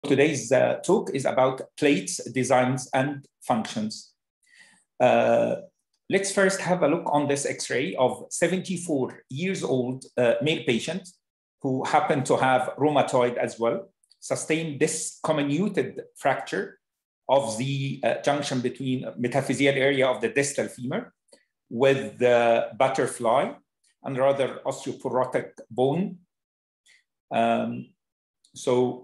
Today's talk is about plates, designs, and functions. Let's first have a look on this X-ray of 74 years old male patient who happened to have rheumatoid as well, sustained this comminuted fracture of the junction between metaphyseal area of the distal femur with the butterfly and rather osteoporotic bone. So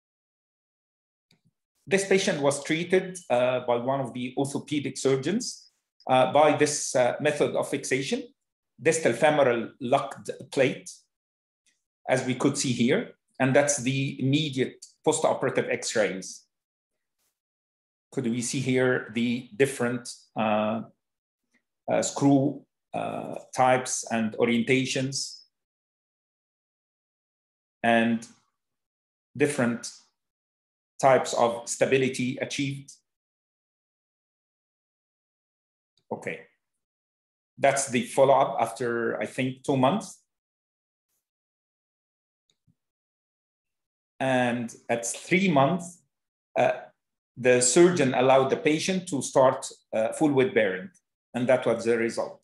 this patient was treated by one of the orthopedic surgeons by this method of fixation, distal femoral locked plate, as we could see here, and that's the immediate postoperative X-rays. Could we see here the different screw types and orientations and different types of stability achieved? Okay, that's the follow-up after, I think, 2 months. And at 3 months, the surgeon allowed the patient to start full weight bearing, and that was the result.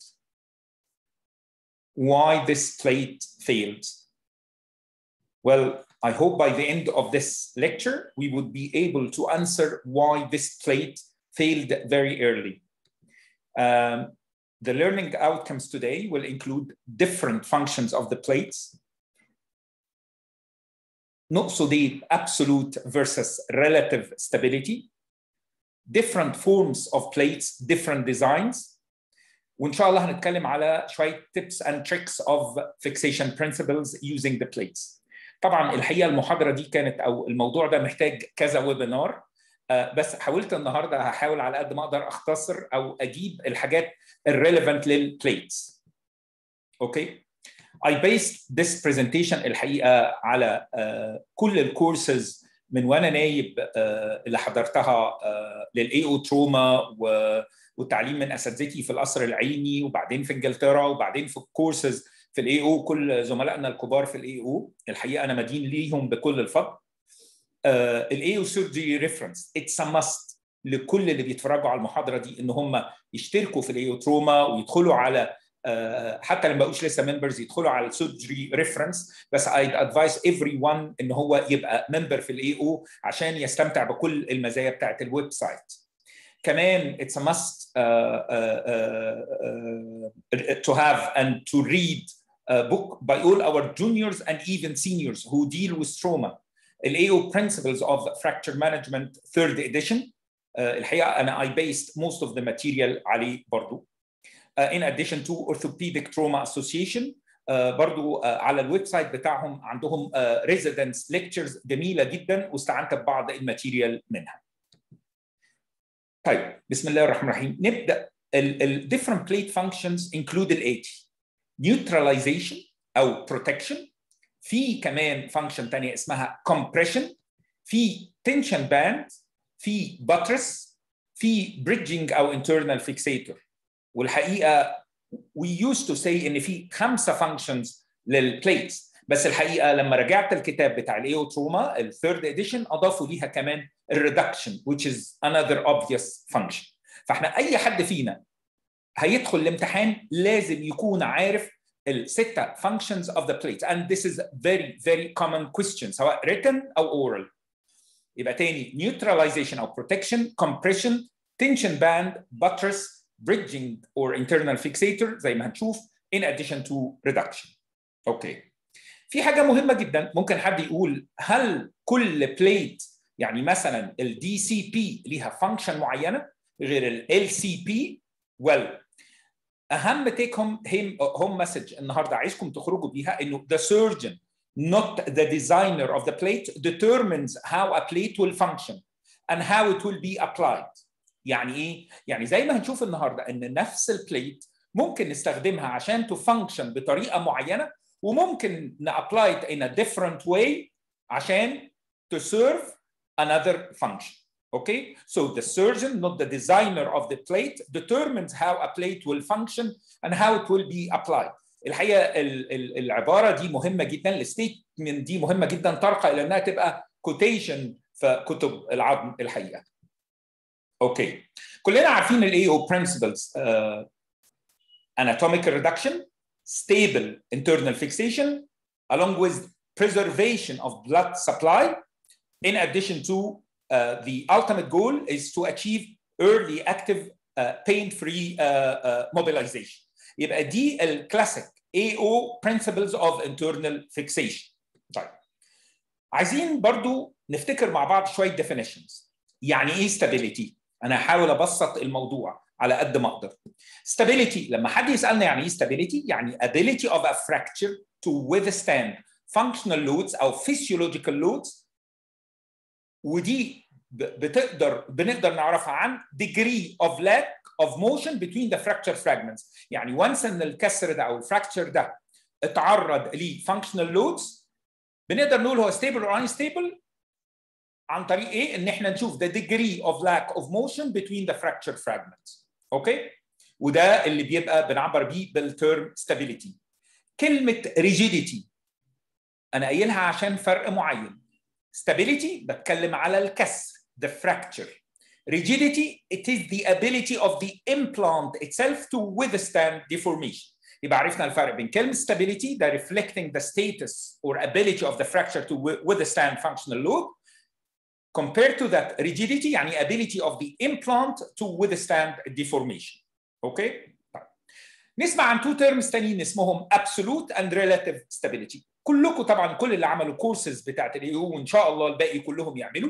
Why this plate failed? Well, I hope by the end of this lecture, we would be able to answer why this plate failed very early. The learning outcomes today will include different functions of the plates, not so the absolute versus relative stability, different forms of plates, different designs. وإن شاء الله هنتكلم على شوية tips and tricks of fixation principles using the plates. طبعا الحقيقة المحاضرة دي كانت أو الموضوع ده محتاج كذا ويبينار، بس حاولت النهارده هحاول على قد ما اقدر اختصر او اجيب الحاجات الريليفنت للبليتس. اوكي. I based this presentation الحقيقه على كل الكورسز من وانا نايب اللي حضرتها للاي او تروما والتعليم من اساتذتي في القصر العيني وبعدين في انجلترا وبعدين في الكورسز في الاي او. كل زملائنا الكبار في الاي او الحقيقه انا مدين ليهم بكل الفضل. الاي او سيرجري ريفرنس اتس ا ماست لكل اللي بيتفرجوا على المحاضره دي ان هم يشتركوا في الاي او تروما ويدخلوا على حتى لما بقوش لسه ممبرز يدخلوا على السيرجري ريفرنس. بس I'd advise everyone ان هو يبقى ممبر في الاي او عشان يستمتع بكل المزايا بتاعت الويب سايت. كمان it's a must to have and to read a book by all our juniors and even seniors who deal with trauma. الAO Principles of Fracture Management 3rd edition. الحقيقة أنا I based most of the material عليه برضو. In addition to Orthopedic Trauma Association برضو على الويب سايت بتاعهم عندهم residence lectures جميلة جدا واستعنت ببعض الماتيريال منها. طيب بسم الله الرحمن الرحيم. نبدأ. different plate functions include الآتي: neutralization أو protection، في كمان فانكشن ثانيه اسمها compression، في tension band، في buttress، في bridging او internal fixator. والحقيقه we used to say ان في 5 functions للبليتس، بس الحقيقه لما رجعت الكتاب بتاع الاي او تروما الثيرد اديشن اضافوا ليها كمان الريدكشن which is another obvious function. فاحنا اي حد فينا هيدخل الامتحان لازم يكون عارف الستة functions of the plate, and this is very very common question سواء written أو oral. يبقى تاني neutralization أو protection, compression, tension band, buttress, bridging or internal fixator زي ما هنشوف in addition to reduction. أوكي. في حاجة مهمة جدا ممكن حد يقول هل كل plate يعني مثلا ال DCP ليها function معينة غير ال LCP؟ well اهم تيك هوم مسج النهارده عايزكم تخرجوا بيها انه the surgeon not the designer of the plate determines how a plate will function and how it will be applied. يعني ايه؟ يعني زي ما هنشوف النهارده ان نفس البليت ممكن نستخدمها عشان to function بطريقه معينه وممكن نابلاي it in a different way عشان to serve another function. Okay, so the surgeon, not the designer of the plate, determines how a plate will function and how it will be applied. الحقيقه العباره دي مهمه جدا، الستيتمنت دي مهمه جدا، ترقى الى انها تبقى كوتيشن في كتب العظم الحقيقه. اوكي، كلنا عارفين الاي او principles: anatomical reduction, stable internal fixation, along with preservation of blood supply. In addition to the ultimate goal is to achieve early active pain-free mobilization. يبقى دي الكلاسيك AO principles of internal fixation. طيب، عايزين برضو نفتكر مع بعض شوية definitions. يعني ايه stability؟ أنا هحاول أبسط الموضوع على قد ما أقدر. stability لما حد يسألنا يعني ايه stability؟ يعني ability of a fracture to withstand functional loads أو physiological loads، ودي بنقدر نعرفها عن degree of lack of motion between the fracture fragments. يعني once ان الكسر ده او الفراكتشر ده اتعرض ل functional loads، بنقدر نقول هو stable or unstable عن طريق ايه؟ ان احنا نشوف the degree of lack of motion between the fracture fragments. اوكي؟ وده اللي بيبقى بنعبر بيه بالترم stability. كلمة rigidity انا قايلها عشان فرق معين. stability بتكلم على الكسر the fracture. Rigidity it is the ability of the implant itself to withstand deformation. يبقى عرفنا الفرق بين كلمة stability ده reflecting the status or ability of the fracture to withstand functional load compared to that rigidity يعني ability of the implant to withstand deformation. اوكي؟ طيب. نسمع عن two terms تانيين اسمهم absolute and relative stability. كلكم طبعا كل اللي عملوا كورسز بتاعت الاي او وان شاء الله الباقي كلهم يعملوا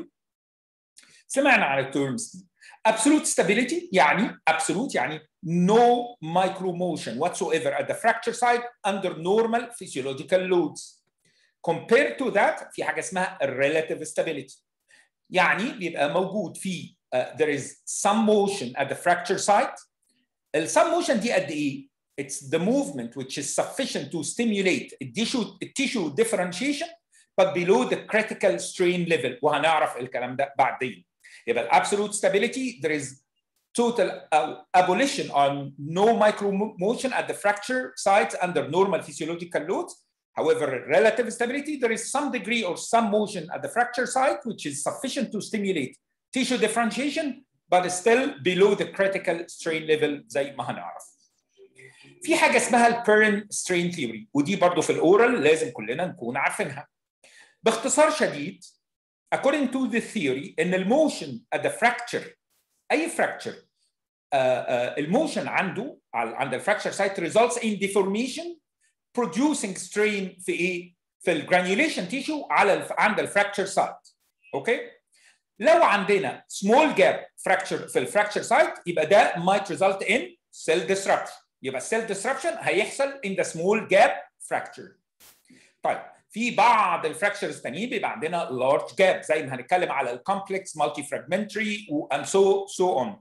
سمعنا عن التيرمز دي. absolute stability يعني absolute يعني no micro motion whatsoever at the fracture site under normal physiological loads. compared to that في حاجه اسمها relative stability يعني بيبقى موجود في there is some motion at the fracture site. some motion دي قد ايه؟ It's the movement which is sufficient to stimulate tissue differentiation but below the critical strain level. وهنعرف الكلام ده بعدين. يبقى absolute stability there is total abolition on no micro motion at the fracture site under normal physiological loads. However, relative stability there is some degree or some motion at the fracture site which is sufficient to stimulate tissue differentiation but still below the critical strain level زي ما هنعرف. في حاجه اسمها البيرن سترين ثيوري ودي برضو في الاورال لازم كلنا نكون عارفينها. باختصار شديد according to the theory ان الموشن at the fracture اي fracture الموشن عنده عند الفراكشر سايت results in deformation producing strain في ايه؟ في الجرانيوليشن تيشو عند الفراكشر سايت. اوكي؟ لو عندنا small gap fracture في الفراكشر سايت يبقى ده might result in cell disruption. يبقى السيل ديسربشن هيحصل in the small gap fracture. طيب في بعض الفراكشرز الثانيين بيبقى عندنا large gap زي ما هنتكلم على الكومبلكس مالتي فراجمنتري and so on.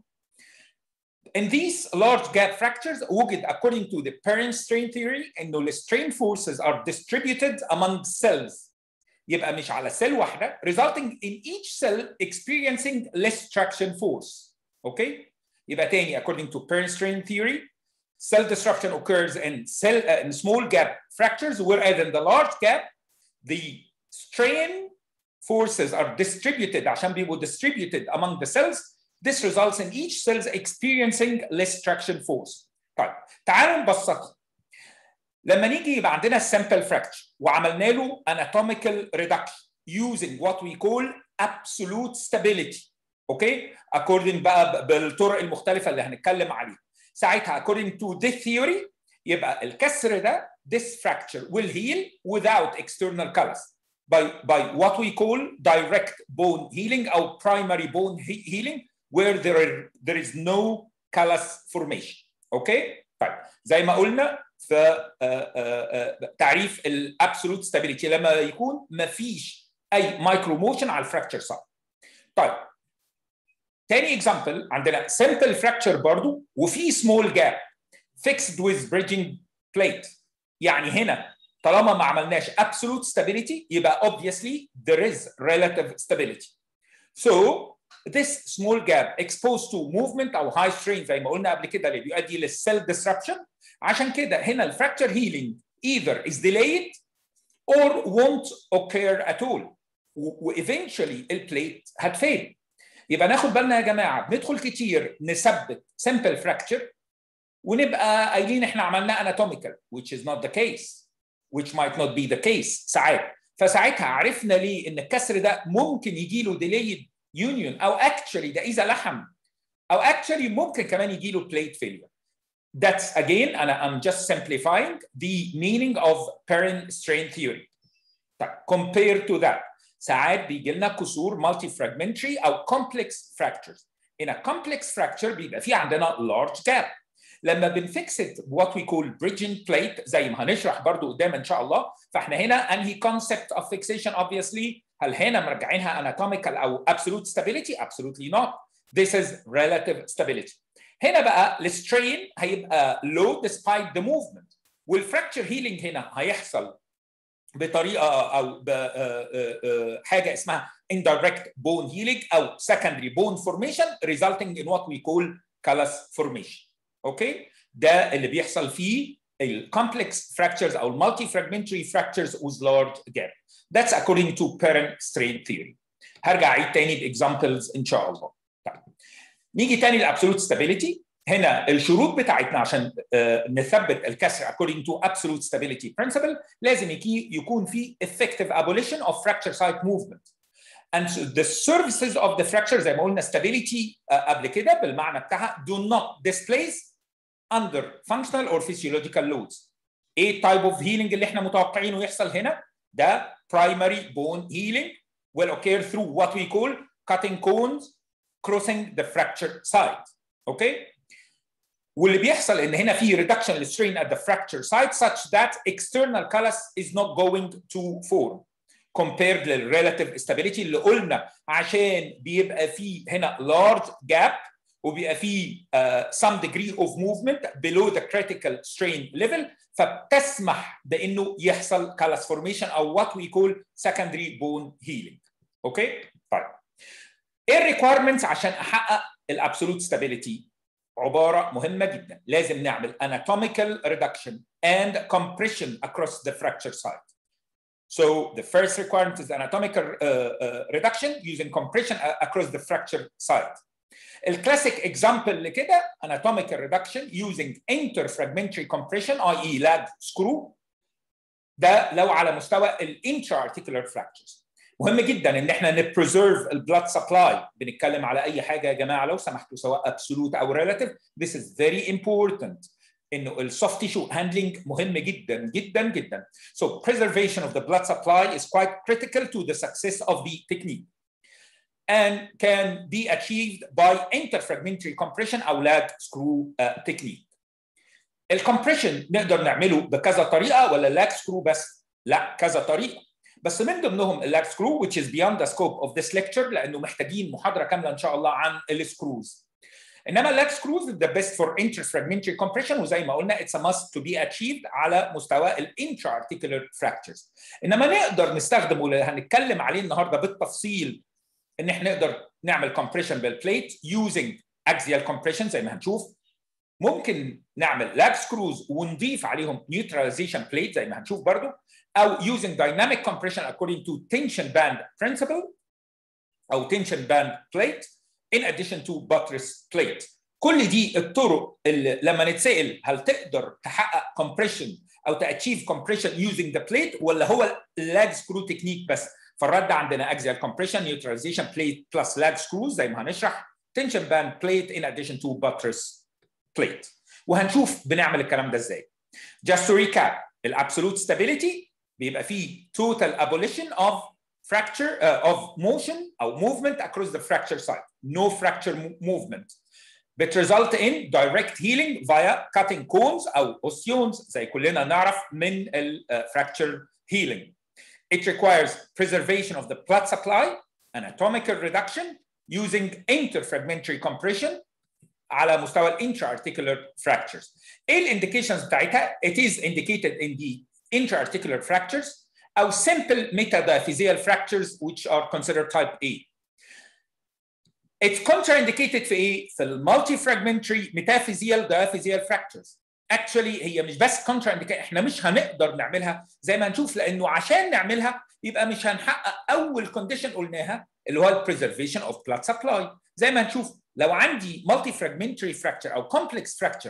In these large gap fractures وجد according to the parent strain theory انه ال strain forces are distributed among cells. يبقى مش على سيل واحده resulting in each cell experiencing less traction force. اوكي؟ يبقى تاني according to parent strain theory cell disruption occurs in small gap fractures, whereas in the large gap, the strain forces are distributed عشان بيبقوا distributed among the cells. This results in each cell experiencing less traction force. طيب تعالوا نبسطها. لما نيجي يبقى عندنا sample fracture وعملنا له anatomical reduction using what we call absolute stability. اوكي؟ according بقى بالطرق المختلفة اللي هنتكلم عليها. ساعتها according to this theory يبقى الكسر ده this fracture will heal without external callus by what we call direct bone healing أو primary bone healing where there is no callus formation. اوكي؟ طيب زي ما قلنا في تعريف الابسولوت ستابيليتي لما يكون ما فيش اي مايكرو موشن على الفراكشر سايت. طيب تاني اكزامبل عندنا simple fracture برضو وفي small gap fixed with bridging plate. يعني هنا طالما ما عملناش absolute stability يبقى obviously there is relative stability. So this small gap exposed to movement او high strain زي ما قلنا قبل كده اللي بيؤدي للسيل disruption. عشان كده هنا الفراكشر healing either is delayed or won't occur at all. وايفينشولي البليت هتفيل. يبقى ناخد بالنا يا جماعه، بندخل كتير نثبت simple fracture ونبقى قايلين احنا عملنا anatomical which is not the case which might not be the case ساعات. فساعتها عرفنا ليه ان الكسر ده ممكن يجي له delayed union او actually ده اذا لحم او actually ممكن كمان يجي له plate failure. That's again I'm just simplifying the meaning of parent strain theory. Compared to that ساعات بيجي لنا كسور multi fragmentary او complex fractures. In a complex fracture بيبقى في عندنا large gap. لما بنفكس what we call bridging plate زي ما هنشرح برضو قدام ان شاء الله، فاحنا هنا انهي concept of fixation obviously؟ هل هنا مرجعينها anatomical او absolute stability؟ Absolutely not. This is relative stability. هنا بقى السترين هيبقى low despite the movement، والفراكتشر هيلينج هنا هيحصل بطريقه او بحاجه اسمها indirect bone healing او secondary bone formation resulting in what we call callus formation. اوكي، ده اللي بيحصل فيه الكومبلكس fractures او المالتي fragmentary fractures with large gap. That's according to parent strain theory. هرجع اعيد تاني باكزامبلز ان شاء الله. طيب نيجي تاني للابسولوت stability. هنا الشروط بتاعتنا عشان نثبت الكسر according to absolute stability principle لازم يكون في effective abolition of fracture site movement. And so the surfaces of the fracture زي ما قلنا stability قبل كده بالمعنى بتاعها do not displace under functional or physiological loads. ايه type of healing اللي احنا متوقعينه يحصل هنا؟ ده primary bone healing will occur through what we call cutting cones crossing the fracture site. اوكي؟ واللي بيحصل ان هنا في reduction in strain at the fracture site such that external callus is not going to form compared للrelative stability اللي قلنا عشان بيبقى في هنا large gap وبيبقى في some degree of movement below the critical strain level فبتسمح بانه يحصل callus formation او what we call secondary bone healing. اوكي؟ طيب ايه الريكويرمنتس عشان احقق الابسولوت stability؟ عباره مهمه جدا، لازم نعمل anatomical reduction and compression across the fracture site. So the first requirement is anatomical reduction using compression across the fracture site. الكلاسيك اكزامبل لكده anatomical reduction using interfragmentary compression i.e. lag screw. ده لو على مستوى الانترا-articular fractures. مهم جدا ان احنا نبريزيرف البلاد سبلاي. بنتكلم على اي حاجه يا جماعه لو سمحتوا سواء ابسولوت او ريلاتيف. This is very important. انه السوفت تيشو هاندلنج مهم جدا جدا جدا. So preservation of the blood supply is quite critical to the success of the technique and can be achieved by interfragmentary compression او lag screw technique. الكمبريشن نقدر نعمله بكذا طريقه ولا لاج سكرو بس؟ لا، كذا طريقه. بس من ضمنهم اللاج سكرو which is beyond the scope of this lecture لانه محتاجين محاضره كامله ان شاء الله عن السكروز. انما اللاج سكروز the best for interfragmentary compression وزي ما قلنا it's a must to be achieved على مستوى الانترا articular fractures. انما نقدر نستخدمه اللي هنتكلم عليه النهارده بالتفصيل ان احنا نقدر نعمل compression بالبليت using axial compression زي ما هنشوف. ممكن نعمل لاج سكروز ونضيف عليهم neutralization plate زي ما هنشوف برضو، او using dynamic compression according to tension band principle او tension band plate in addition to buttress plate. كل دي الطرق اللي لما نتسأل هل تقدر تحقق compression او تachieve compression using the plate ولا هو لاج سكرو تكنيك بس؟ فالرد عندنا axial compression neutralization plate plus lag screws زي ما هنشرح tension band plate in addition to buttress plate. وهنشوف بنعمل الكلام ده ازاي. Just to recap الابسولوت stability بيبقى فيه total abolition of fracture of motion او movement across the fracture site. No fracture movement. بتresult in direct healing via cutting cones او osteons زي كلنا نعرف من fracture healing. It requires preservation of the blood supply, anatomical reduction using interfragmentary compression على مستوى الانترا-articular fractures. ايه الانديكيشنز بتاعتها؟ It is indicated in the intra-articular fractures أو simple metadiaphyseal fractures which are considered type A. It's contraindicated في ايه؟ في multi-fragmentary metaphyseal diaphyseal fractures. اكشولي هي مش بس كونترا انديكيشن، احنا مش هنقدر نعملها زي ما هنشوف، لانه عشان نعملها يبقى مش هنحقق اول كونديشن قلناها اللي هو البريزرفيشن اوف بلاد سبلاي. زي ما هنشوف لو عندي مالتي فراجمنتري فراكتشر او كومبلكس فراكتشر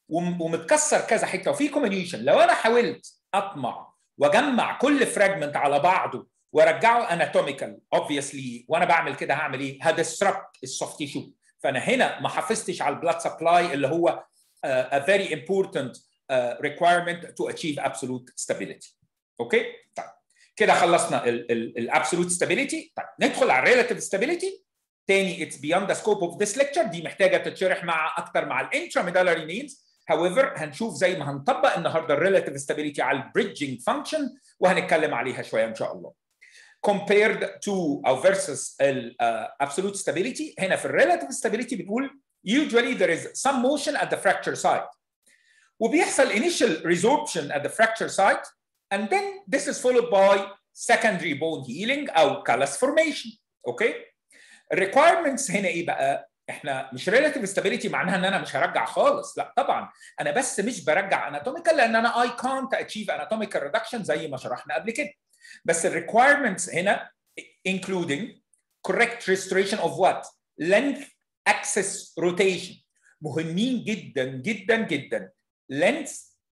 ومتكسر كذا حته وفي كومينيوشن، لو انا حاولت اطمع واجمع كل فراجمنت على بعضه وارجعه اناتوميكال اوبفيسلي، وانا بعمل كده هعمل ايه؟ هدسربت السوفت تيشو. فانا هنا ما حافظتش على البلاد سبلاي اللي هو a very important requirement to achieve absolute stability. اوكي؟ طيب كده خلصنا الابسولوت ستابيليتي. طيب ندخل على الريلاتيف ستابيليتي. تاني it's beyond the scope of this lecture، دي محتاجه تتشرح مع اكتر مع الانتراميدالري نيلز. however هنشوف زي ما هنطبق النهارده الريلاتيف ستابيليتي على البريدجنج فانكشن وهنتكلم عليها شويه ان شاء الله. compared to او versus absolute stability. هنا في الريلاتيف ستابيليتي بنقول usually there is some motion at the fracture site. وبيحصل initial resorption at the fracture site and then this is followed by secondary bone healing او callus formation. اوكي؟ الريكوايرمنتس هنا ايه بقى؟ احنا مش relative stability معناها ان انا مش هرجع خالص، لا طبعا انا بس مش برجع anatomical لان انا I can't achieve anatomical reduction زي ما شرحنا قبل كده. بس الريكوايرمنتس هنا including correct restoration of what? length axis rotation. مهمين جدا جدا جدا. length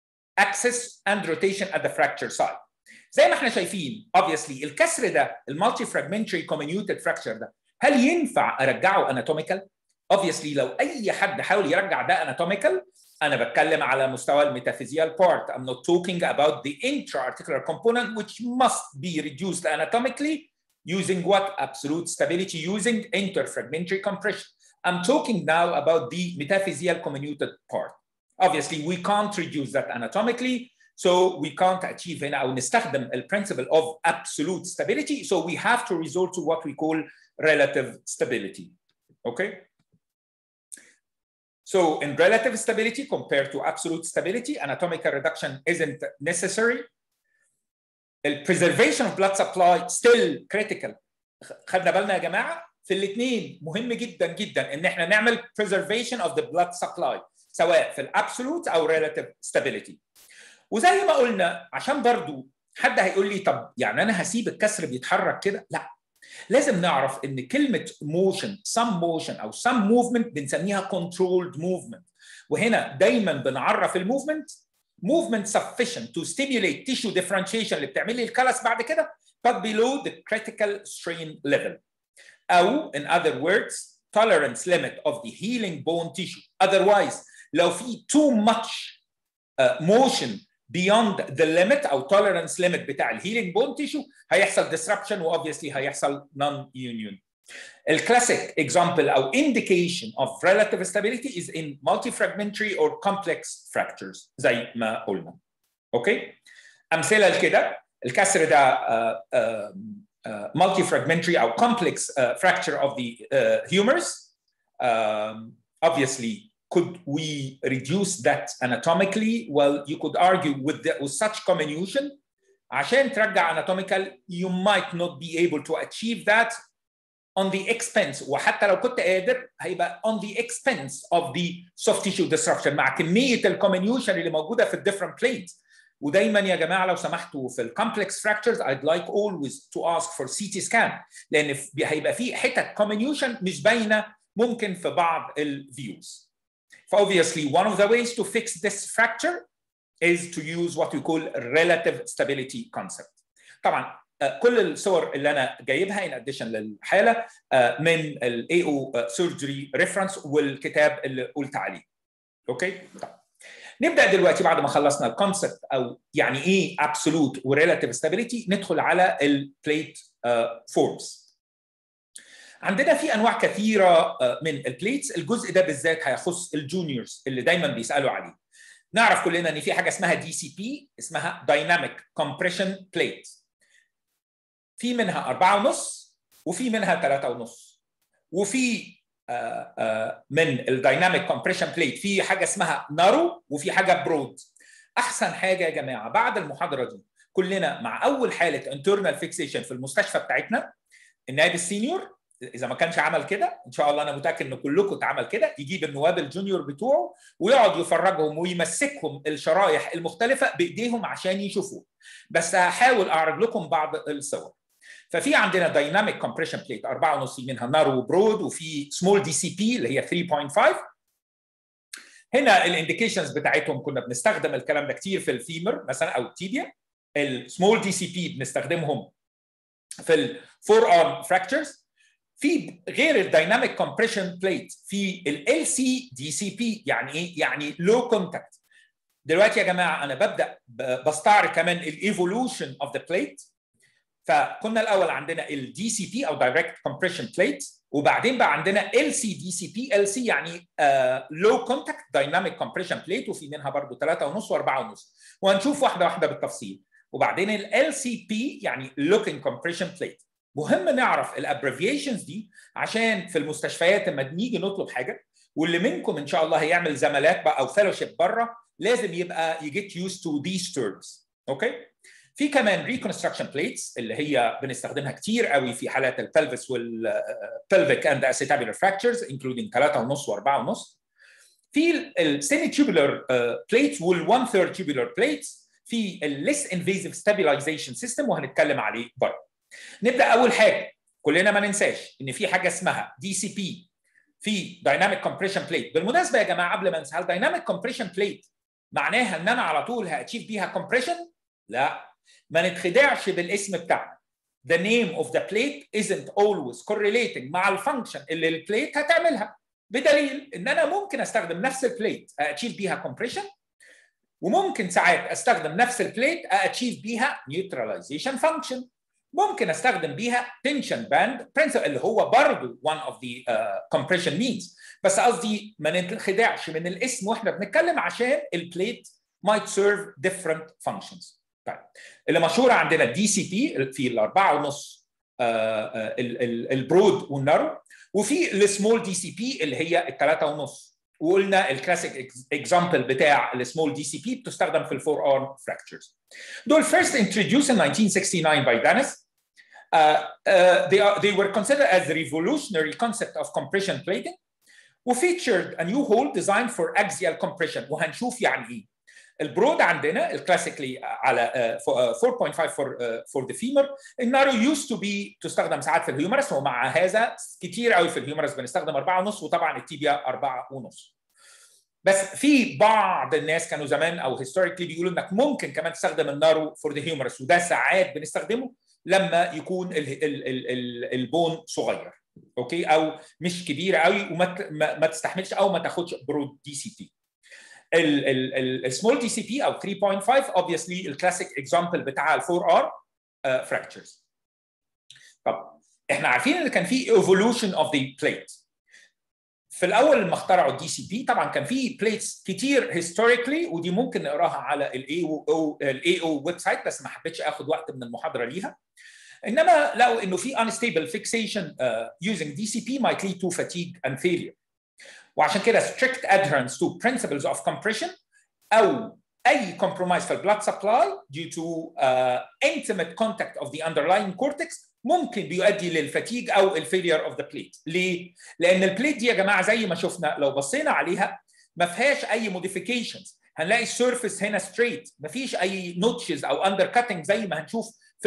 axis and rotation at the fracture site. زي ما احنا شايفين obviously الكسر ده المالتي فراجمنتري comminuted fracture ده هل ينفع ارجعه اناتوميكال؟ obviously لو اي حد حاول يرجع ده اناتوميكال، انا بتكلم على مستوى الميتافيزيال part. I'm not talking about the intra-articular component which must be reduced anatomically using what? Absolute stability using interfragmentary compression. I'm talking now about the metaphyseal comminuted part. Obviously we can't reduce that anatomically, so we can't achieve هنا أو نستخدم the principle of absolute stability, so we have to resort to what we call relative stability. Okay? So in relative stability compared to absolute stability, anatomical reduction isn't necessary. The preservation of blood supply still critical. خدنا بالنا يا جماعة في الاثنين مهم جدا جدا ان احنا نعمل preservation of the blood supply سواء في الابسولوت او relative stability. وزي ما قلنا عشان برضو حد هيقول لي طب يعني انا هسيب الكسر بيتحرك كده؟ لا، لازم نعرف ان كلمه motion some motion او some movement بنسميها controlled movement. وهنا دايما بنعرف الموفمنت movement sufficient to stimulate tissue differentiation اللي بتعمل لي الكلس بعد كده but below the critical strain level. او in other words tolerance limit of the healing bone tissue. Otherwise لو في too much motion beyond the limit او tolerance limit بتاع الهيلينج بون تيشو هيحصل disruption و obviously هيحصل non-union. الكلاسيك example او indication of relative stability is in multifragmentary or complex fractures زي ما قلنا. اوكي؟ امثله لكده الكسر ده multifragmentary او complex fracture of the humerus. Obviously could we reduce that anatomically? Well, you could argue with such comminution عشان ترجع anatomical you might not be able to achieve that on the expense. وحتى لو كنت قادر هيبقى on the expense of the soft tissue disruption مع كمية الكومينيوشن اللي موجودة في different planes. ودايما يا جماعة لو سمحتوا في complex fractures I'd like always to ask for CT scan لأن هيبقى في حتت comminution مش باينة ممكن في بعض الفيوز. Obviously, one of the ways to fix this fracture is to use what we call relative stability concept. طبعا كل الصور اللي انا جايبها in addition للحاله من ال AO surgery reference والكتاب اللي قلت عليه. اوكي؟ طيب. نبدا دلوقتي بعد ما خلصنا الكونسبت او يعني ايه absolute و relative stability ندخل على البليت فورمز. عندنا في انواع كثيره من البليتس. الجزء ده بالذات هيخص الجونيورز اللي دايما بيسالوا عليه. نعرف كلنا ان في حاجه اسمها دي سي بي اسمها دايناميك كومبريشن بليت. في منها 4.5 وفي منها 3.5 وفي من الدايناميك كومبريشن بليت في حاجه اسمها نارو وفي حاجه برود. احسن حاجه يا جماعه بعد المحاضره دي كلنا مع اول حاله انترنال فيكسيشن في المستشفى بتاعتنا النائب السينيور اذا ما كانش عمل كده ان شاء الله انا متاكد ان كلكم اتعمل كده، يجيب النواب الجونيور بتوعه ويقعد يفرجهم ويمسكهم الشرايح المختلفه بايديهم عشان يشوفوه. بس هحاول اعرض لكم بعض الصور. ففي عندنا دايناميك كومبريشن بليت 4.5 منها نارو وبرود، وفي سمول دي سي بي اللي هي 3.5. هنا الانديكيشنز بتاعتهم كنا بنستخدم الكلام ده كتير في الفيمر مثلا او التيبيا. السمول دي سي بي بنستخدمهم في الفور ارم فراكتشرز. في غير الدايناميك كومبريشن بليت في ال سي دي سي بي. يعني ايه؟ يعني لو كونتاكت. دلوقتي يا جماعه انا ببدا بستعرض كمان الايفولوشن اوف ذا بليت. فكنا الاول عندنا الدي سي بي او دايركت كومبريشن بليت، وبعدين بقى عندنا ال سي دي سي بي. ال سي يعني لو كونتاكت دايناميك كومبريشن بليت، وفي منها برضو 3.5 و4.5، وهنشوف واحده واحده بالتفصيل. وبعدين ال سي بي يعني لوكينج كومبريشن بليت. مهم نعرف الابريفيشنز دي عشان في المستشفيات لما نيجي نطلب حاجه، واللي منكم ان شاء الله هيعمل زمالات بقى او فيلوشيب بره لازم يبقى يجيت يوز تو ذيس تيرمز. اوكي. في كمان ريكونستراكشن بليتس اللي هي بنستخدمها كتير قوي في حالات البلفس والبلفيك اند اسيتابيولار فراكتشرز انكلودينج 3.5 و4.5. في السيمي تيوبولار بليتس وال1 ثيرد تيوبولار بليتس في الليس انفيزيف ستابيلايزيشن سيستم، وهنتكلم عليه برضه. نبدا اول حاجه، كلنا ما ننساش ان في حاجه اسمها دي سي بي في دايناميك كومبريشن بليت. بالمناسبه يا جماعه قبل ما انسى، هل دايناميك كومبريشن بليت معناها ان انا على طول هاتشيف بيها كومبريشن؟ لا، ما نتخدعش بالاسم بتاعنا. The name of the plate isn't always correlating مع الفانكشن اللي البليت هتعملها، بدليل ان انا ممكن استخدم نفس البليت اتشيف بيها كومبريشن، وممكن ساعات استخدم نفس البليت اتشيف بيها نيوتراليزيشن فانكشن. ممكن استخدم بيها تنشن باند برنسبل اللي هو برضه one of the compression means. بس قصدي ما نتخدعش من الاسم واحنا بنتكلم عشان البليت might serve different functions. طيب اللي مشهوره عندنا الدي سي بي في الأربعة ونص البرود والنارو، وفي السمول دي سي بي اللي هي الثلاثة ونص. وقلنا الكلاسيك اكزامبل بتاع السمول دي سي بي بتستخدم في الفور ارم فراكتشرز. دول first introduced in 1969 by Dennis. They were considered as the revolutionary concept of compression plating, وفeatured a new hole designed for axial compression. وهنشوف يعني ايه. البرود عندنا الكلاسيكلي على 4.5 for the femur. النارو used to be تستخدم ساعات في الهيومرس، ومع هذا كتير قوي في الهيومرس بنستخدم 4.5، وطبعا التيبيا 4.5. بس في بعض الناس كانوا زمان او هيستوريكلي بيقولوا انك ممكن كمان تستخدم النارو فور ذا هيومرس، وده ساعات بنستخدمه لما يكون البون صغير، اوكي، او مش كبيره قوي وما تستحملش او ما تاخدش برود دي سي بي. السمول دي سي بي او 3.5 obviously الكلاسيك اكزامبل بتاع الفور ار فراكتشرز. طب احنا عارفين ان كان في evolution of the plate. في الاول لما اخترعوا الدي سي بي طبعا كان في بليتس كتير هيستوريكلي، ودي ممكن نقراها على الاي او ويب سايت، بس ما حبيتش اخد وقت من المحاضره ليها. انما لقوا انه في unstable fixation using DCP might lead to fatigue and failure. وعشان كده strict adherence to principles of compression او اي compromise في blood supply due to intimate contact of the underlying cortex ممكن بيؤدي للفتيج او الفيلير اوف ذا بليت. ليه؟ لان البليت دي يا جماعه زي ما شفنا لو بصينا عليها ما فيهاش اي موديفيكيشنز. هنلاقي السيرفيس هنا ستريت، ما فيش اي نوتشز او اندر كاتنج زي ما هنشوف في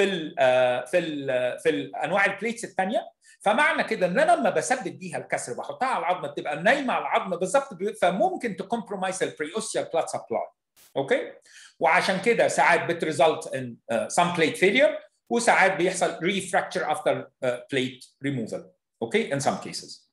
الانواع البليتس الثانيه. فمعنى كده ان انا لما بثبت بيها الكسر بحطها على العظمه بتبقى نايمه على العظمه بالظبط، فممكن تكمبرومايز البريوسيال بلاد سبلاي. اوكي؟ وعشان كده ساعات بتريزلت ان سم بليت فيلير، وساعات بيحصل refracture after plate removal. اوكي؟ in some cases.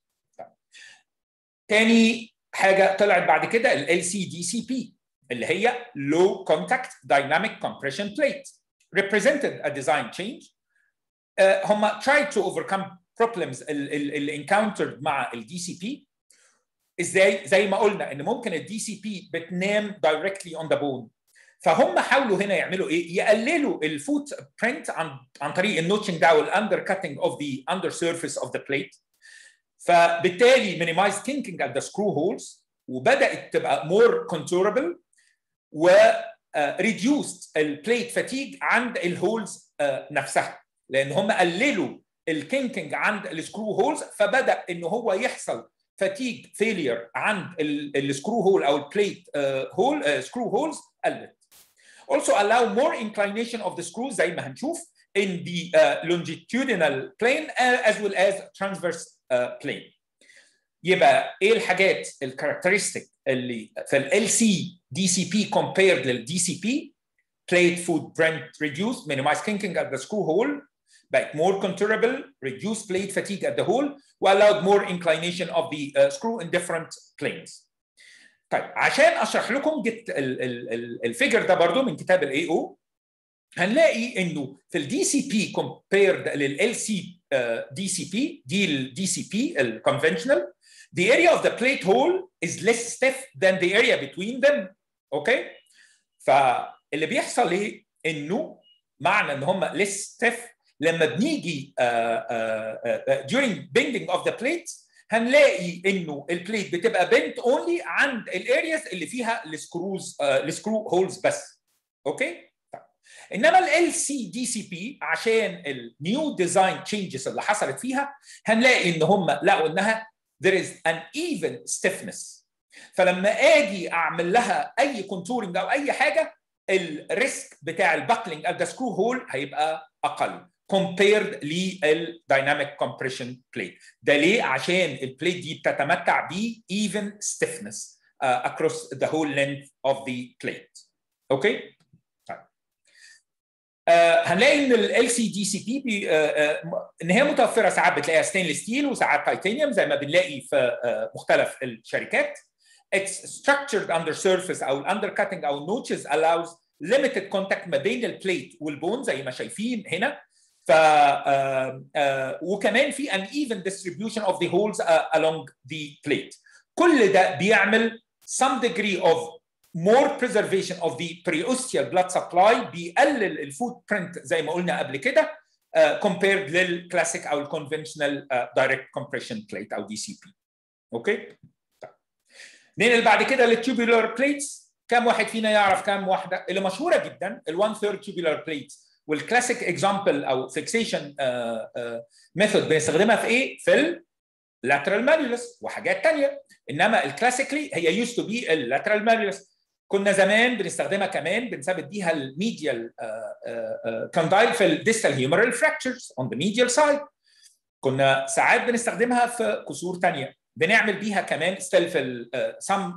تاني حاجه طلعت بعد كده ال LCDCP اللي هي low contact dynamic compression plate represented a design change. هم tried to overcome problems اللي encountered مع ال DCP. ازاي؟ زي ما قلنا ان ممكن ال DCP بتنام directly on the bone. فهم حاولوا هنا يعملوا ايه؟ يقللوا الفوت برنت عن طريق النوتشنج ده والاندر كاتنج اوف ذا اندر سيرفيس اوف ذا بليت. فبالتالي مينيمايز كينكينج ات ذا سكرو هولز، وبدات تبقى مور كونتوربل، وريديوست البليت فاتيج عند الهولز نفسها، لان هم قللوا الكينكينج عند السكرو هولز، فبدا ان هو يحصل فاتيج فيلير عند السكرو هول او البليت هول سكرو هولز قلت. Also allow more inclination of the screws زي ما هنشوف in the longitudinal plane as well as transverse plane. يبقى ايه الحاجات الكاركترستيك اللي في ال LC DCP compared لل DCP؟ plate footprint reduced, minimize kinking at the screw hole, بقت more contourable, reduced plate fatigue at the hole, allowed more inclination of the screw in different planes. طيب عشان اشرح لكم جبت الفيجر ده برضو من كتاب الاي او. هنلاقي انه في الدي سي بي كومبيرد لل سي دي سي بي، دي الدي سي بي الكونفشنال، the area of the plate hole is less stiff than the area between them. اوكي؟ فاللي بيحصل ايه؟ انه معنى ان هم less stiff لما بنيجي during bending of the plate هنلاقي انه البليت بتبقى بنت اونلي عند الارياز اللي فيها السكرو هولز بس. اوكي؟ انما ال سي دي سي بي عشان النيو ديزاين تشينجز اللي حصلت فيها هنلاقي ان هم لقوا انها there is an even stiffness. فلما اجي اعمل لها اي كونتورنج او اي حاجه الريسك بتاع الباكلينج او السكرو هول هيبقى اقل compared للدايناميك كومبريشن بليت. ده ليه؟ عشان البليت دي بتتمتع ب even stiffness across the whole length of the plate. اوكي؟ طيب. هنلاقي ان ال سي دي سي بي ان هي متوفره، ساعات بتلاقيها ستينلس ستيل وساعات تيتانيوم زي ما بنلاقي في مختلف الشركات. It's structured under surface او undercutting او notches allows limited contact ما بين البليت والبون زي ما شايفين هنا. وكمان في an even distribution of the holes along the plate. كل ده بيعمل some degree of more preservation of the periosteal blood supply، بيقلل الفوت برنت زي ما قلنا قبل كده compared للكلاسيك او الكونفشنال direct compression plate او DCP. اوكي؟ ننقل بعد كده للتوبولار بليتس. كم واحد فينا يعرف كم واحده اللي مشهوره جدا؟ ال 1/3 tubular plate والكلاسيك اكزامبل او فيكسيشن ميثود بنستخدمها في ايه؟ في اللاترال ماليولس وحاجات ثانيه. انما الكلاسيكلي هي used to be اللاترال ماليولس. كنا زمان بنستخدمها كمان بنثبت بيها الميديال كوندايل في الديستال هيومرال fractures on the medial side. كنا ساعات بنستخدمها في كسور ثانيه. بنعمل بيها كمان ستيل في some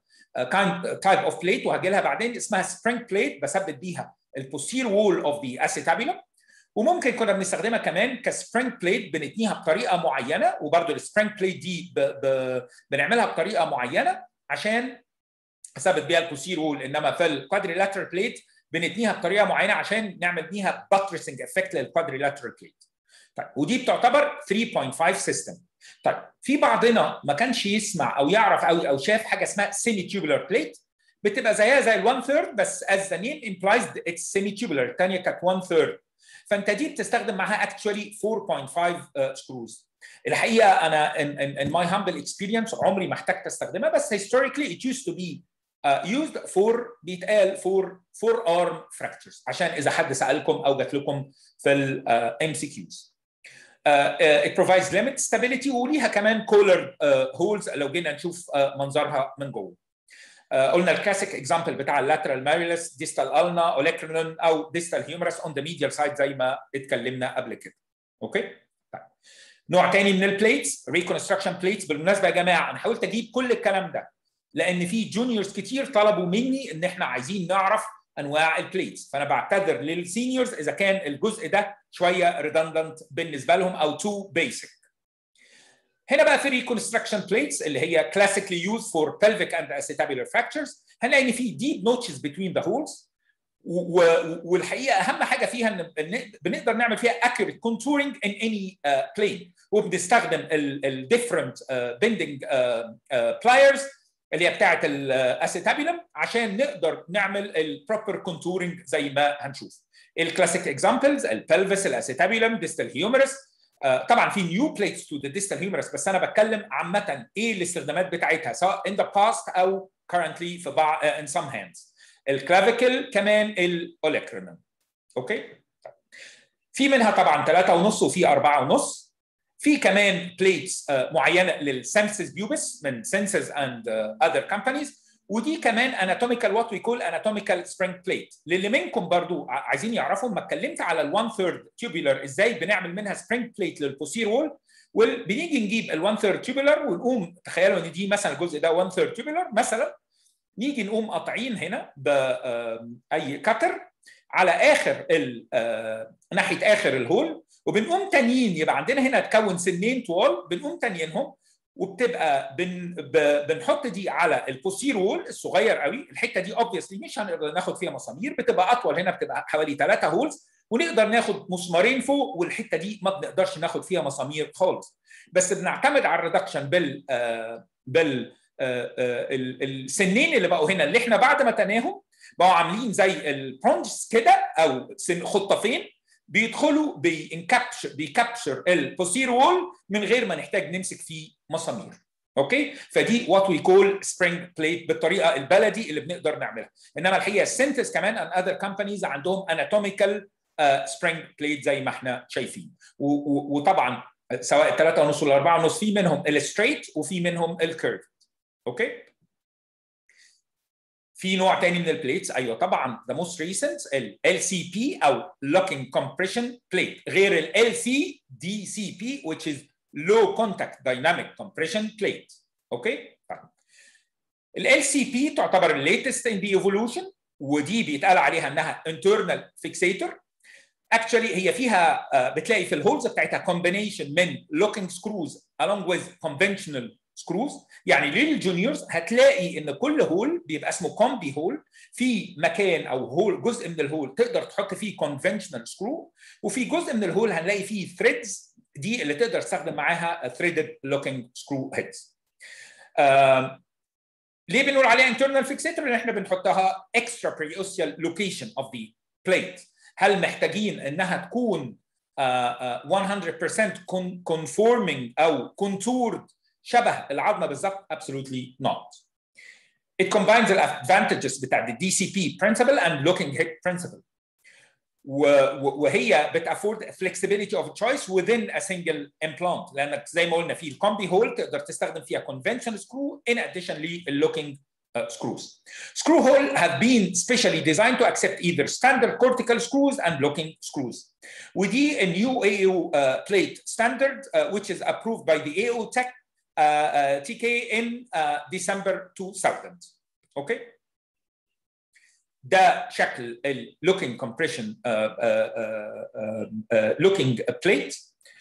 kind type of plate وهجي لها بعدين اسمها spring plate بثبت بيها البوستير وول اوف ذا اسيتابيلم. وممكن كنا بنستخدمها كمان كسبرينج بليت بنتنيها بطريقه معينه، وبرده السبرينج بليت دي بنعملها بطريقه معينه عشان اثبت بيها البوستير وول. انما في الكوادريلاترال بليت بنتنيها بطريقه معينه عشان نعمل بيها باترسنج افكت للكوادريلاترال بليت. طيب ودي بتعتبر 3.5 سيستم. طيب في بعضنا ما كانش يسمع او يعرف او شاف حاجه اسمها سيمي تيوبولار بليت، بتبقى زيها زي ال 1/3 بس as the name implies it's semi-tubular. الثانيه كانت 1/3. فانت دي بتستخدم معاها actually 4.5 سكروز. الحقيقه انا in my humble experience عمري ما احتجت استخدمها، بس historically it used to be used for بيتقال for forearm fractures عشان اذا حد سالكم او جات لكم في ال MCQs. It provides limit stability وليها كمان colored holes لو جينا نشوف منظرها من جوه. قلنا الكلاسيك اكزامبل بتاع اللاترال ماريولس، ديستال النا، اوليكرونون او ديستال هيومرس اون ذا ميديال سايد زي ما اتكلمنا قبل كده. اوكي؟ طيب. نوع تاني من البليتس ريكونستراكشن بليتس. بالمناسبه يا جماعه انا حاولت اجيب كل الكلام ده لان في جونيورز كتير طلبوا مني ان احنا عايزين نعرف انواع البليتس، فانا بعتذر للسينيورز اذا كان الجزء ده شويه ريدندنت بالنسبه لهم او تو بيسك. هنا بقى في reconstruction plates اللي هي classically used for pelvic and acetabular fractures. هنلاقي ان في deep notches between the holes والحقيقه اهم حاجه فيها ان بنقدر نعمل فيها accurate contouring in any plane، وبنستخدم ال different bending pliers اللي هي بتاعه الاسيتابيلم عشان نقدر نعمل ال proper contouring زي ما هنشوف. الكلاسيك اكزامبلز البلفس، الاسيتابيلم، ديستال هيومرس. طبعا في نيو بليتس تو ذا ديستال هيومرس بس انا بتكلم عامه ايه الاستخدامات بتاعتها سواء in the past او currently في بعض in some hands. الكلافيكل كمان الاوليكرونوم. اوكي؟ في منها طبعا 3.5 وفي 4.5. في كمان بليتس معينه للسنسز بيوبس من سنسز اند اذر كومبانيز، ودي كمان اناتوميكال وات وي كول اناتوميكال سبرينج بليت. للي منكم برضو عايزين يعرفوا، ما اتكلمت على ال1 ثيرد تيوبولار ازاي بنعمل منها سبرينج بليت للبوستير وول، وبنيجي نجيب ال1 ثيرد تيوبولار ونقوم، تخيلوا ان دي مثلا الجزء ده 1 ثيرد تيوبولار مثلا، نيجي نقوم قاطعين هنا باي كاتر على اخر ناحيه اخر الهول، وبنقوم تانيين، يبقى عندنا هنا تكون سنين طوال، بنقوم تانيينهم، وبتبقى بنحط دي على البوستير وول الصغير قوي. الحته دي اوبفيسلي مش هنقدر ناخد فيها مسامير، بتبقى اطول، هنا بتبقى حوالي 3 هولز، ونقدر ناخد مسمارين فوق، والحته دي ما بنقدرش ناخد فيها مسامير خالص. بس بنعتمد على الريدكشن بال السنين اللي بقوا هنا، اللي احنا بعد ما تناهم بقوا عاملين زي البرونجز كده، او خطافين بيدخلوا بيكابشر البوستير وول من غير ما نحتاج نمسك فيه مسامير. اوكي، فدي وات وي كول سبرينج بليت بالطريقه البلدي اللي بنقدر نعملها. انما الحقيقه السنتس كمان and other companies عندهم اناتوميكال سبرينج بليت زي ما احنا شايفين. وطبعا سواء 3.5 ولا 4.5 في منهم الستريت وفي منهم الكيرف. اوكي، في نوع تاني من البليتس، ايوه طبعا the most recent ال LCP او locking compression plate، غير ال LCDCP which is low contact dynamic compression plate. اوكي، ال LCP تعتبر ال latest in the evolution، ودي بيتقال عليها انها internal fixator. actually هي فيها بتلاقي في الهولز بتاعتها combination من locking screws along with conventional سكروز. يعني للجونيورز هتلاقي ان كل هول بيبقى اسمه كومبي هول، في مكان او هول جزء من الهول تقدر تحط فيه كونفنشنال سكرو، وفي جزء من الهول هنلاقي فيه ثريدز، دي اللي تقدر تستخدم معاها ثريدد لوكينج سكرو هيدز. ليه بنقول عليها internal fixator؟ لان احنا بنحطها extra periosteal location of the plate. هل محتاجين انها تكون 100% conforming او contoured شبه العظمه بالظبط؟ absolutely not. It combines the advantages بتاع the DCP principle and looking head principle. وهي بتافورد flexibility of choice within a single implant، لانك زي ما قلنا في الكومبي هول تقدر تستخدم فيها conventional screw in addition للlooking screws. Screw hole have been specially designed to accept either standard cortical screws and looking screws. ودي a new AO plate standard which is approved by the AO Tech TK in December 2000. اوكي، ده شكل اللوكينج كومبريشن لوكينج بليت.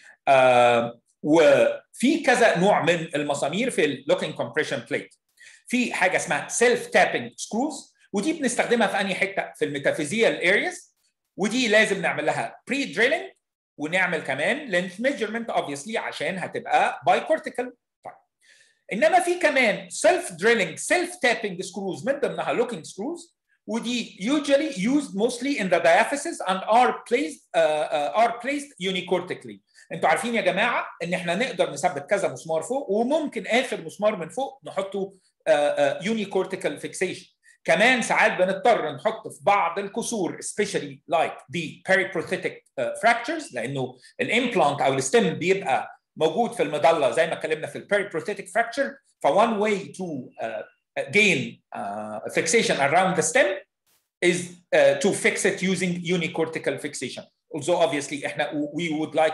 وفي كذا نوع من المسامير في اللوكينج كومبريشن بليت. في حاجه اسمها سيلف تابنج سكروز، ودي بنستخدمها في انهي حته؟ في الميتافيزيال ارياز، ودي لازم نعمل لها بري دريلنج، ونعمل كمان لينث ميجرمنت اوبفيسلي عشان هتبقى باي كورتيكال. انما في كمان سيلف دريلنج سيلف تابنج سكروز من ضمنها لوكينج سكروز، ودي usually used mostly in the diaphysis and are placed unicortically. انتوا عارفين يا جماعه ان احنا نقدر نثبت كذا مسمار فوق، وممكن اخر مسمار من فوق نحطه unicortical fixation. كمان ساعات بنضطر نحط في بعض الكسور especially like the periprosthetic fractures، لانه الامبلانت او الستيم بيبقى موجود في المظله زي ما اتكلمنا في البيريبروثيتك فراكشر. ف one way to gain fixation around the stem is to fix it using unicortical fixation. Although obviously احنا we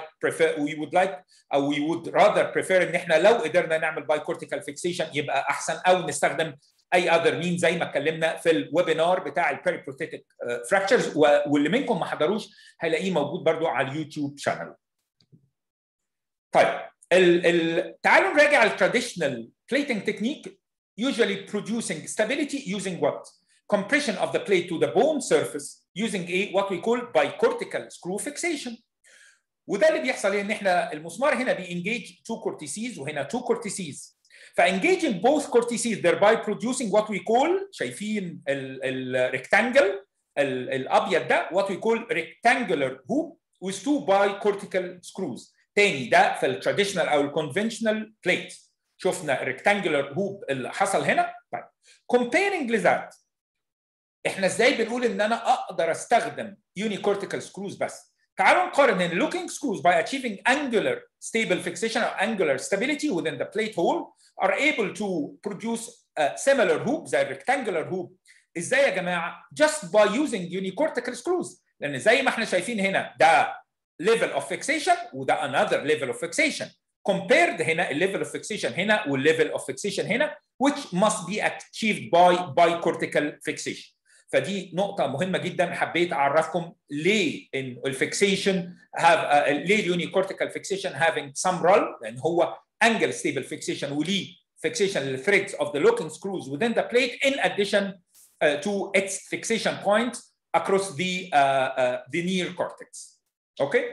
would rather prefer ان احنا لو قدرنا نعمل bicortical fixation يبقى احسن، او نستخدم اي other means زي ما اتكلمنا في الويبينار بتاع البيريبروثيتك fractures، واللي منكم ما حضروش هيلاقيه موجود برضو على اليوتيوب شانل. طيب تعالوا نراجع التراديشنال plating technique usually producing stability using what? Compression of the plate to the bone surface using what we call bicortical screw fixation. وده اللي بيحصل ان احنا المسمار هنا بيengage two cortices وهنا two cortices. فengaging both cortices thereby producing what we call، شايفين الريكتانجل الابيض ده، what we call rectangular hoop with two bicortical screws. تاني ده في التراديشنال او الكونفنشنال بليت شفنا ريكتانجولار هوب اللي حصل هنا. طيب comparing لذات احنا ازاي بنقول ان انا اقدر استخدم يونيكورتيكال سكروز بس؟ تعالوا نقارن ان locking screws by achieving angular stable fixation or angular stability within the plate hole are able to produce a similar hoop زي rectangular hoop. ازاي يا جماعه؟ just by using unicortical screws. لان زي ما احنا شايفين هنا ده level of fixation وده another level of fixation. compared هنا level of fixation هنا level of fixation هنا which must be achieved by bicortical fixation. فدي نقطة مهمة جدا حبيت أعرفكم ليه إن الفيكسيشن ليه اليونيكورتيكال فيكسيشن having some role لأن هو angle stable fixation وليه fixation للthreads of the locking screws within the plate in addition to its fixation point across the near cortex. أوكي؟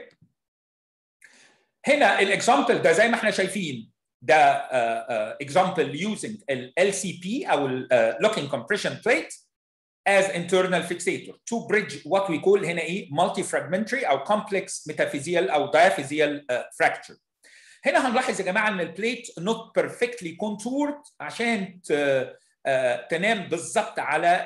هنا الإكزامبل ده زي ما احنا شايفين ده example using ال LCP أو ال locking compression plate as internal fixator to bridge what we call هنا ايه multi-fragmentary او complex metaphyseal او diaphyseal fracture. هنا هنلاحظ يا جماعه ان البليت not perfectly contoured عشان تنام بالظبط على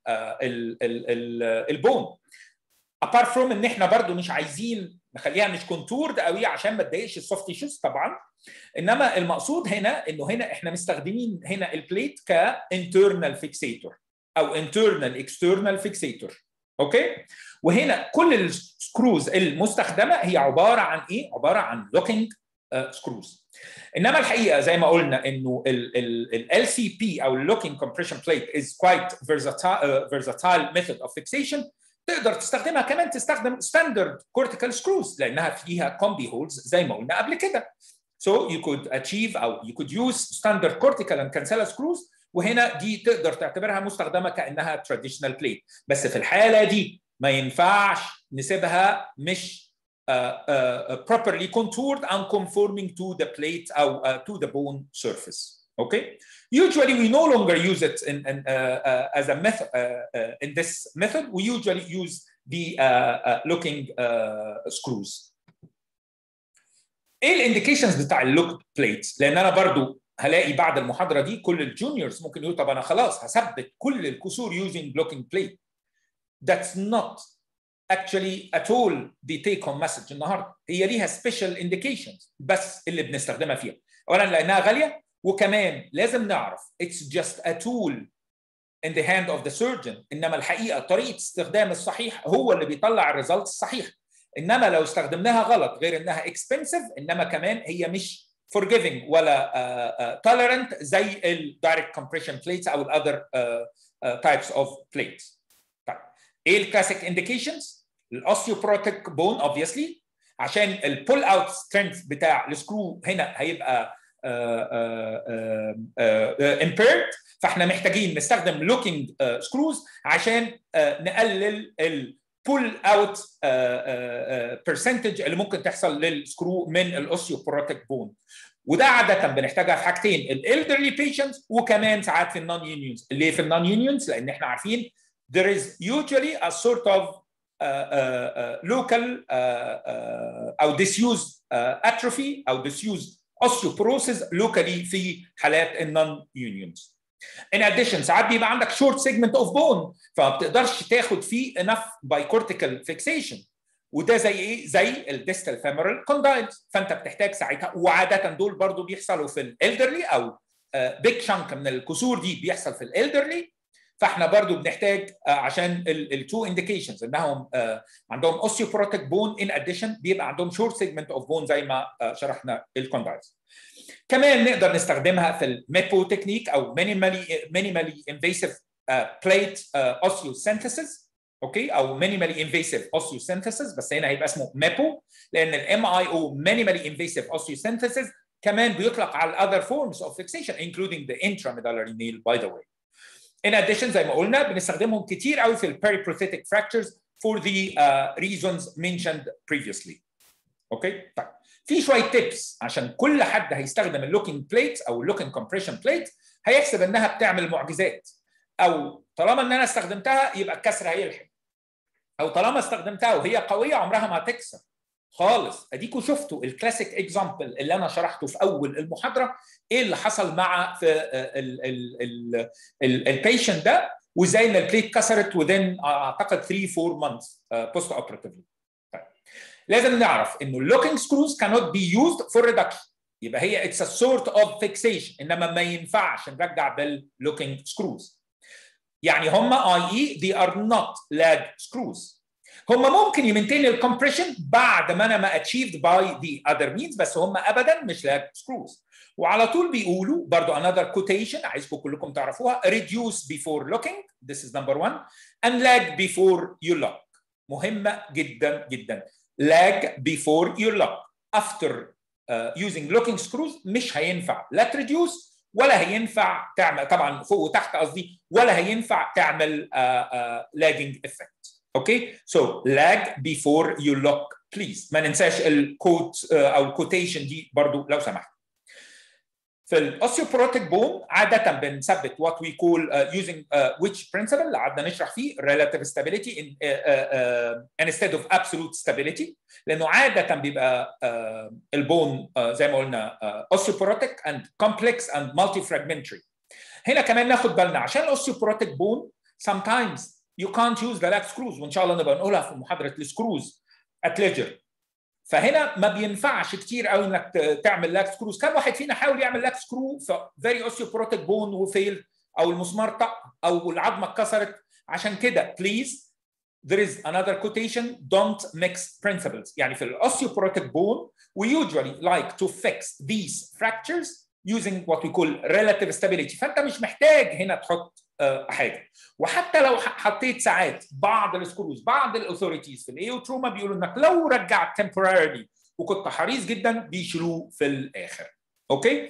البون. apart from ان احنا برضو مش عايزين نخليها مش contoured قوي عشان ما تضايقش السوفت تيشوز طبعا، انما المقصود هنا انه هنا احنا مستخدمين هنا البليت كانترنال فيكسيتور او internal external fixator. اوكي؟ وهنا كل السكروز المستخدمه هي عباره عن ايه؟ عباره عن locking سكروز. انما الحقيقه زي ما قلنا انه ال LCP او locking compression plate is quite versatile method of fixation. تقدر تستخدمها كمان تستخدم standard cortical screws لانها فيها combi holes زي ما قلنا قبل كده. So you could achieve او you could use standard cortical and cancella screws وهنا دي تقدر تعتبرها مستخدمه كانها traditional plate. بس في الحاله دي ما ينفعش نسيبها مش properly contoured and conforming to the plate او to the bone surface. Okay? Usually we no longer use it as a method in this method. We usually use the locking screws. ايه الانديكيشنز بتاع اللوك بليتس؟ لان انا برضو هلاقي بعد المحاضره دي كل الجونيورز ممكن يقولوا طب انا خلاص هثبت كل الكسور using blocking plate. That's not actually at all the take home message النهارده. هي ليها special indications بس اللي بنستخدمها فيها. اولا لانها غاليه وكمان لازم نعرف it's just a tool in the hand of the surgeon. انما الحقيقه طريقه استخدام الصحيح هو اللي بيطلع الريزلت الصحيح. انما لو استخدمناها غلط غير انها expensive انما كمان هي مش forgiving ولا tolerant زي ال direct compression plates او ال other types of plates. طيب ايه الكلاسيك indications؟ الاوستيوبروتيك بون obviously عشان ال pull out strength بتاع السكرو هنا هيبقى impaired فاحنا محتاجين نستخدم locking screws عشان نقلل ال pull out percentage اللي ممكن تحصل للسكرو من الاوستيوبروتيك بون. وده عاده بنحتاجها في حاجتين الالدرلي patients وكمان ساعات في النون يونيونز. ليه في النون يونيونز؟ لان احنا عارفين there is usually a sort of local او disuse atrophy او disuse osteoporosis locally في حالات النون يونيونز. In addition ساعات بيبقى عندك short segment of bone فما بتقدرش تاخد فيه enough bicortical fixation وده زي ايه؟ زي الديستال femoral condyles فانت بتحتاج ساعتها وعاده دول برضو بيحصلوا في الالدرلي او big chunk من الكسور دي بيحصل في الالدرلي فاحنا برضو بنحتاج عشان التو انديكيشنز انهم عندهم osteoporotic bone in addition بيبقى عندهم short segment of bone زي ما شرحنا الكوندايلز. كمان نقدر نستخدمها في الميبو تكنيك او minimally invasive plate osteosynthesis اوكي او minimally invasive osteosynthesis بس هنا هيبقى اسمه ميبو لان الام اي او minimally invasive osteosynthesis كمان بيطلق على other forms of fixation including the intramedullary nail by the way. In addition زي ما قلنا بنستخدمهم كتير قوي في ال periprosthetic fractures for the reasons mentioned previously. اوكي طيب في شويه تيبس عشان كل حد هيستخدم اللوكينج بليت او اللوكينج كومبريشن بليت هيحسب انها بتعمل معجزات او طالما ان انا استخدمتها يبقى الكسر هيلحق او طالما استخدمتها وهي قويه عمرها ما هتكسر خالص. اديكوا شفتوا الكلاسيك اكزامبل اللي انا شرحته في اول المحاضره ايه اللي حصل مع في البيشنت ده وازاي ان البليت كسرت within اعتقد 3-4 months post operatively. لازم نعرف انه اللوكينج سكروز cannot be used for reduction. يبقى هي it's a sort of fixation، انما ما ينفعش نرجع باللوكينج سكروز. يعني هم i.e. they are not lag screws. هم ممكن يمنتين الكمبريشن بعد ما انا ما achieved by the other means، بس هم ابدا مش lag screws. وعلى طول بيقولوا برضو another quotation عايزكم كلكم تعرفوها: reduce before locking، this is number one، and lag before you lock. مهمة جدا جدا. lag before you lock. After using locking screws مش هينفع لا reduce ولا هينفع تعمل، طبعا فوق وتحت قصدي، ولا هينفع تعمل lagging effect. اوكي؟ so lag before you lock please. ما ننساش الكوت او الكوتيشن دي برضو لو سمحت. في الاوستيوبروتيك بون عاده بنثبت what we call using which principle اللي قعدنا نشرح فيه relative stability instead of absolute stability، لانه عاده بيبقى البون زي ما قلنا osteoporotic and complex and multifragmentary. هنا كمان ناخد بالنا عشان الاوستيوبروتيك بون sometimes you can't use the lag screws، وان شاء الله نبقى نقولها في محاضره السكروز at leisure. فهنا ما بينفعش كتير قوي انك تعمل لاك سكروز. كم واحد فينا حاول يعمل لاك سكرو في فيري اوستيوبروتيك بون وفيل، او المسمار طق او العظمه اتكسرت. عشان كده بليز there is another quotation: don't mix principles. يعني في الاوستيوبروتيك بون we usually like to fix these fractures using what we call relative stability. فانت مش محتاج هنا تحط حاجه. وحتى لو حطيت ساعات بعض السكروز، بعض الاثوريتيز في الاي تروما بيقولوا انك لو رجعت temporarily وكنت حريص جدا بيشيلوه في الاخر. اوكي؟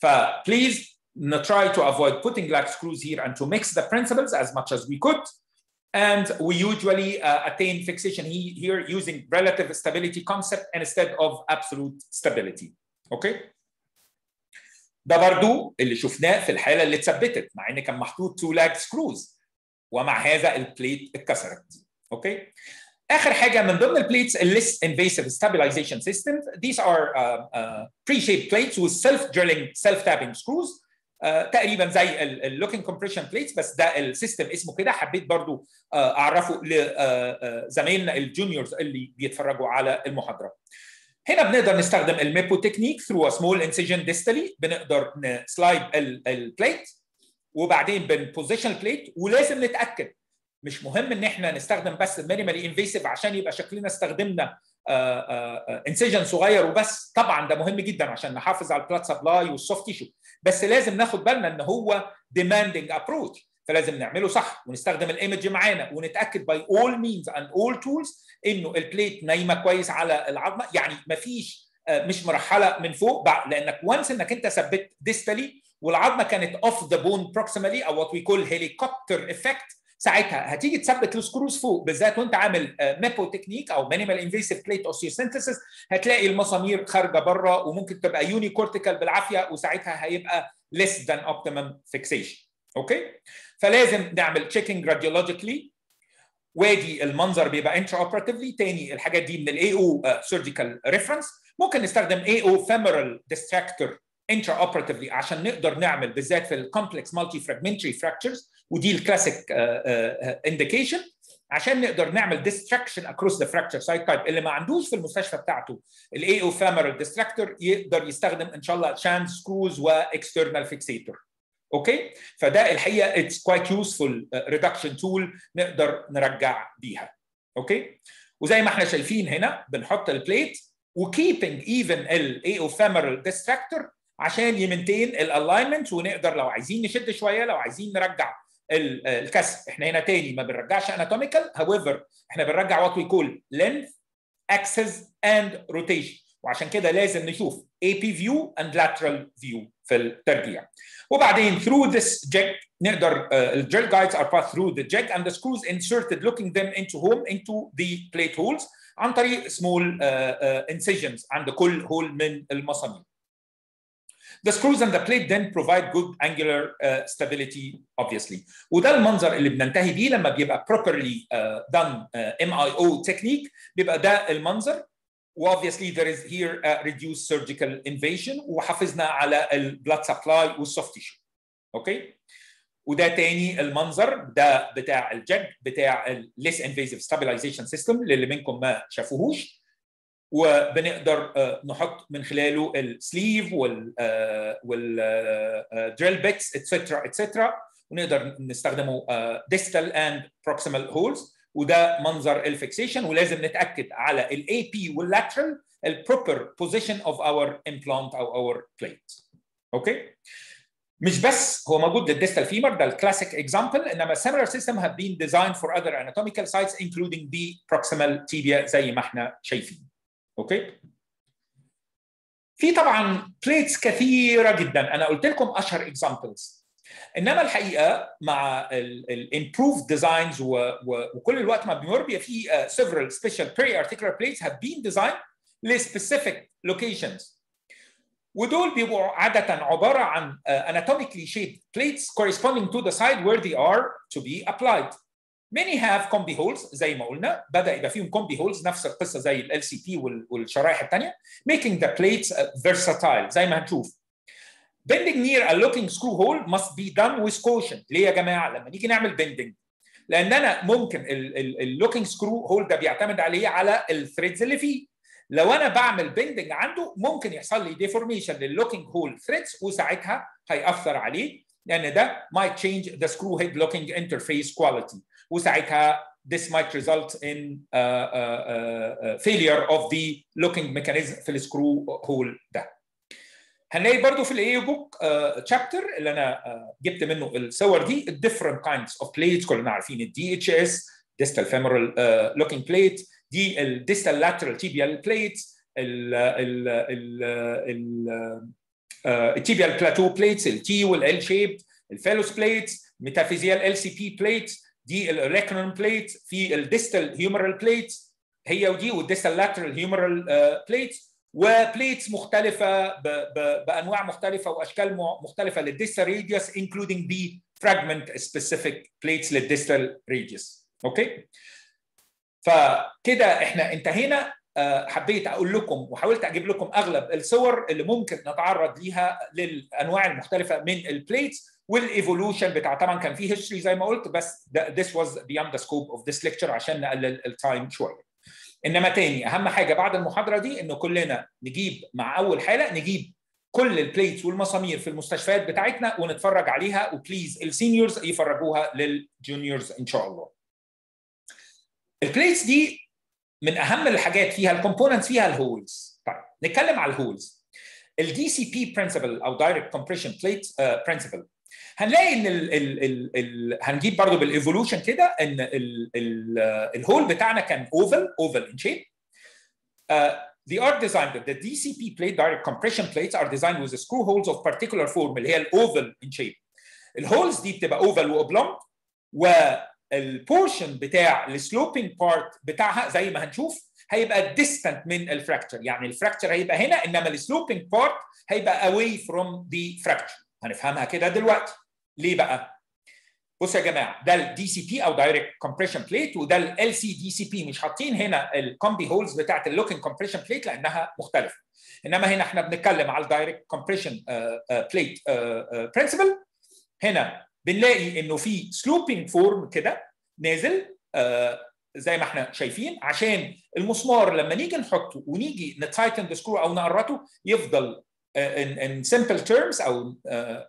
فبليز try to avoid putting lag screws here and to mix the principles as much as we could. And we usually attain fixation here using relative stability concept instead of absolute stability. اوكي؟ ده برضو اللي شفناه في الحاله اللي اتثبتت، مع ان كان محطوط 2 لاج سكروز ومع هذا البليت اتكسرت. اوكي؟ اخر حاجه من ضمن البليتس الليس انفيسيف stabilization systems. These are pre-shaped plates with self-drilling self-tapping screws. تقريبا زي اللوكينج كومبريشن بليتس، بس ده السيستم اسمه كده. حبيت برضو اعرفه لزمايلنا الجونيورز اللي بيتفرجوا على المحاضره. هنا بنقدر نستخدم الميبو تكنيك through a small incision distally. بنقدر نسلايد البليت وبعدين بنبوزيشن البليت، ولازم نتاكد مش مهم ان احنا نستخدم بس مينيمالي انفيسيف عشان يبقى شكلنا استخدمنا انسيجن صغير وبس. طبعا ده مهم جدا عشان نحافظ على البلاد سبلاي والسوفت تيشو، بس لازم ناخد بالنا ان هو demanding approach، فلازم نعمله صح ونستخدم الايمج معانا ونتاكد by all means and all tools انه البليت نايمه كويس على العظمه. يعني مفيش مش مرحله من فوق، لانك وانس انك انت ثبت ديستالي والعظمه كانت اوف ذا بون بروكسيمالي او وات وي كول هيليكوبتر افكت، ساعتها هتيجي تثبت السكروز فوق بالذات وانت عامل ميبو تكنيك او مينيمال انفيسيف بليت اوستيوسينثيسيس، هتلاقي المسامير خارجه بره وممكن تبقى يوني كورتيكال بالعافيه، وساعتها هيبقى less than optimum fixation. اوكي؟ فلازم نعمل تشيكينج راديولوجيكلي، وادي المنظر بيبقى انترا اوبراتيفلي. تاني الحاجات دي من الاي او سيرجيكال ريفرنس. ممكن نستخدم اي او فيمورال ديستراكتور انترا اوبراتيفلي عشان نقدر نعمل بالذات في الكومبلكس مالتي فراجمنتري فراكتشرز، ودي الكلاسيك انديكيشن، عشان نقدر نعمل ديستراكشن اكروس ذا فراكتشر سايت تايب. اللي ما عندوش في المستشفى بتاعته الاي او فيمورال ديستراكتور يقدر يستخدم ان شاء الله شانز سكروز واكسترنال فيكسيتور. اوكي؟ فده الحقيقه اتس كوايت يوسفول ريدكشن تول نقدر نرجع بيها. اوكي؟ وزي ما احنا شايفين هنا بنحط البليت وكيبنج ايفن الاي او فيمورال ديستراكتور عشان يمنتين الالاينمنت، ونقدر لو عايزين نشد شويه، لو عايزين نرجع الكسر. احنا هنا تاني ما بنرجعش اناتوميكال، however احنا بنرجع وات وي كول length, axis and rotation، وعشان كده لازم نشوف AP view and lateral view في الترجيع. وبعدين through this jig نقدر الجيل guides are passed through the jig and the screws inserted looking them into the plate holes عن طريق small incisions عند كل هول من المسامير. The screws and the plate then provide good angular stability obviously. وده المنظر اللي بننتهي بيه لما بيبقى properly done MIO technique. بيبقى ده المنظر. وobviously there is here a reduced surgical invasion وحافظنا على البلاد سبلاي والسوفت تيشو. اوكي؟ وده تاني المنظر ده بتاع الجج بتاع ال less invasive stabilization system للي منكم ما شافوهوش. وبنقدر نحط من خلاله السليف والدريل بيتس اتسترا ونقدر نستخدمه distal and proximal holes، وده منظر الفيكسيشن. ولازم نتاكد على الاي بي واللاترال البروبر بوزيشن اوف اور امبلانت او اور بليت. اوكي، مش بس هو موجود للديستال فيمر، ده الكلاسيك اكزامبل، انما similar system have been designed for other anatomical sites including the proximal tibia زي ما احنا شايفين. اوكي، في طبعا بليتس كثيره جدا، انا قلت لكم اشهر اكزامبلز، انما الحقيقه مع الامبروفد ديزاينز وكل الوقت ما بيمر بيبقى في several special peri-articular plates have been designed لسبيسيفيك locations، ودول بيبقوا عاده عباره عن anatomically shaped plates corresponding to the side where they are to be applied. Many have combi holes زي ما قلنا، بدا يبقى فيهم combi holes نفس القصه زي ال LCP والشرايح الثانيه، making the plates versatile زي ما هنشوف. Bending near a looking screw hole must be done with caution. ليه يا جماعه؟ لما نيجي نعمل bending، لان انا ممكن اللوكينج سكرو هول ده بيعتمد على الثريدز اللي فيه. لو انا بعمل بندنج عنده ممكن يحصل لي ديفورميشن لللوكينج هول ثريدز، وساعتها هيأثر عليه، لان ده might change the screw head locking interface quality، وساعتها this might result in failure of the locking mechanism في السكرو هول ده. هنلاقي برضو في الاي بوك تشابتر اللي انا جبت منه الصور دي different kinds of plates، كلنا عارفين الدي اتش اس distal femoral looking plate، دي الديستال lateral tibial plates، التيبيال بلاتو بليتس التي والال شيبد، الفالوس بليتس، ميتافيزيال ال سي بي بليتس، دي الريكنون بليت، في الديستال هيومرال بليتس هي ودي، والديستال لاترال هيومرال بليتس، وبليتس مختلفه بانواع مختلفه واشكال مختلفه للديستال راديوس including the fragment specific plates للديستال راديوس. اوكي، فكده احنا انتهينا. حبيت اقول لكم وحاولت اجيب لكم اغلب الصور اللي ممكن نتعرض ليها للانواع المختلفه من البليتس والايفولوشن بتاع، طبعا كان في هيستوري زي ما قلت، بس this was beyond the scope of this lecture عشان نقلل التايم شويه. انما تاني اهم حاجه بعد المحاضره دي انه كلنا نجيب مع اول حاله نجيب كل البليتس والمسامير في المستشفيات بتاعتنا ونتفرج عليها، وبليز السينيورز يفرجوها للجونيورز ان شاء الله. البليتس دي من اهم الحاجات فيها الكومبوننتس فيها الهولز. طيب نتكلم على الهولز. الدي سي بي برنسبل او دايركت كومبريشن بليت برنسبل، هنلاقي ان هنجيب برضو بالايفولوشن كده ان الهول بتاعنا كان اوفال in shape. They are designed that the DCP plate direct compression plates are designed with the screw holes of particular form اللي هي الاوفال in shape. الهولز دي بتبقى اوفال واوبلونج، والبورشن بتاع السلوبينج بارت بتاعها زي ما هنشوف هيبقى ديستنت من الفراكتشر، يعني الفراكتشر هيبقى هنا انما السلوبينج بارت هيبقى away from the fracture. هنفهمها كده دلوقتي ليه بقى. بصوا يا جماعه، ده الدي سي بي او دايركت كومبريشن بليت، وده ال سي دي سي بي. مش حاطين هنا الكومبي هولز بتاعت اللوكينج كومبريشن بليت لانها مختلفه، انما هنا احنا بنتكلم على الدايركت كومبريشن بليت برنسبل. هنا بنلاقي انه في سلوبينج فورم كده نازل زي ما احنا شايفين، عشان المسمار لما نيجي نحطه ونيجي نتايتن سكرو او نقرطه يفضل in simple terms او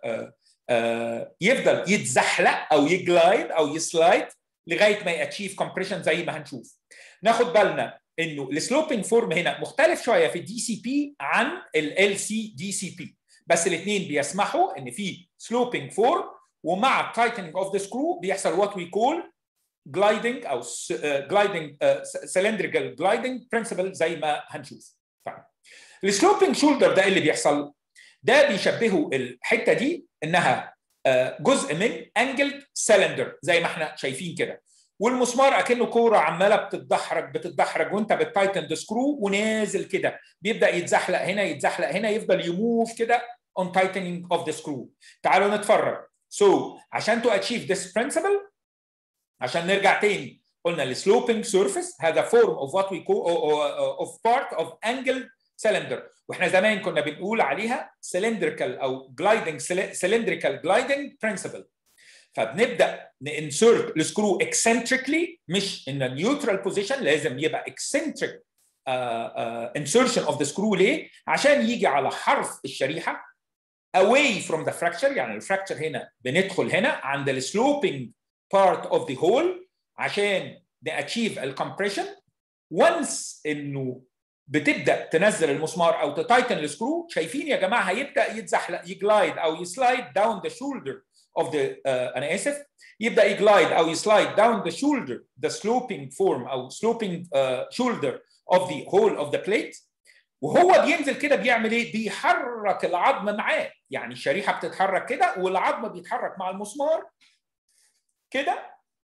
يفضل يتزحلق او يجلايد او يسلايد لغايه ما ياتشيف كومبريشن زي ما هنشوف. ناخد بالنا انه السلوبينج فورم هنا مختلف شويه في الدي سي بي عن ال سي دي سي بي، بس الاثنين بيسمحوا ان في سلوبينج فورم، ومع التايتنينج اوف ذا سكرو بيحصل وات وي كول جلايدنج او جلايدنج سلندريكال جلايدنج برنسبل زي ما هنشوف. السلوبينج شولدر ده اللي بيحصل ده بيشبهوا الحته دي انها جزء من انجلد سلندر زي ما احنا شايفين كده، والمسمار اكنه كوره عماله بتتدحرج وانت بتايتن ذا سكرو ونازل كده، بيبدا يتزحلق هنا يتزحلق هنا، يفضل يموف كده on tightening of the screw. تعالوا نتفرج. عشان to achieve this principle، عشان نرجع تاني قلنا السلوبينج سيرفيس هذا form of what we call of part of angled cylinder، واحنا زمان كنا بنقول عليها cylindrical او gliding cylindrical gliding principle. فبنبدا نinsert السكرو eccentrically، مش in a neutral position، لازم يبقى eccentric insertion of the screw ليه؟ عشان يجي على حرف الشريحه away from the fracture، يعني الفراكشر هنا بندخل هنا عند ال sloping part of the hole عشان نachieve الكمبريشن. once انه بتبدا تنزل المسمار او تتايتن السكرو، شايفين يا جماعه هيبدا يتزحلق يجلايد او يسلايد down the shoulder of the انا اسف، يبدا يجلايد او يسلايد down the shoulder the sloping form او sloping shoulder of the hole of the plate. وهو بينزل كده بيعمل ايه؟ بيحرك العظم معاه، يعني الشريحه بتتحرك كده والعظم بيتحرك مع المسمار كده.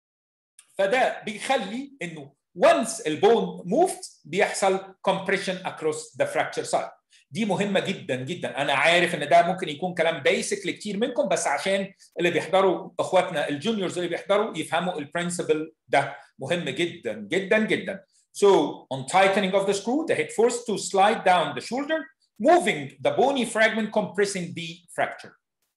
فده بيخلي انه once البون موفت بيحصل compression across the fracture site. دي مهمه جدا جدا. انا عارف ان ده ممكن يكون كلام بيسك لكتير منكم، بس عشان اللي بيحضروا اخواتنا الجونيورز اللي بيحضروا يفهموا البرنسبل ده مهم جدا جدا جدا. So on tightening of the screw, the head forced to slide down the shoulder, moving the bony fragment, compressing the fracture.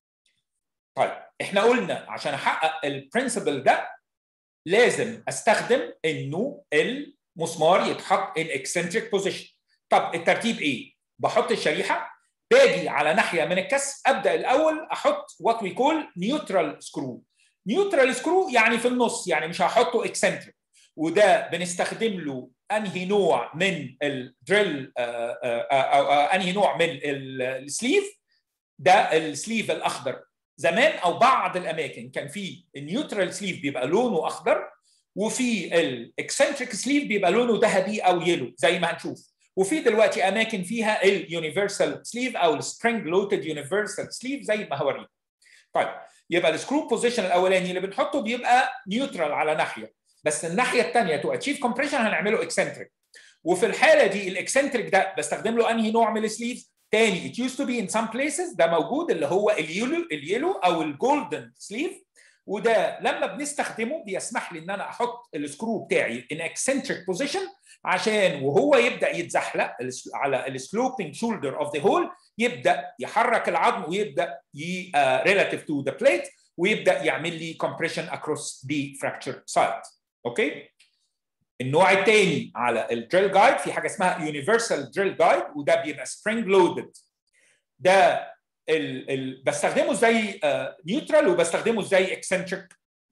طيب احنا قلنا عشان احقق البرنسبل ده لازم استخدم انه المسمار يتحط in eccentric position. طب الترتيب ايه؟ بحط الشريحه، باجي على ناحيه من الكسر، ابدا الاول احط what we call neutral screw. neutral screw يعني في النص، يعني مش هحطه eccentric. وده بنستخدم له انهي نوع من الدريل او انهي نوع من السليف. ده السليف الاخضر. زمان او بعض الاماكن كان في النيوترال سليف بيبقى لونه اخضر، وفي الاكسنتريك سليف بيبقى لونه ذهبي او يلو زي ما هنشوف. وفي دلوقتي اماكن فيها اليونيفرسال سليف او السبرينج لوتد يونيفرسال سليف زي ما هوريكم. طيب يبقى السكرو بوزيشن الاولاني اللي بنحطه بيبقى نيوترال على ناحيه، بس الناحيه الثانيه تو اتشيف كومبريشن هنعمله اكسنتريك. وفي الحاله دي الاكسنتريك ده بستخدم له انهي نوع من السليفز؟ تاني it used to be in some places ده موجود اللي هو اليلو او الجولدن سليف. وده لما بنستخدمه بيسمح لي ان انا احط السكرو بتاعي in eccentric position عشان وهو يبدا يتزحلق على السلوبينج شولدر اوف ذا هول يبدا يحرك العظم ويبدا relative to the plate ويبدا يعمل لي compression across the fracture site. اوكي؟ النوع الثاني على الدريل جايد في حاجه اسمها يونيفرسال دريل جايد، وده بيبقى سبرينج لودد. ده بستخدمه زي نيوترال وبستخدمه زي اكسنتريك.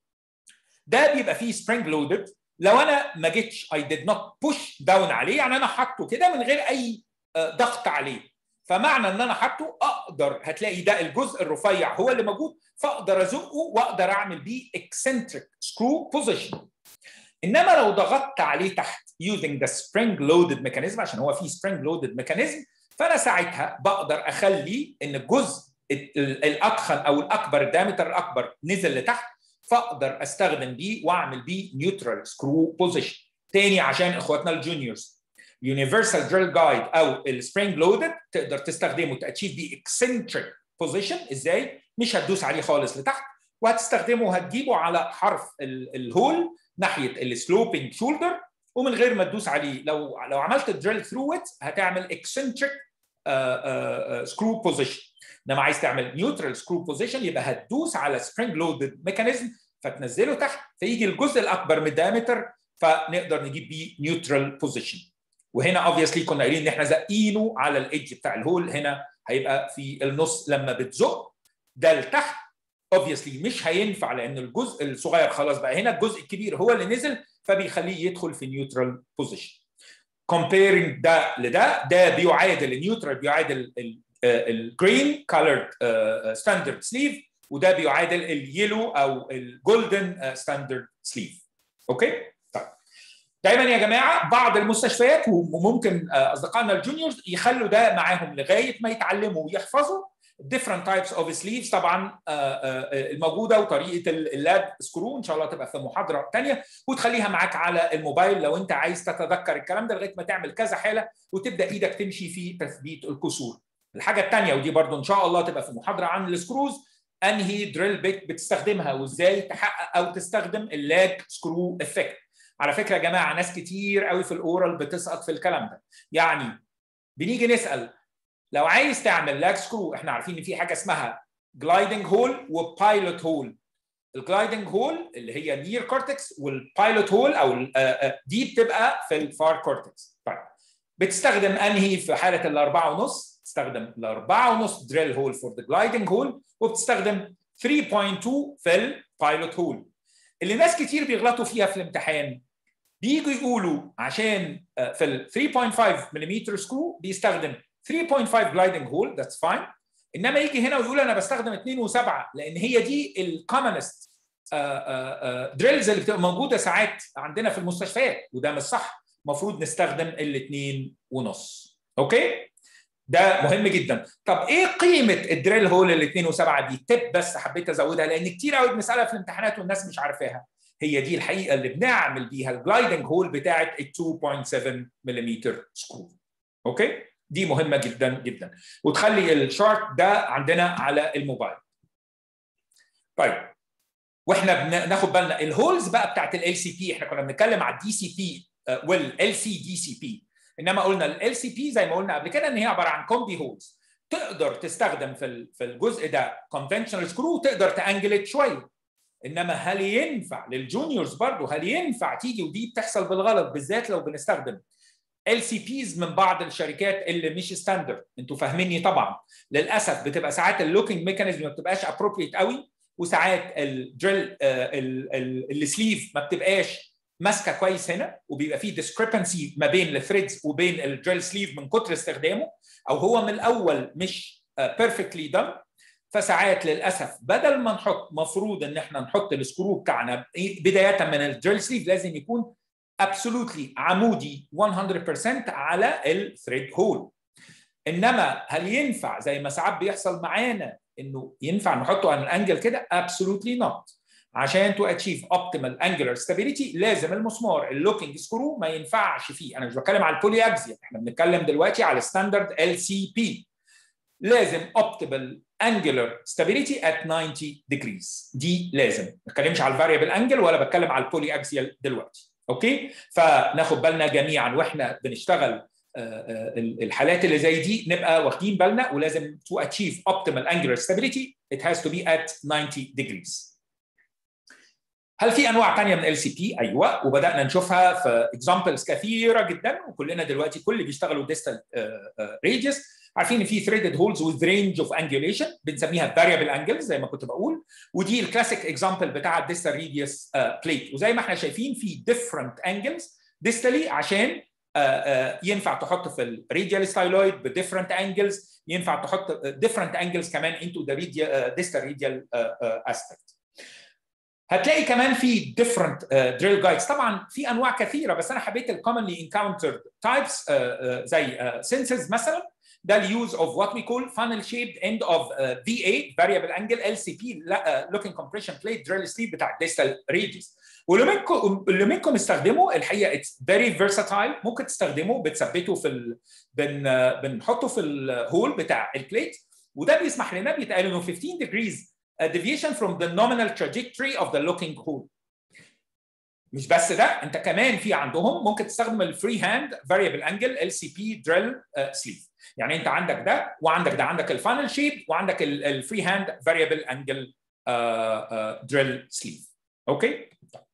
ده بيبقى فيه سبرينج لودد. لو انا ما جيتش I did not push down عليه، يعني انا حاطه كده من غير اي ضغط عليه، فمعنى ان انا حاطه اقدر هتلاقي ده الجزء الرفيع هو اللي موجود، فاقدر ازقه واقدر اعمل بيه اكسنتريك سكرو بوزيشن. انما لو ضغطت عليه تحت using the spring loaded mechanism عشان هو فيه spring loaded mechanism، فانا ساعتها بقدر اخلي ان الجزء الاضخم او الاكبر الدايمتر الاكبر نزل لتحت، فاقدر استخدم بيه واعمل بيه neutral screw position. تاني عشان اخواتنا الجونيورز، universal drill guide او الspring loaded تقدر تستخدمه تاتشيف بيه eccentric position. ازاي؟ مش هتدوس عليه خالص لتحت، وهتستخدمه هتجيبه على حرف الهول ناحيه السلوبينج شولدر، ومن غير ما تدوس عليه. لو عملت دريل ثرو ات هتعمل اكسنتريك سكرو بوزيشن. انما عايز تعمل نيوترال سكرو بوزيشن يبقى هتدوس على سبرينج لودد ميكانيزم فتنزله تحت فيجي الجزء الاكبر من الدايمتر فنقدر نجيب بيه نيوترال بوزيشن. وهنا اوبفيسلي كنا قايلين ان احنا زقينه على الايدج بتاع الهول، هنا هيبقى في النص. لما بتزق ده لتحت obviously مش هينفع لان الجزء الصغير خلاص بقى هنا، الجزء الكبير هو اللي نزل فبيخليه يدخل في نيوترال بوزيشن. comparing ده لده، ده بيعادل النيوترال بيعادل الجرين كولرد ستاندرد سليف، وده بيعادل اليلو او الجولدن ستاندرد سليف. اوكي؟ طيب دايما يا جماعه بعض المستشفيات وممكن اصدقائنا الجونيورز يخلوا ده معاهم لغايه ما يتعلموا ويحفظوا different types of sleeves طبعا الموجوده، وطريقه اللاب سكرو ان شاء الله تبقى في محاضره ثانيه وتخليها معاك على الموبايل لو انت عايز تتذكر الكلام ده لغايه ما تعمل كذا حاله وتبدا ايدك تمشي في تثبيت الكسور. الحاجه الثانيه ودي برضو ان شاء الله تبقى في محاضره عن السكروز، انهي دريل بيت بتستخدمها وازاي تحقق او تستخدم اللاج سكرو افكت. على فكره يا جماعه ناس كتير قوي في الاورال بتسقط في الكلام ده. يعني بنيجي نسال لو عايز تعمل لاج سكرو، احنا عارفين ان في حاجه اسمها جلايدنج هول وبايلوت هول. الجلايدنج هول اللي هي نير كورتكس، والبايلوت هول او دي بتبقى في الفار كورتكس. طيب بتستخدم انهي في حاله ال4.5؟ تستخدم ال4.5 دريل هول فور ذا جلايدنج هول، وبتستخدم 3.2 في البايلوت هول. اللي ناس كتير بيغلطوا فيها في الامتحان بييجوا يقولوا عشان في ال 3.5 ملم سكرو بيستخدم 3.5 جلايدنج هول، ذاتس فاين، انما يجي هنا ويقول انا بستخدم 2.7 لان هي دي الكومنست دريلز اللي بتبقى موجوده ساعات عندنا في المستشفيات، وده مش صح. المفروض نستخدم ال2.5. اوكي؟ ده مهم جدا. طب ايه قيمه الدريل هول ال 2.7 دي؟ تب بس حبيت ازودها لان كتير قوي بنسالها في الامتحانات والناس مش عارفاها. هي دي الحقيقه اللي بنعمل بيها الجلايدنج هول بتاعه ال 2.7 ملم سكرو. اوكي؟ دي مهمه جدا جدا، وتخلي الشارت ده عندنا على الموبايل. طيب، واحنا بناخد بالنا الهولز بقى بتاعت ال سي بي، احنا كنا بنتكلم على الدي سي بي والال سي دي سي بي، انما قلنا ال سي بي زي ما قلنا قبل كده ان هي عباره عن كومبي هولز. تقدر تستخدم في الجزء ده كونفنشنال سكرو، تقدر تانجلت شويه. انما هل ينفع للجونيورز برضه؟ هل ينفع تيجي؟ ودي بتحصل بالغلط بالذات لو بنستخدم ال سي بيز من بعض الشركات اللي مش ستاندرد. انتوا فاهميني طبعا. للاسف بتبقى ساعات اللوكينج ميكانيزم ما بتبقاش ابروبريت قوي، وساعات الدريل السليف ما بتبقاش ماسكه كويس هنا، وبيبقى فيه ديسكريبنسي ما بين الثريدز وبين الدريل سليف من كتر استخدامه، او هو من الاول مش بيرفكتلي دان. فساعات للاسف بدل ما نحط، مفروض ان احنا نحط السكرو بتاعنا بدايه من الدريل سليف لازم يكون absolutely عمودي 100% على الثريد هول. انما هل ينفع زي ما ساعات بيحصل معانا انه ينفع نحطه على الانجل كده؟ absolutely not. عشان تو اتشيف اوبتيمال انجلر ستابيليتي لازم المسمار اللوكينج سكرو ما ينفعش فيه. انا مش بتكلم على البولي اكزيال، احنا بنتكلم دلوقتي على ستاندرد ال سي بي. لازم اوبتيمال انجلر ستابيليتي ات 90 degrees، دي لازم. ما بتكلمش على الفاريبل انجل ولا بتكلم على البولي اكزيال دلوقتي. اوكي؟ فناخد بالنا جميعا واحنا بنشتغل الحالات اللي زي دي، نبقى واخدين بالنا، ولازم to achieve optimal angular stability it has to be at 90 degrees. هل في انواع ثانيه من ال سي بي؟ ايوه، وبدانا نشوفها في اكزامبلز كثيره جدا، وكلنا دلوقتي كل اللي بيشتغلوا ديستال ريديوس عارفين ان في ثريدد هولز with range of angulation بنسميها variable angles زي ما كنت بقول، ودي الكلاسيك اكزامبل بتاع الديستال ريديوس بليت. وزي ما احنا شايفين في different angles ديستالي عشان ينفع تحط في الراديال ستايلويد بديفرنت انجلز، ينفع تحط different angles كمان into the distal radial aspect. هتلاقي كمان في different drill guides. طبعا في انواع كثيره، بس انا حبيت ال commonly encountered types زي sensors مثلا. ده use of what we call funnel shaped end of VA variable angle LCP looking compression plate drill sleeve بتاع distal radius. واللي منكم استخدمه الحقيقه it's very versatile. ممكن تستخدمه، بتثبته في بنحطه في الهول بتاع البليت، وده بيسمح لنا، بيتقال انه 15 degrees deviation from the nominal trajectory of the looking hole. مش بس ده، انت كمان في عندهم ممكن تستخدم الفري هاند variable angle LCP drill sleeve. يعني انت عندك ده وعندك ده، عندك الفانل شيب وعندك الفري هاند variable angle drill sleeve. اوكي؟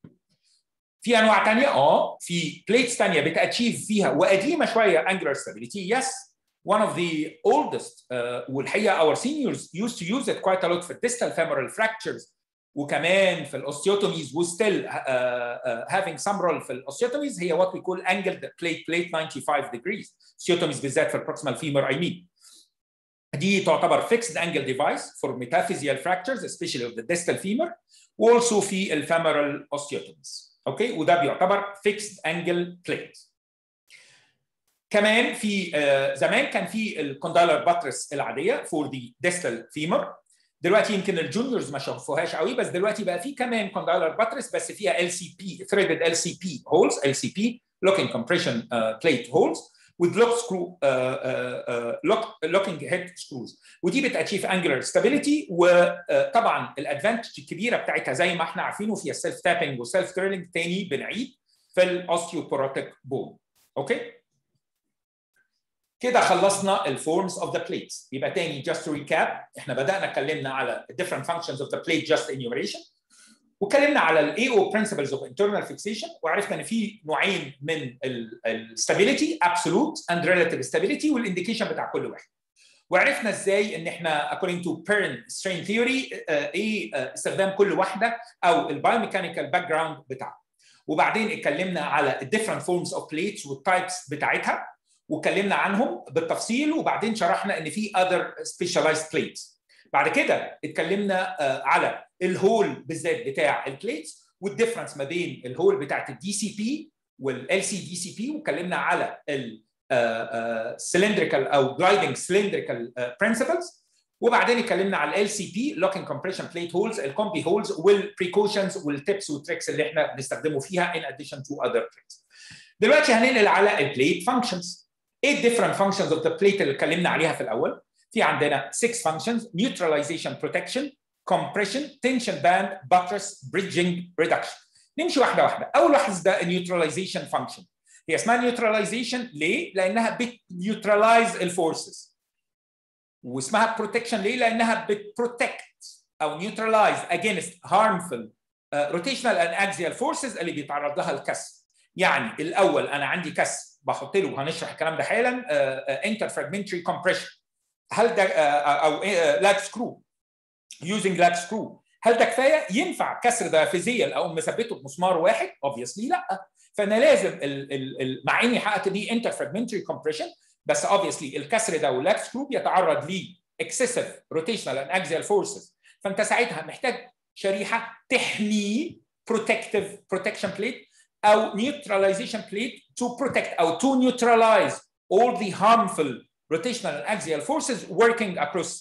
في انواع ثانيه، في بليتس ثانيه بتاتشيف فيها وقديمه شويه angular stability. Yes, one of the oldest والحقيقه our seniors used to use it quite a lot في distal femoral fractures وكمان في الاوستيوتوميز، وستيل having some role في الاوستيوتوميز، هي what we call angled plate 95 degrees. osteotomies بالذات في البروكسيمال فيمر I mean. دي تعتبر fixed angle device for metaphyseal fractures especially of the distal femur، والسو في الفيمورال osteotomies. اوكي؟ وده بيعتبر fixed angle plate. كمان في زمان كان في الكوندايلر باترس العاديه for the distal femur. دلوقتي يمكن الجونيورز ما شافوهاش قوي، بس دلوقتي بقى في كمان كوندايلر باترس بس فيها ال سي بي threaded ال سي بي هولز، ال سي بي looking compression plate holes with lock screw locking head screws، ودي بتاتشيف angular stability. وطبعا الادفانتج الكبيره بتاعتها زي ما احنا عارفينه فيها السيلف تابنج والسيلف تريلنج، تاني بنعيد في الاوستيوبوروتيك بون. اوكي؟ كده خلصنا الفورمز اوف ذا بليتس. يبقى تاني just to recap، احنا بدأنا اتكلمنا على different functions of the plate just enumeration، واتكلمنا على الاي او principles of internal fixation، وعرفنا ان في نوعين من الستابيليتي absolute and relative stability والانديكيشن بتاع كل واحد. وعرفنا ازاي ان احنا according to parent strain theory ايه استخدام كل واحده او البايوميكانيكال باك جراوند بتاعها. وبعدين اتكلمنا على different forms of plates والتايبس بتاعتها واتكلمنا عنهم بالتفصيل، وبعدين شرحنا ان في other specialized plates. بعد كده اتكلمنا على الهول بالذات بتاع البليتس والديفرنس ما بين الهول بتاعت الدي سي بي والال سي دي سي بي، واتكلمنا على السلندريكال او جلايدنج سلندريكال برنسبلز، وبعدين اتكلمنا على ال سي بي لوكينج كومبريشن بليت هولز، الكومبي هولز والبريكوشنز والتيبس والتريكس اللي احنا بنستخدمه فيها in addition to other plates. دلوقتي هننقل على البليت فانكشنز. ايه الديفرنت فانكشنز اوف ذا بليت اللي اتكلمنا عليها في الاول؟ في عندنا 6 functions: neutralization, protection, compression, tension band, buttress, bridging, reduction. نمشي واحده واحده. اول واحد ده neutralization function. هي اسمها neutralization ليه؟ لانها بتنيوترلايز الفورسز. واسمها protection ليه؟ لانها بتprotect او neutralize against harmful rotational and axial forces اللي بيتعرض لها الكسر. يعني الاول انا عندي كسر بحط له، هنشرح الكلام ده حالا، interfragmentary compression. هل ده او لاج سكرو يوزنج لاج سكرو، هل ده كفايه؟ ينفع كسر ده فيزيال او مثبته بمسمار واحد؟ اوبفيسلي لا. فانا لازم مع اني حققت دي انترفراجمنتري كومبريشن، بس اوبفيسلي الكسر ده واللاج سكرو بيتعرض ل اكسسيف روتيشنال اند اكزيال فورسز، فانت ساعتها محتاج شريحه تحميه، protection plate او neutralization plate to protect او to neutralize all the harmful rotational and axial forces working across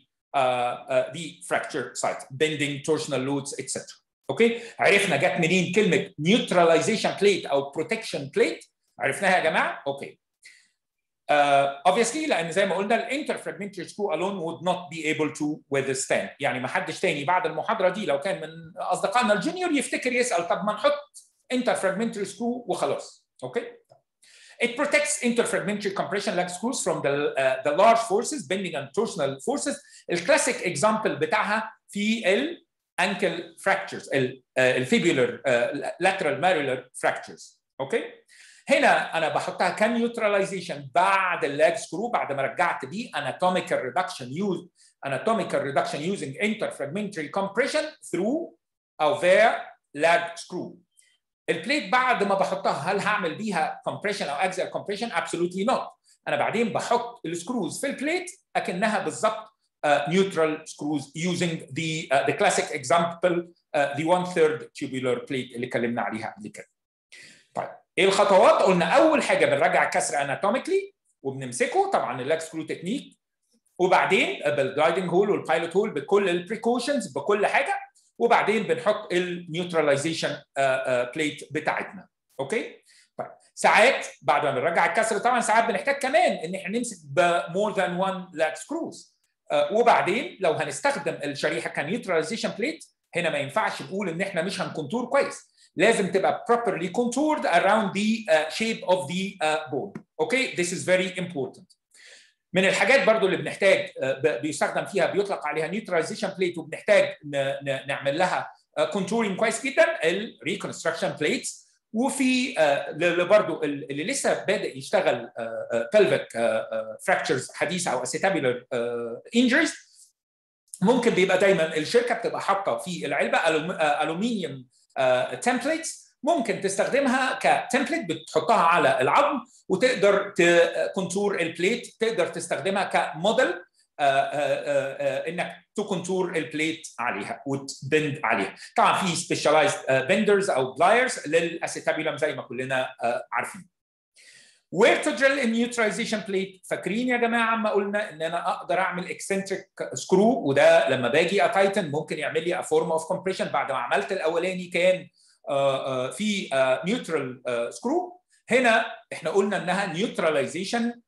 the fracture site, bending, torsional loads, etc. اوكي؟ عرفنا جت منين كلمه neutralization plate او protection plate؟ عرفناها يا جماعه؟ اوكي. Obviously لان زي ما قلنا الانترفراجمنتري سكرو alone would not be able to withstand. يعني ما حدش تاني بعد المحاضره دي لو كان من اصدقائنا الجونيور يفتكر يسال طب ما نحط interfragmentary screw وخلاص. اوكي؟ It protects interfragmentary compression lag screws from the large forces, bending and torsional forces. الكلاسيك اكزامبل بتاعها في الانكل fractures, الفيبولار lateral marular fractures. اوكي؟ هنا انا بحطها كنيوتراليزيشن بعد اللاج سكرو، بعد ما رجعت بيه anatomical reduction using interfragmentary compression through او via lag screw. البليت بعد ما بحطها هل هعمل بيها compression او axial compression؟ absolutely not. انا بعدين بحط السكروز في البليت اكنها بالظبط neutral screws using the classic example the 1/3 tubular plate اللي اتكلمنا عليها قبل كده. طيب ايه الخطوات؟ قلنا اول حاجه بنراجع الكسر اناتوميكلي وبنمسكه طبعا اللاج سكرو تكنيك، وبعدين بالجلايدنج هول والبايلوت هول بكل البريكوشنز بكل حاجه، وبعدين بنحط النيوتراليزيشن بليت بتاعتنا. اوكي؟ طيب ساعات بعد ما بنرجع الكسر طبعا ساعات بنحتاج كمان ان احنا نمسك بمور ذان 1 لاج سكروز، وبعدين لو هنستخدم الشريحه كنيوتراليزيشن بليت هنا ما ينفعش نقول ان احنا مش هنكونتور كويس، لازم تبقى properly contoured around the shape of the bone. اوكي؟ this is very important. من الحاجات برضو اللي بنحتاج بيستخدم فيها بيطلق عليها نيوتراليزيشن بليت وبنحتاج نعمل لها كونتورنج كويس جدا الريكونستراكشن بليتس. وفي برضو اللي لسه بادئ يشتغل pelvic fractures حديثه او acetabular injuries، ممكن بيبقى دايما الشركه بتبقى حاطه في العلبه الومنيوم تمبليتس، ممكن تستخدمها كتمبليت بتحطها على العظم وتقدر تكونتور البليت، تقدر تستخدمها كموديل انك تكونتور البليت عليها وتبند عليها. طبعا في سبيشاليزد بندرز او بلايرز للاسيتابيولم زي ما كلنا عارفين. Where to drill a neutralization plate؟ فاكرين يا جماعه اما قلنا ان انا اقدر اعمل اكسنتريك سكرو، وده لما باجي اتايتن ممكن يعمل لي فورم اوف كومبريشن بعد ما عملت الاولاني كان في نيوترال سكرو. هنا احنا قلنا انها نيوتراليزيشن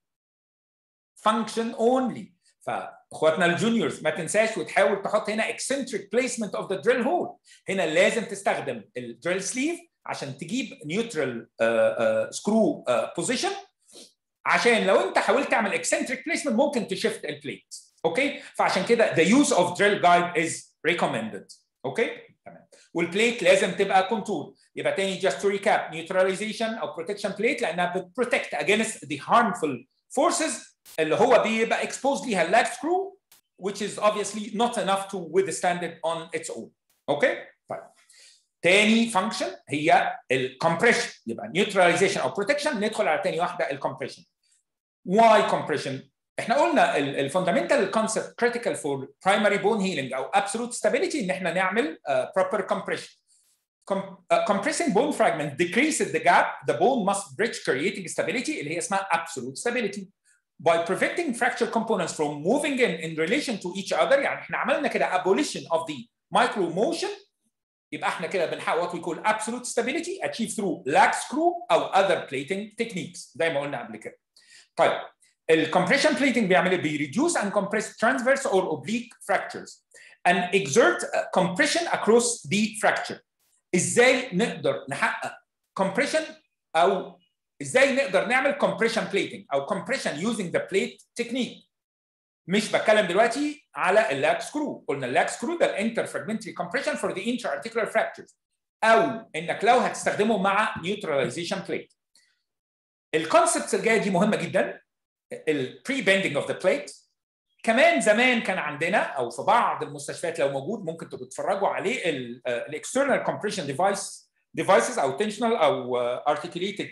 فانكشن اونلي، فاخواتنا الجونيورز ما تنساش وتحاول تحط هنا eccentric placement of the drill hole. هنا لازم تستخدم الدريل سليف عشان تجيب نيوترال سكرو بوزيشن، عشان لو انت حاولت تعمل eccentric placement ممكن تشفت البليت. اوكي؟ فعشان كده the use of drill guide is recommended. اوكي؟ تمام. والبليت لازم تبقى كونتور. يبقى تاني just to recap neutralization او protection plate لانها بتprotect against the harmful forces اللي هو بيبقى exposed ليها اللاج سكرو which is obviously not enough to withstand it on its own. اوكي؟ طيب. تاني فانكشن هي الكمبريشن. يبقى neutralization او protection. ندخل على تاني واحده الكمبريشن. Why compression؟ احنا قلنا الفاندامنتال كونسبت critical for primary bone healing او absolute stability ان احنا نعمل proper compression. Compressing bone fragment decreases the gap the bone must bridge creating stability اللي هي اسمها absolute stability. By preventing fracture components from moving in relation to each other يعني احنا عملنا كده abolition of the micro motion يبقى احنا كده بنحقق what we call absolute stability achieved through lag screw او other plating techniques زي ما قلنا قبل كده. طيب الcompression plating بيعمل ايه؟ بيreduce and compress transverse or oblique fractures and exert compression across the fracture. ازاي نقدر نحقق compression او ازاي نقدر نعمل compression plating او compression using the plate technique. مش بتكلم دلوقتي على اللاج سكرو. قلنا اللاج سكرو ده الانترفراجمنتري compression for the intra-articular fractures او انك لو هتستخدمه مع neutralization plate. الكونسبتس الجايه دي مهمه جدا. البري بيندنج اوف ذا بليت كمان زمان كان عندنا او في بعض المستشفيات لو موجود ممكن تبقوا تتفرجوا عليه الاكسترنال كومبريشن ديفايسز او تنشنال او ارتكيوليتد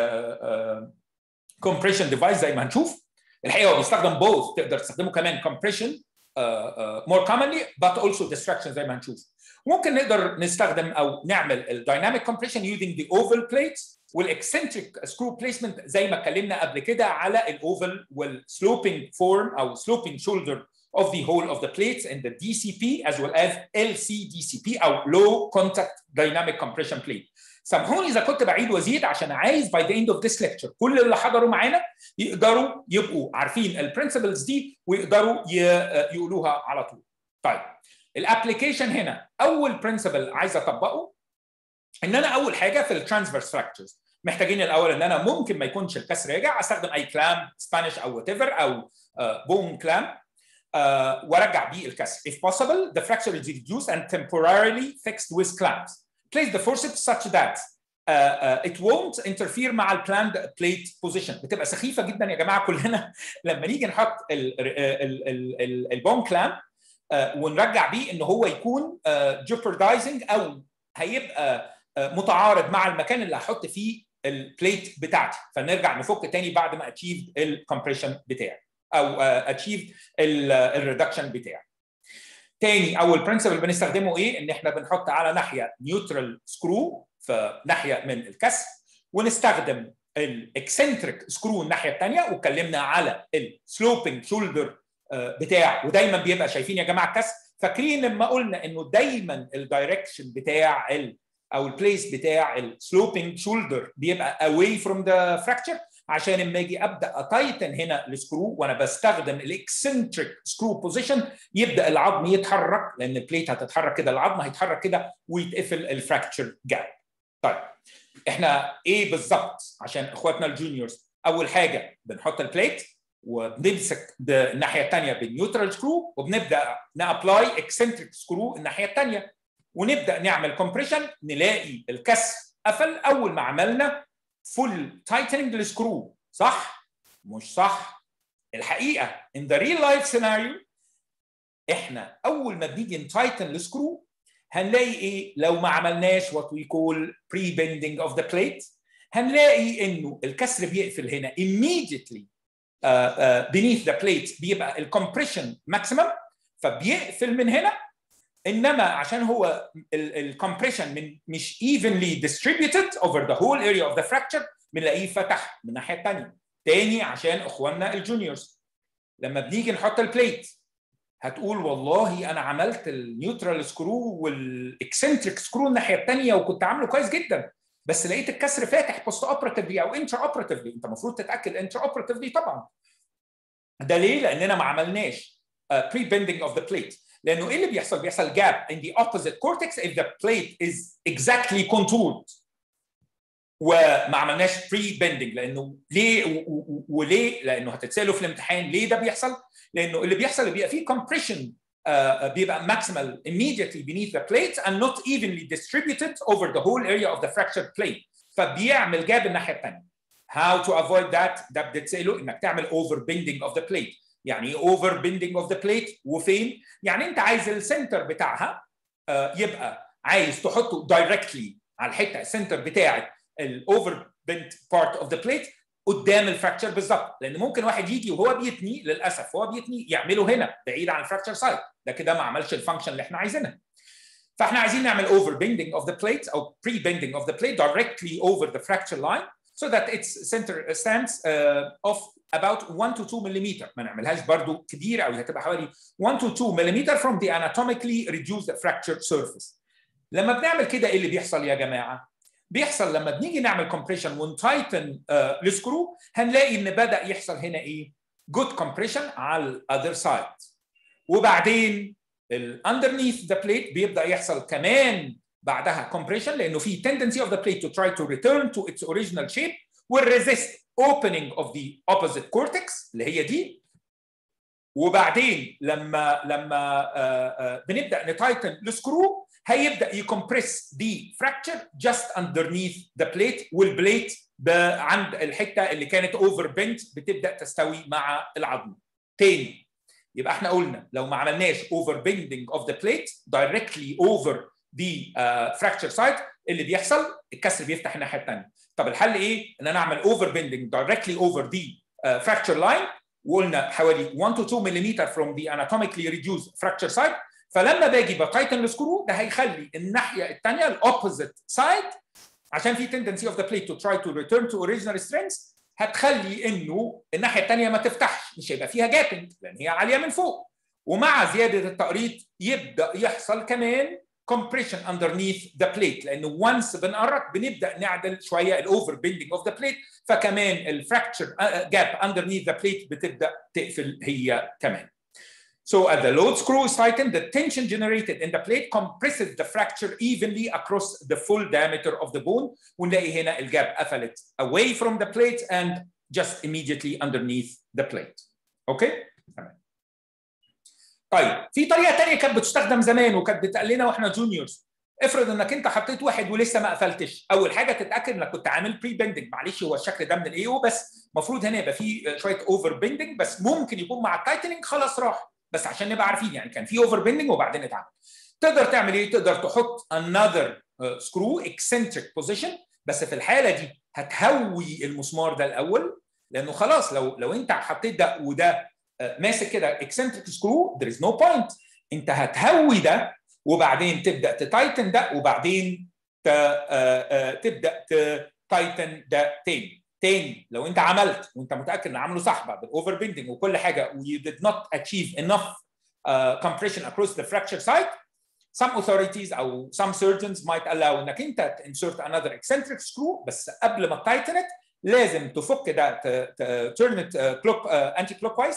كومبريشن ديفايس زي ما هنشوف. الحقيقه هو بيستخدم both. تقدر تستخدمه كمان compression more commonly but also distraction زي ما هنشوف. ممكن نقدر نستخدم او نعمل الدايناميك compression using the oval plates والاكسنتريك سكرو بليسمنت زي ما اتكلمنا قبل كده على الاوفل والسلوبينج فورم او sloping shoulder of the whole of the plates in the DCP as well as LCDCP او low contact dynamic compression plate. سامحوني اذا كنت بعيد وازيد عشان عايز by the end of this lecture كل اللي حضروا معانا يقدروا يبقوا عارفين البرنسبلز دي ويقدروا يقولوها على طول. طيب الابلكيشن هنا اول برنسبل عايز اطبقه ان انا اول حاجه في الترانسفيرس فراكتشرز محتاجين الاول ان انا ممكن ما يكونش الكسر راجع استخدم اي كلام سبانيش او وات ايفر او بون كلام وارجع بيه الكسر. If possible the fracture is reduced and temporarily fixed with clamps. Place the forceps such that it won't interfere مع البلاند plate position. بتبقى سخيفه جدا يا جماعه كلنا لما نيجي نحط البون كلام ونرجع بيه ان هو يكون jeopardizing او هيبقى متعارض مع المكان اللي هحط فيه البليت بتاعتي فنرجع نفك تاني بعد ما اتشيف الكمبريشن بتاعي او اتشيف الريدكشن بتاعي. تاني اول برنسبل بنستخدمه ايه؟ ان احنا بنحط على ناحيه نيوترال سكرو في ناحيه من الكسر ونستخدم الاكسنتريك سكرو الناحيه الثانيه واتكلمنا على السلوبينج شولدر بتاع ودايما بيبقى شايفين يا جماعه الكسر فاكرين لما قلنا انه دايما الدايركشن بتاع او البليس بتاع السلوبينج شولدر بيبقى away from the fracture عشان لما اجي ابدا اتايتن هنا السكرو وانا بستخدم الاكسنتريك سكرو بوزيشن يبدا العظم يتحرك لان البليت هتتحرك كده العظم هيتحرك كده ويتقفل الفراكتشر جاب. طيب احنا ايه بالظبط عشان اخواتنا الجونيورز؟ اول حاجه بنحط البليت وبنمسك الناحيه الثانيه بالنيوترال سكرو وبنبدا نابلاي اكسنتريك سكرو الناحيه الثانيه ونبدا نعمل كومبريشن نلاقي الكسر قفل اول ما عملنا فول تايتنينج للسكرو. صح؟ مش صح؟ الحقيقه in the real life scenario احنا اول ما بنيجي نتايتن السكرو هنلاقي ايه؟ لو ما عملناش what we call pre-bending of the plate هنلاقي انه الكسر بيقفل هنا immediately beneath the plate بيبقى الكمبريشن ماكسيمم فبيقفل من هنا انما عشان هو الكمبريشن مش evenly distributed over the whole area of the fracture بنلاقيه فتح من الناحيه الثانيه. تاني عشان اخواننا الجونيورز لما بنيجي نحط البليت هتقول والله انا عملت النيوترال سكرو والاكسنتريك سكرو الناحيه الثانيه وكنت عامله كويس جدا بس لقيت الكسر فاتح بوست اوبراتيفلي او انترا اوبراتيفلي. انت المفروض تتاكد انترا اوبراتيفلي طبعا. ده ليه؟ لاننا ما عملناش بري بيندنج اوف ذا بليت لانه ايه اللي بيحصل؟ بيحصل جاب in the opposite cortex if the plate is exactly contoured وما عملناش بري بيندنج. لانه ليه وليه؟ لانه هتتسالوا في الامتحان ليه ده بيحصل؟ لانه اللي بيحصل اللي بيبقى فيه compression بيبقى maximal immediately beneath the plate and not evenly distributed over the whole area of the fractured plate. فبيعمل جاب الناحيه الثانيه. How to avoid that؟ ده بتساله انك تعمل over bending of the plate. يعني ايه over bending of the plate وفين؟ يعني انت عايز السنتر بتاعها يبقى عايز تحطه directly على الحته السنتر بتاعه الاوفر bent part of the plate قدام الفراكشر بالظبط، لان ممكن واحد يجي وهو بيتني للاسف وهو بيتني يعمله هنا بعيد عن الفراكشر سايت، ده كده ما عملش الفانكشن اللي احنا عايزينها. فاحنا عايزين نعمل over bending of the plate او pre bending of the plate directly over the fracture line so that its center stands of about 1 to 2 ملم. ما نعملهاش برضو كبيره قوي، هتبقى حوالي 1 to 2 ملم from the anatomically reduced fractured surface. لما بنعمل كده ايه اللي بيحصل يا جماعه؟ بيحصل لما بنيجي نعمل كومبريشن ونتايتن السكرو هنلاقي ان بدا يحصل هنا ايه؟ جود كومبريشن على الاذر سايد. وبعدين underneath the plate بيبدا يحصل كمان بعدها كومبريشن لانه في tendency of the plate to try to return to its original shape will resist opening of the opposite cortex اللي هي دي. وبعدين لما بنبدا نتايتن السكرو هيبدا يكمبرس دي fracture just underneath the plate والبليت عند الحته اللي كانت اوفر بنت بتبدا تستوي مع العظم. تاني يبقى احنا قلنا لو ما عملناش over bending of the plate directly over the fracture site اللي بيحصل الكسر بيفتح الناحيه الثانيه. طب الحل ايه؟ ان انا اعمل over bending directly over the fracture line وقلنا حوالي 1 to 2 ملم from the anatomically reduced fracture site. فلما باجي بتايتن السكرو ده هيخلي الناحيه الثانيه الاوبوزيت سايد عشان في tendency of the plate to try to return to original strength هتخلي انه الناحيه الثانيه ما تفتحش، مش هيبقى فيها جابنج لان هي عاليه من فوق. ومع زياده التقريض يبدا يحصل كمان compression underneath the plate لانه once بنقرب بنبدا نعدل شويه الاوفر بيندنج اوف ذا بليت فكمان الفراكشر جاب underneath the plate بتبدا تقفل هي كمان. So as the load screw is tightened, the tension generated in the plate compresses the fracture evenly across the full diameter of the bone. ونلاقي هنا الجاب قفلت away from the plate and just immediately underneath the plate. اوكي؟ تمام. طيب في طريقه ثانيه كانت بتستخدم زمان وكانت بتقال لنا واحنا جونيورز. افرض انك انت حطيت واحد ولسه ما قفلتش، اول حاجه تتاكد انك كنت عامل بري بندنج، معلش هو الشكل ده من الاي او بس المفروض هنا يبقى فيه شويه اوفر بندنج بس ممكن يكون مع التايتننج خلاص راح، بس عشان نبقى عارفين يعني كان في اوفر بندنج وبعدين اتعمل. تقدر تعمل ايه؟ تقدر تحط another screw eccentric position بس في الحاله دي هتهوي المسمار ده الاول لانه خلاص لو انت حطيت ده وده ماسك كده eccentric screw there is no point. انت هتهوي ده وبعدين تبدا تتايتن ده وبعدين تبدا تتايتن ده تاني لو انت عملت وانت متاكد ان عامله صح بعد الاوفر بيندنج وكل حاجه و you did not achieve enough compression across the fracture site. Some authorities او some surgeons might allow انك انت insert another eccentric screw بس قبل ما تايتن لازم تفك ده turn it anti clockwise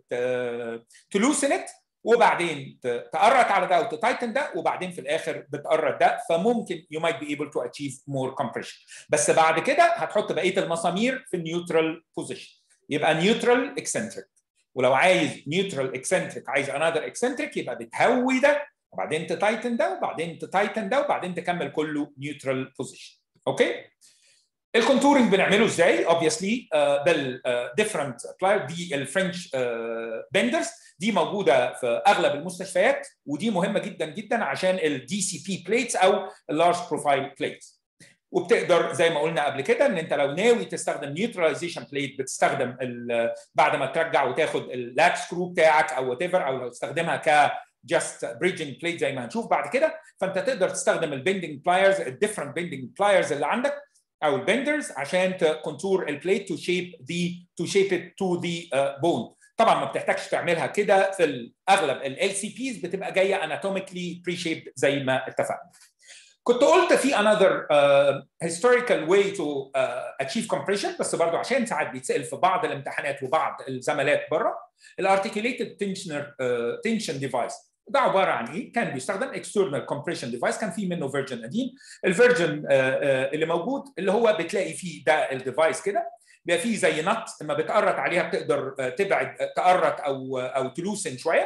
to loosen it وبعدين تقرط على ده وتتايتن ده وبعدين في الاخر بتقرط ده فممكن you might be able to achieve more compression. بس بعد كده هتحط بقيه المسامير في النيوترال بوزيشن يبقى نيوترال اكسنتريك. ولو عايز نيوترال اكسنتريك عايز another اكسنتريك يبقى بتهوي ده وبعدين تتايتن ده وبعدين تتايتن ده وبعدين تكمل كله نيوترال بوزيشن. اوكي؟ الكونتورنج بنعمله ازاي؟ obviously بالديفرنت بلاير دي الفرنش بندرز دي موجوده في اغلب المستشفيات ودي مهمه جدا جدا عشان الدي سي بي بليتس او اللارج بروفايل بليتس. وبتقدر زي ما قلنا قبل كده ان انت لو ناوي تستخدم نيوتراليزيشن بليت بتستخدم بعد ما ترجع وتاخد اللاك سكرو بتاعك او وات ايفر او لو تستخدمها ك just bridging plate زي ما هنشوف بعد كده فانت تقدر تستخدم البندنج بلايرز الديفرنت بندنج بلايرز اللي عندك او البندرز عشان تكونتور البليت تو شيب ات تو ذا بون. طبعا ما بتحتاجش تعملها كده في الاغلب ال سي بيز بتبقى جايه اناتوميكلي بري شيبد زي ما اتفقنا. كنت قلت في another historical way to achieve compression بس برضو عشان ساعات بيتسال في بعض الامتحانات وبعض الزمالات بره الارتكيوليتد تنشن ديفايس. ده عباره عن ايه؟ كان بيستخدم external compression device كان في منه فيرجن قديم. الفيرجن اللي موجود اللي هو بتلاقي فيه ده الديفايس كده بيبقى فيه زي نط لما بتقرط عليها بتقدر تبعد تقرط او تلوسن شويه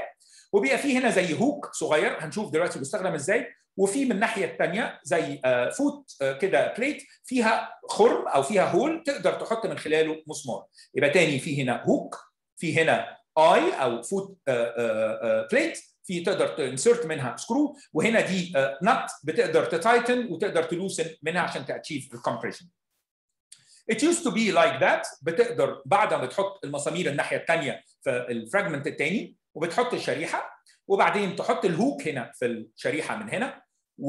وبيبقى فيه هنا زي هوك صغير هنشوف دلوقتي بيستخدم ازاي، وفي من الناحيه الثانيه زي فوت كده بليت فيها خرم او فيها هول تقدر تحط من خلاله مسمار. يبقى تاني في هنا هوك، في هنا اي او فوت بليت، في تقدر تنسرت منها سكرو، وهنا دي نت بتقدر تتايتن وتقدر تلوسن منها عشان تاتشيف الكمبريشن. It used to be like that. بتقدر بعد ما بتحط المسامير الناحيه الثانيه في الفراجمنت الثاني وبتحط الشريحه، وبعدين تحط الهوك هنا في الشريحه من هنا،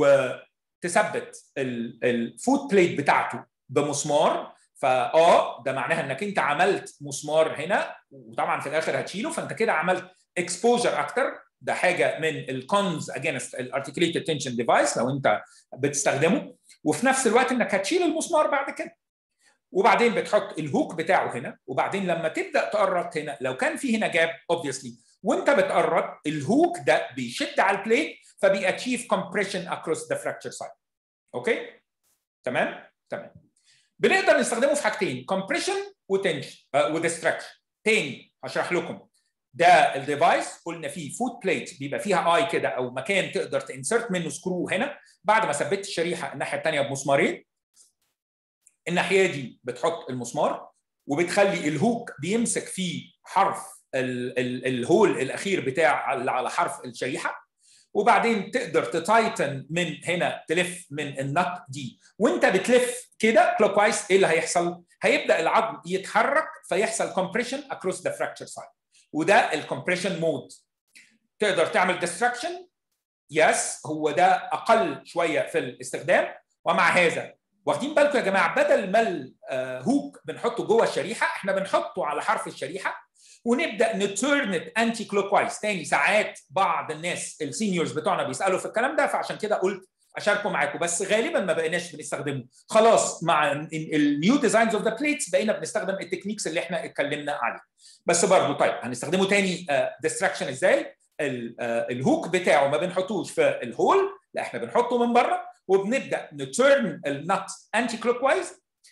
وتثبت الفوت بليت بتاعته بمسمار. ده معناها انك انت عملت مسمار هنا، وطبعا في الاخر هتشيله، فانت كده عملت اكسبوجر اكتر. ده حاجه من الكونز اجينست الارتكليتد تنشن ديفايس لو انت بتستخدمه، وفي نفس الوقت انك هتشيل المسمار بعد كده. وبعدين بتحط الهوك بتاعه هنا، وبعدين لما تبدا تقرط هنا لو كان في هنا جاب اوبفيسلي وانت بتقرط الهوك ده بيشد على البليت فبياتشيف كومبريشن اكروس ذا فراكتشر سايد. اوكي تمام. بنقدر نستخدمه في حاجتين، كومبريشن وتنشن وديستراكشن. تاني هشرح لكم. ده الديفايس قلنا فيه فوت بليت بيبقى فيها اي كده او مكان تقدر تنسرت منه سكرو هنا بعد ما ثبت الشريحه الناحيه الثانيه بمسمارين. الناحيه دي بتحط المسمار وبتخلي الهوك بيمسك فيه حرف الهول الاخير بتاع على حرف الشريحه، وبعدين تقدر تتايتن من هنا، تلف من النت دي، وانت بتلف كده كلوك وايز ايه اللي هيحصل؟ هيبدا العظم يتحرك فيحصل كومبريشن اكروس ذا فراكتشر سايد، وده الكومبريشن مود. تقدر تعمل ديستراكشن، يس هو ده اقل شويه في الاستخدام. ومع هذا واخدين بالكم يا جماعه، بدل ما الهوك بنحطه جوه الشريحه احنا بنحطه على حرف الشريحه ونبدا نتيرن انتي كلوك وايز. تاني ساعات بعض الناس السينيورز بتوعنا بيسالوا في الكلام ده، فعشان كده قلت اشاركه معاكم، بس غالبا ما بقيناش بنستخدمه خلاص. مع النيو ديزاينز اوف ذا بليتس بقينا بنستخدم التكنيكس اللي احنا اتكلمنا عليها. بس برضه طيب هنستخدمه تاني ديستراكشن ازاي؟ الهوك بتاعه ما بنحطوش في الهول، لا احنا بنحطه من بره وبنبدا نتيرن النت انتي كلوك وايز،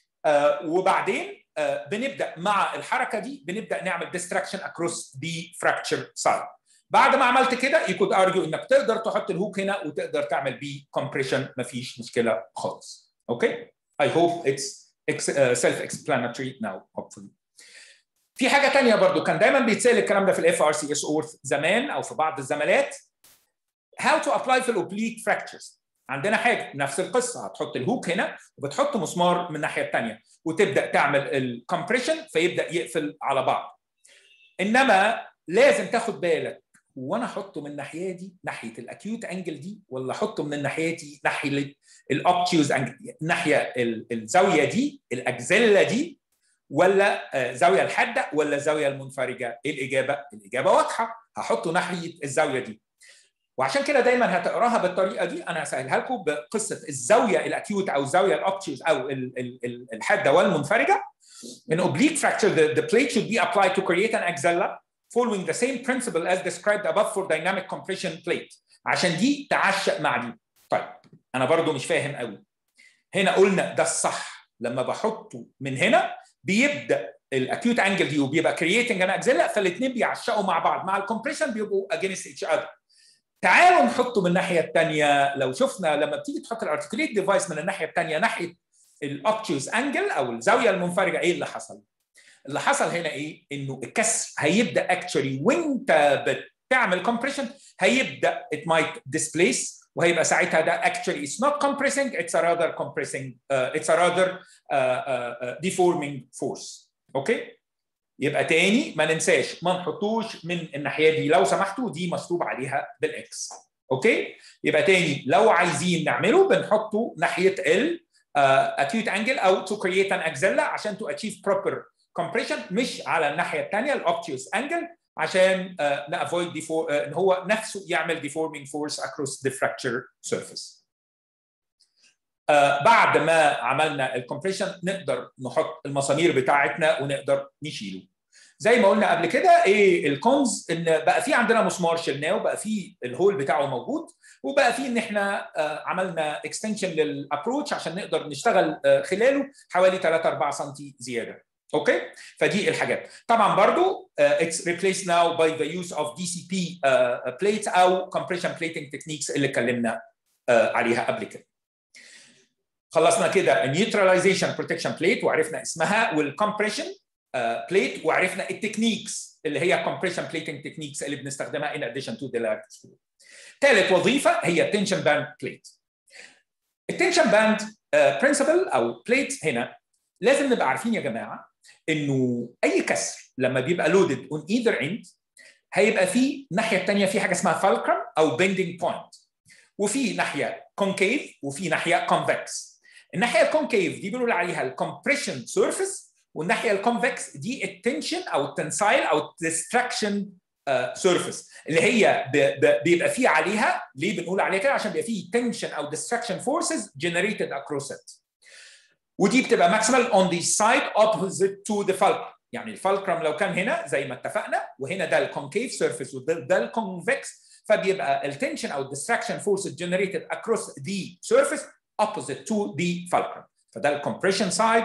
وبعدين بنبدا مع الحركه دي بنبدا نعمل ديستراكشن اكروس دي فراكتشر سايد. بعد ما عملت كده يو كود ارجيو انك تقدر تحط الهوك هنا وتقدر تعمل بيه كومبريشن، مفيش مشكله خالص. اوكي I hope it's self-explanatory now hopefully. في حاجه ثانيه برضو كان دايما بيتسال الكلام ده في الاف ار سي اس اورث زمان او في بعض الزمالات، how to apply في الاوبليك fractures. عندنا حاجه نفس القصه، هتحط الهوك هنا وبتحط مسمار من الناحيه الثانيه وتبدا تعمل الكمبريشن فيبدا يقفل على بعض. انما لازم تاخد بالك، وانا احطه من الناحيه دي ناحيه الاكيوت انجل دي، ولا احطه من الناحيه دي ناحيه الاوبتيوز انجل، ناحيه الزاويه دي الاكزيلا دي، ولا زاويه الحاده ولا الزاويه المنفرجه؟ ايه الاجابه؟ الاجابه واضحه، هحطه ناحيه الزاويه دي. وعشان كده دايما هتقراها بالطريقه دي، انا هسهلها لكم بقصه الزاويه الاكيوت او الزاويه الاوبتيوز او الحاده والمنفرجه. In oblique fracture, the plate should be applied to create an axilla following the same principle as described above for dynamic compression plate. عشان دي تعشق مع دي. طيب انا برضو مش فاهم قوي. هنا قلنا ده الصح، لما بحطه من هنا بيبدا الاكيوت انجل دي وبيبقى creating an axilla، فالاثنين بيعشقوا مع بعض، مع الكمبريشن بيبقوا against each other. تعالوا نحطه من الناحيه الثانيه. لو شفنا لما بتيجي تحط الارتكليت ديفايس من الناحيه الثانيه ناحيه الاوبتيوس انجل او الزاويه المنفرجه، ايه اللي حصل؟ اللي حصل هنا ايه؟ انه الكسر هيبدا اكشولي وانت بتعمل كومبريشن هيبدا it might displace، وهيبقى ساعتها ده actually it's not compressing, it's a rather compressing it's a rather deforming force. اوكي؟ يبقى تاني ما ننساش ما نحطوش من الناحيه دي لو سمحتوا، دي مكتوب عليها بالاكس. اوكي؟ يبقى تاني لو عايزين نعمله بنحطه ناحيه ال acute angle او to create an axilla عشان to achieve proper compression، مش على الناحيه الثانيه الاوبتيوس انجل عشان نافويد ان هو نفسه يعمل deforming force across the fracture surface. بعد ما عملنا الكمبريشن نقدر نحط المسامير بتاعتنا ونقدر نشيله. زي ما قلنا قبل كده ايه الكونز؟ ان بقى في عندنا مسمار شلناه وبقى في الهول بتاعه موجود، وبقى في ان احنا عملنا اكستنشن للابروتش عشان نقدر نشتغل خلاله حوالي 3-4 سم زياده. اوكي؟ فدي الحاجات. طبعا برضو it's replaced now by the use of DCP plates او compression plating techniques اللي اتكلمنا عليها قبل كده. خلصنا كده النيوتراليزيشن بروتكشن بليت وعرفنا اسمها، والكمبريشن بليت وعرفنا التكنيكس اللي هي compression plating techniques اللي بنستخدمها in addition to the lattice screw. ثالث وظيفه هي tension band plate. التنشن باند برنسبل او بليت هنا لازم نبقى عارفين يا جماعه انه اي كسر لما بيبقى لودد اون ايذر اند هيبقى فيه الناحيه الثانيه في حاجه اسمها فالكرم او بيندنج بوينت، وفي ناحيه كونكيف وفي ناحيه كونفكس. الناحيه الكونكيف دي بنقول عليها الكمبريشن سيرفيس، والناحيه الكونفكس دي التنشن او التنسايل او الديستراكشن سيرفيس اللي هي بيبقى فيه عليها. ليه بنقول عليها كده؟ عشان بيبقى فيه تنشن او ديستراكشن فورسز جنريتد اكروس ات، ودي بتبقى ماكسيمال اون ذا سايد اوبوزيت تو ذا فالكرم. يعني الفالكرم لو كان هنا زي ما اتفقنا، وهنا ده الكونكيف سيرفيس وده الكونفكس، فبيبقى التنشن او الديستراكشن فورسز جنريتد اكروس ذا سيرفيس اوبوزيت تو ذا فالكرم. فده الكمبريشن سايد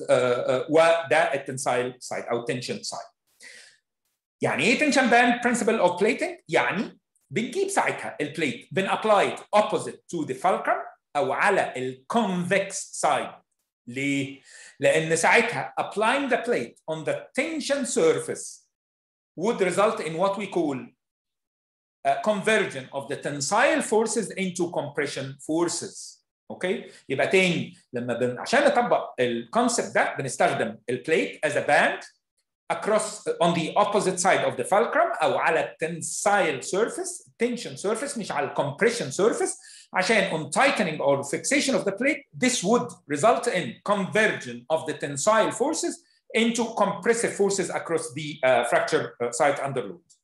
وده التنسايل سايد او تنشن سايد. يعني ايه تنشن باند برنسبل اوف بليتنج؟ يعني بنجيب ساعتها البليت بنابلاي اوبوزيت تو ذا فالكرم او على الكونفكس سايد. ليه؟ لان ساعتها applying the plate on the tension surface would result in what we call a conversion of the tensile forces into compression forces. اوكي؟ يبقى تاني لما عشان نطبق الكونسبت ده بنستخدم البليت as a band across on the opposite side of the fulcrum او على tensile surface tension surface مش على compression surface، عشان on tightening or fixation of the plate this would result in conversion of the tensile forces into compressive forces across the fracture site under load.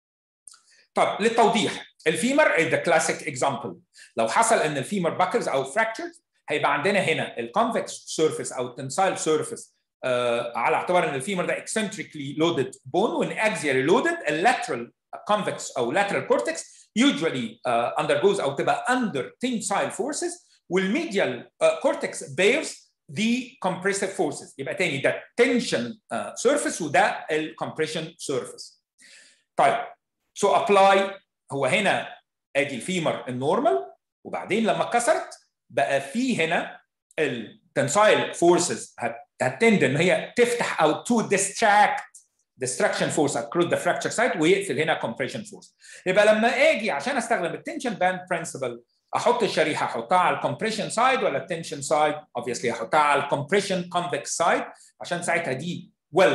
طب للتوضيح، الفيمر is the classic example. لو حصل ان الفيمر باكلز او fractures هيبقى عندنا هنا الكونفكس surface او tensile surface على اعتبار ان الفيمر ده eccentrically loaded bone وان axially loaded. اللاترال convex او lateral cortex usually undergoes او تبقى under tensile forces، والميديال cortex bears the compressive forces. يبقى تاني ده tension surface وده الcompression surface. طيب so apply هو هنا ادي الفيمر النورمال، وبعدين لما اتكسرت بقى في هنا التنسايل فورسز هتند ان هي تفتح او to distraction force across the fracture site ويقفل هنا compression force. يبقى لما اجي عشان استخدم التنشن باند برنسبل احط الشريحه احطها على الكمبريشن سايد ولا التنشن سايد؟ obviously احطها على الكمبريشن convex side عشان ساعتها دي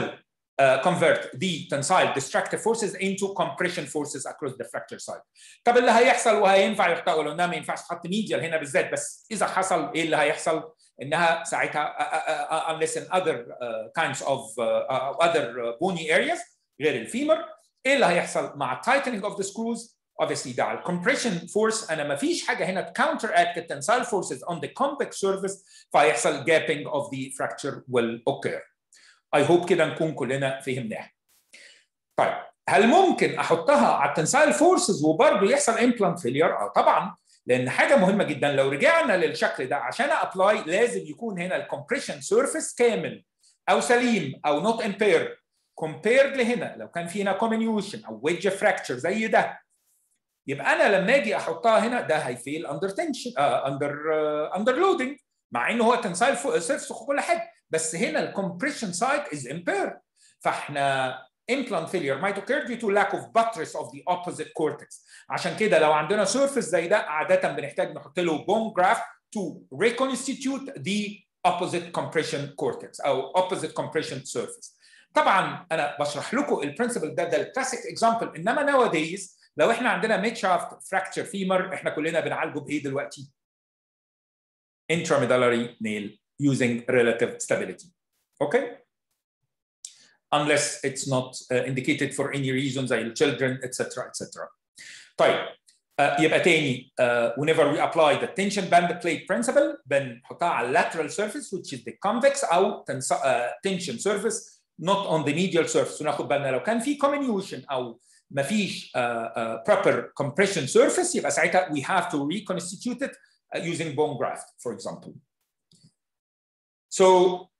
convert the tensile destructive forces into compression forces across the fracture site. طب اللي هيحصل وهينفع يحط ولا انها ما ينفعش تحط ميديال هنا بالذات، بس اذا حصل ايه اللي هيحصل؟ انها ساعتها unless in other kinds of other bony areas غير الفيمر، ايه اللي هيحصل مع tightening of the screws؟ obviously ده على compression force، انا ما فيش حاجه هنا counteract the tensile forces on the convex surface فهيحصل gapping of the fracture will occur. I hope كده نكون كلنا فهمناها. طيب هل ممكن احطها على التنسايل فورسز وبرضه يحصل امبلانت فيلير؟ طبعا، لان حاجه مهمه جدا لو رجعنا للشكل ده عشان ابلاي لازم يكون هنا الكمبريشن سيرفيس كامل او سليم او نوت امبيرد كومبيرد لهنا. لو كان في هنا كومينيوشن او ويدج فراكتشر زي ده يبقى انا لما اجي احطها هنا ده هيفيل اندر تنشن اندر لودنج، مع انه هو تنسايل سيرفيس وكل حاجه، بس هنا الكمبريشن سايد از امبيرد. فاحنا implant failure might occur due to lack of buttress of the opposite cortex. عشان كده لو عندنا surface زي ده عادة بنحتاج نحط له bone graft to reconstitute the opposite compression cortex أو opposite compression surface. طبعا أنا بشرح لكم البرنسبل ده الكلاسيك اكزامبل، إنما nowadays لو إحنا عندنا mid shaft fracture femur إحنا كلنا بنعالجه بإيه دلوقتي؟ intramedullary nail using relative stability. Okay? Unless it's not indicated for any reason زي children etc. etc. طيب يبقى تاني whenever we apply the tension band plate principle بنحطها على lateral surface which is the convex أو tension surface not on the medial surface. وناخد بالنا لو كان في comminution أو ما فيش proper compression surface يبقى ساعتها we have to reconstitute it using bone graft for example. So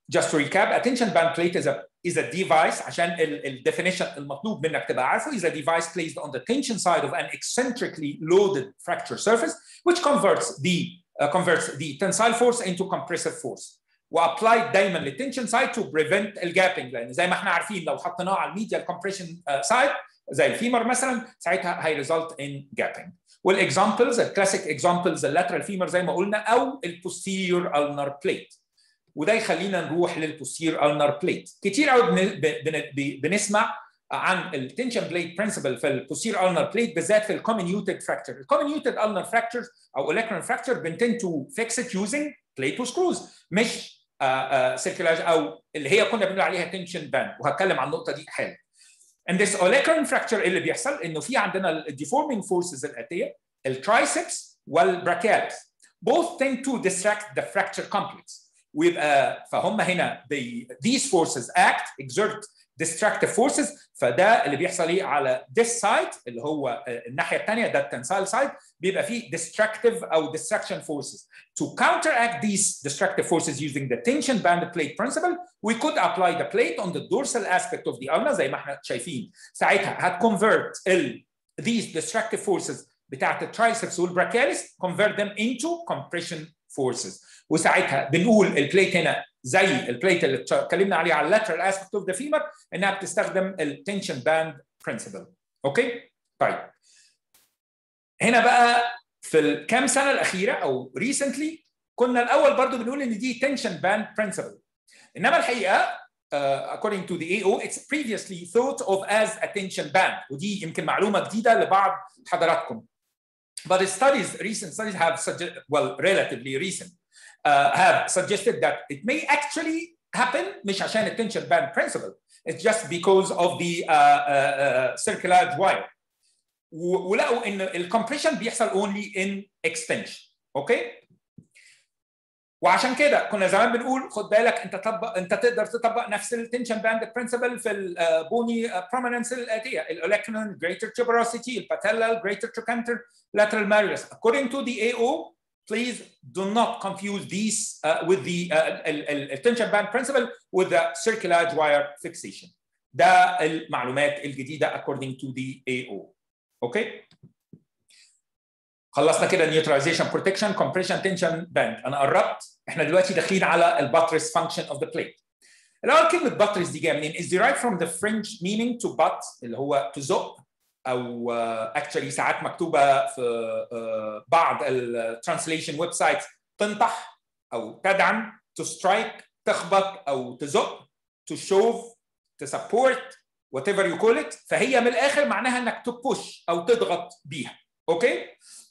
Just to recap, a tension band plate is a device عشان definition المطلوب منك تبقى عارفه is a device placed on the tension side of an eccentrically loaded fracture surface which converts the tensile force into compressive force. وapplied دايما للتنشن سايد to prevent الجابنج، لان زي ما احنا عارفين لو حطيناه على الميديال كومبريشن سايد زي الفيمر مثلا ساعتها هيريزلت ان جابنج. والاكزامبلز الكلاسيك اكزامبلز اللاترال فيمر زي ما قلنا او البوستيريور ulnar plate. وده يخلينا نروح للبوستيريور ulnar plate. كتير قوي بنسمع عن التنشن بليت برنسبل في البوستيريور ulnar plate بالذات في الكومينيوتد فراكتشر. الكومينيوتد ulnar fractures او olecranon fracture بنتند تو fix it using plate وسكروز مش سيركلاج او اللي هي كنا بنقول عليها تنشن باند، وهتكلم عن النقطه دي حالا. And this olecranon fracture اللي بيحصل انه في عندنا الديفورمينج فورسز الاتيه الترايسبس والبراكيالس both tend to distract the fracture complex. ويبقى فهم هنا these forces exert destructive forces، فده اللي بيحصل ايه على this side اللي هو الناحيه الثانيه ده التنسايل سايد بيبقى فيه destructive او destruction forces. To counteract these destructive forces using the tension band plate principle, we could apply the plate on the dorsal aspect of the ulna زي ما احنا شايفين. ساعتها هتconvert these destructive forces بتاعت الترايسبس والبراكيالس convert them into compression forces. وساعتها بنقول البليت هنا زي البليت اللي اتكلمنا عليه على اللاترال اسبكت اوف ذا فيمر انها بتستخدم التنشن باند برنسبل. اوكي؟ طيب هنا بقى في الكام سنه الاخيره او ريسنتلي كنا الاول برضو بنقول ان دي تنشن باند برنسبل، انما الحقيقه according to the AO it's previously thought of as a tension band، ودي يمكن معلومه جديده لبعض حضراتكم. But recent studies have suggested, well, relatively recent, have suggested that it may actually happen مش عشان التنشن باند principle. It's just because of the circular wire. ولقوا ان الكمبريشن بيحصل only in extension. اوكي؟ وعشان كده كنا زمان بنقول خد بالك انت تقدر تطبق نفس التنشن باند برنسبل في البوني prominence الاتيه الاولكترون greater tuberosity الباتيلا greater trochanter lateral malleus. According to the AO, please do not confuse these with the tension band principle with the circular wire fixation. ده المعلومات الجديده according to the AO. اوكي؟ خلصنا كده neutralization protection compression tension band. انا قربت، احنا دلوقتي داخلين على الباترس function of the plate. الاول كلمه باترس دي جايه منين؟ is derived from the French meaning to butt اللي هو تزق، او actually ساعات مكتوبه في بعض الترانسليشن ويب سايت تنطح او تدعم، to strike تخبط او تزق، to shove to support whatever you call it. فهي من الاخر معناها انك تبوش او تضغط بيها. اوكي؟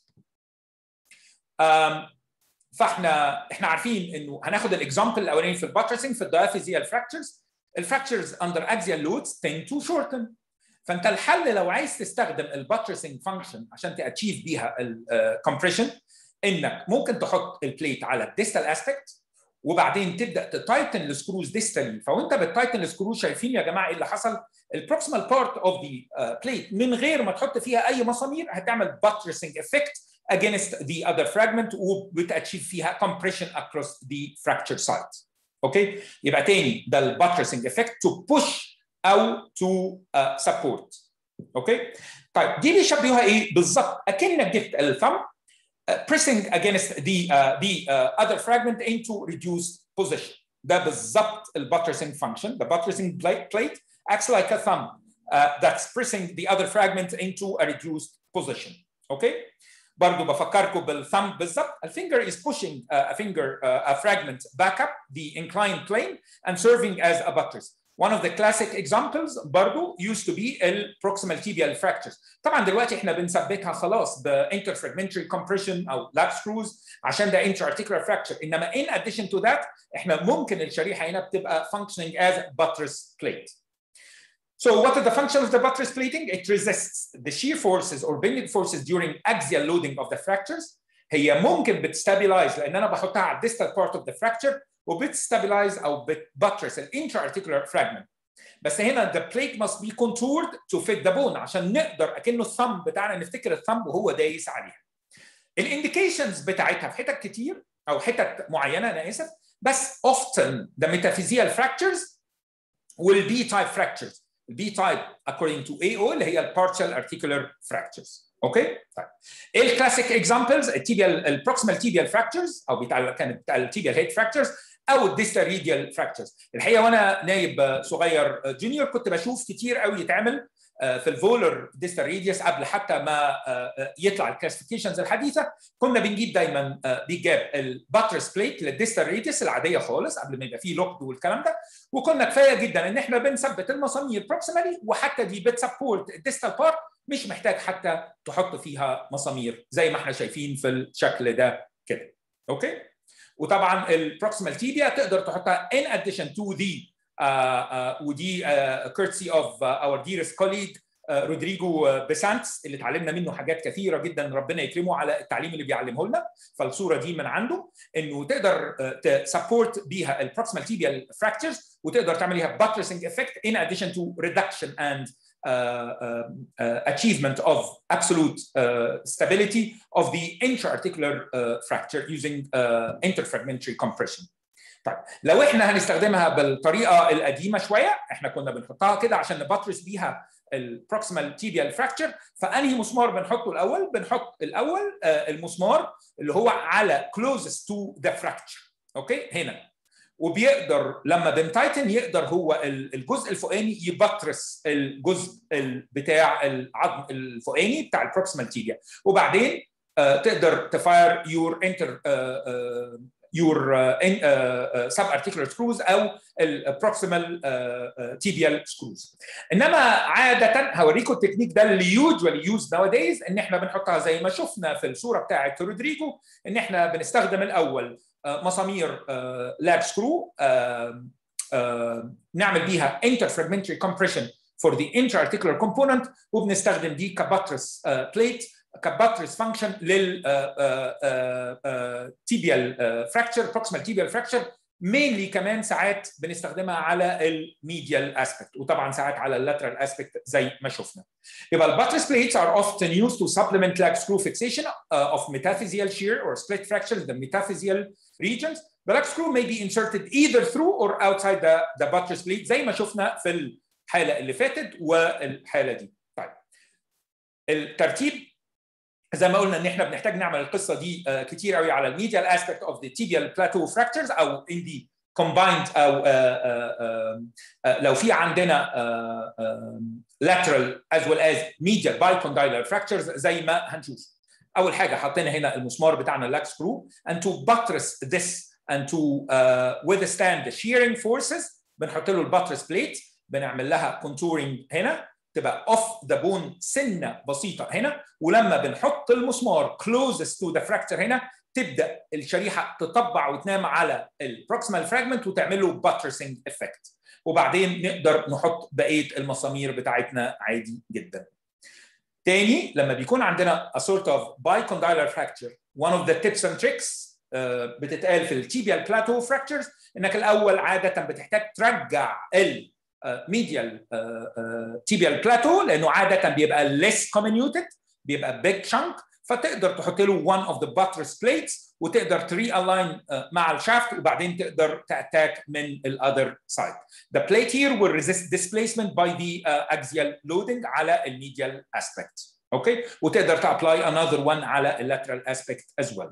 فاحنا عارفين انه هناخد الاكزامبل الاولاني في الباترسنج في الدايافيزيال فراكتشرز. الفراكتشرز اندر اكزيال لودز tend to shorten. فانت الحل لو عايز تستخدم الباترسنج فانكشن عشان تاتشيف بيها الكمبريشن انك ممكن تحط البليت على الديستال اسبكت وبعدين تبدا تتايتن السكروز ديستالي. فوانت بتايتن السكروز شايفين يا جماعه ايه اللي حصل؟ البروكسيمال بارت اوف ذا بليت من غير ما تحط فيها اي مسامير هتعمل باترسنج افكت against the other fragment وبتاتشيف فيها compression across the fracture site. اوكي؟ يبقى تاني ده الباترسنج افكت to push او to support. اوكي؟ طيب دي بيشبهوها ايه بالظبط؟ اكنك جبت الثumb pressing against the other fragment into reduced position. ده بالظبط الباترسنج function. The buttressing plate acts like a thumb that's pressing the other fragment into a reduced position. اوكي؟ برضو بفكركم بالثumb بالظبط. A finger is pushing a fragment back up the inclined plane and serving as a buttress. One of the classic examples برضو used to be proximal tibial fractures. طبعا دلوقتي احنا بنثبتها خلاص ب interfragmentary compression او lap screws عشان ده intra-articular fracture. انما in addition to that احنا ممكن الشريحه هنا بتبقى functioning as buttress plate. So what is the function of the buttress plating? It resists the shear forces or bending forces during axial loading of the fractures. هي ممكن بتستابلايز لان انا بحطها على distal part of the fracture وبتستابلايز او بتبuttress الانترا-articular fragment. بس هنا the plate must be contoured to fit the bone عشان نقدر اكنه الثumb بتاعنا نفتكر الثumb وهو دايس عليها. الانديكيشنز بتاعتها في حتت كتير او حتت معينه انا اسف بس often the metaphyseal fractures will be type fractures. B type according to AO اللي هي partial articular fractures. اوكي؟ طيب. ايه الكلاسيك اكزامبلز؟ البروكسيمال تيبيال fractures او كانت التيبيال هيد fractures او الديستال ريديال fractures. الحقيقه وانا نايب صغير جونيور كنت بشوف كتير قوي يتعمل في الفولر ديستال ريديوس قبل حتى ما يطلع الكلاسيفيكيشنز الحديثه. كنا بنجيب دايما بيجاب الباترس بليت للديستال ريديوس العاديه خالص قبل ما يبقى فيه لوكد والكلام ده، وكنا كفايه جدا ان احنا بنثبت المسامير بروكسيمالي، وحتى دي بتسبورت الديستال بارت، مش محتاج حتى تحط فيها مسامير زي ما احنا شايفين في الشكل ده كده. اوكي؟ وطبعا البروكسيمال تيبيا تقدر تحطها in addition to the ودي courtesy of our dearest colleague رودريجو بيسانتس اللي اتعلمنا منه حاجات كثيره جدا، ربنا يكرمه على التعليم اللي بيعلمه لنا. فالصوره دي من عنده انه تقدر تسبورت بيها البروكسيمال تيبيال fractures وتقدر تعمليها buttressing effect in addition to reduction and achievement of absolute stability of the intra-articular fracture using interfragmentary compression. طيب لو احنا هنستخدمها بالطريقه القديمه شويه، احنا كنا بنحطها كده عشان نبطرس بيها البروكسيمال تيبيال فراكتشر. فانهي مسمار بنحطه الاول؟ بنحط الاول المسمار اللي هو على closest to the fracture. اوكي؟ هنا. وبيقدر لما بنتايتن يقدر هو الجزء الفوقاني يبطرس الجزء بتاع العظم الفوقاني بتاع البروكسيمال تيبيا، وبعدين تقدر تفاير your subarticular screws او البروكسيمال tibial screws. انما عاده هوريكم التكنيك ده اللي يوجوالي يوز nowadays، ان احنا بنحطها زي ما شفنا في الصوره بتاعه رودريجو، ان احنا بنستخدم الاول مسامير لاب سكرو نعمل بيها interfragmentary compression for the intra-articular component، وبنستخدم دي كباترس بليت كباترس فانكشن لل تيبيال فراكتشر، بروكسيمال تيبيال فراكتشر. مينلي كمان ساعات بنستخدمها على الميديال اسبكت، وطبعا ساعات على اللاترال اسبكت زي ما شفنا. يبقى الباترس plates are often used to supplement lag screw fixation of metaphyseal shear or split fractures in the metaphyseal regions. The lag screw may be inserted either through or outside the buttress plate زي ما شفنا في الحاله اللي فاتت والحاله دي. طيب الترتيب زي ما قلنا ان احنا بنحتاج نعمل القصه دي كتير قوي على الميديال اسبكت اوف ذا tibial plateau fractures او ان دي combined، او لو في عندنا lateral as well as medial bicondylar fractures زي ما هنشوف. اول حاجه حطينا هنا المسمار بتاعنا اللاك سكرو and to buttress this and to withstand the shearing forces بنحط له الباترس بليت، بنعمل لها contouring هنا تبقى off the bone سنه بسيطه هنا، ولما بنحط المسمار closest to the fracture هنا تبدا الشريحه تطبع وتنام على البروكسيمال فراجمنت وتعمل له buttressing effect، وبعدين نقدر نحط بقيه المسامير بتاعتنا عادي جدا. تاني لما بيكون عندنا a sort of bicondylar fracture one of the tips and tricks بتتقال في التيبيال بلاتو fractures انك الاول عاده بتحتاج ترجع medial tibial plateau لانه عاده بيبقى less comminuted، بيبقى big chunk، فتقدر تحط له one of the buttress plates وتقدر تري align مع الشافت، وبعدين تقدر تاتاك من ال other side. The plate here will resist displacement by the axial loading على الميديال aspect. اوكي؟ وتقدر تابلاي another one على ال lateral aspect as well.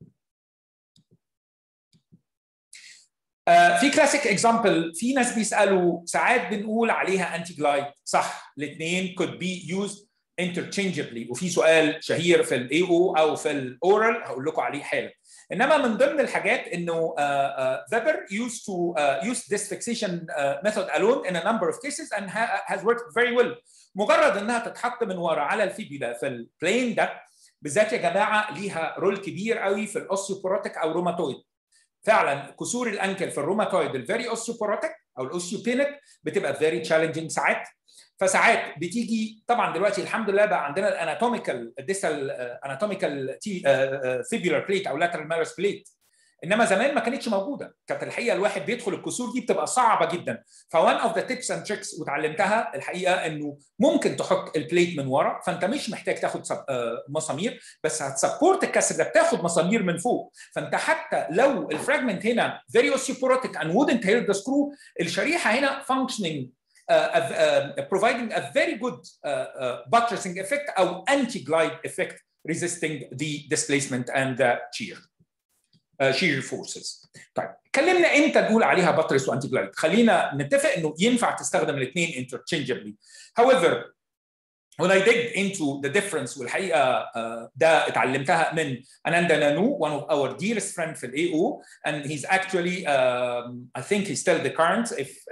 في كلاسيك اكزامبل، في ناس بيسالوا ساعات بنقول عليها انتي جلايد، صح؟ الاثنين could be used interchangeably، وفي سؤال شهير في الاي او او في الاورال هقول لكم عليه حالا. انما من ضمن الحاجات انه Weber used to use this fixation method alone in a number of cases and has worked very well. مجرد انها تتحط من ورا على الفيبيلا في البلين ده بالذات يا جماعه ليها رول كبير قوي في الاوستيوبوروتيك او روماتويد. فعلا كسور الانكل في الروماتويد الفيري اوستيوبوروتيك او الاوستيوبينيك بتبقى فيري تشالنجينج ساعات. فساعات بتيجي طبعا دلوقتي الحمد لله بقى عندنا الاناتوميكال ديستال اناتوميكال فيبولار بليت او لاترال مالس بليت انما زمان ما كانتش موجوده، كانت الحقيقه الواحد بيدخل الكسور دي بتبقى صعبه جدا. فوان اوف ذا تيبس اند تريكس وتعلمتها الحقيقه انه ممكن تحط البليت من ورا، فانت مش محتاج تاخد مسامير، بس هتسبورت الكسر ده بتاخد مسامير من فوق، فانت حتى لو الفراجمنت هنا very osteoporotic and wouldn't hold the screw، الشريحه هنا functioning providing a very good buttressing effect او anti-glide effect resisting the displacement and the shear forces. طيب اتكلمنا امتى نقول عليها باترس وانتي جلايد؟ خلينا نتفق انه ينفع تستخدم الاثنين interchangeably. However, when I dig into the difference والحقيقه ده اتعلمتها من Ananda Nanu, one of our dearest friends في AO, and he's actually I think he's still the current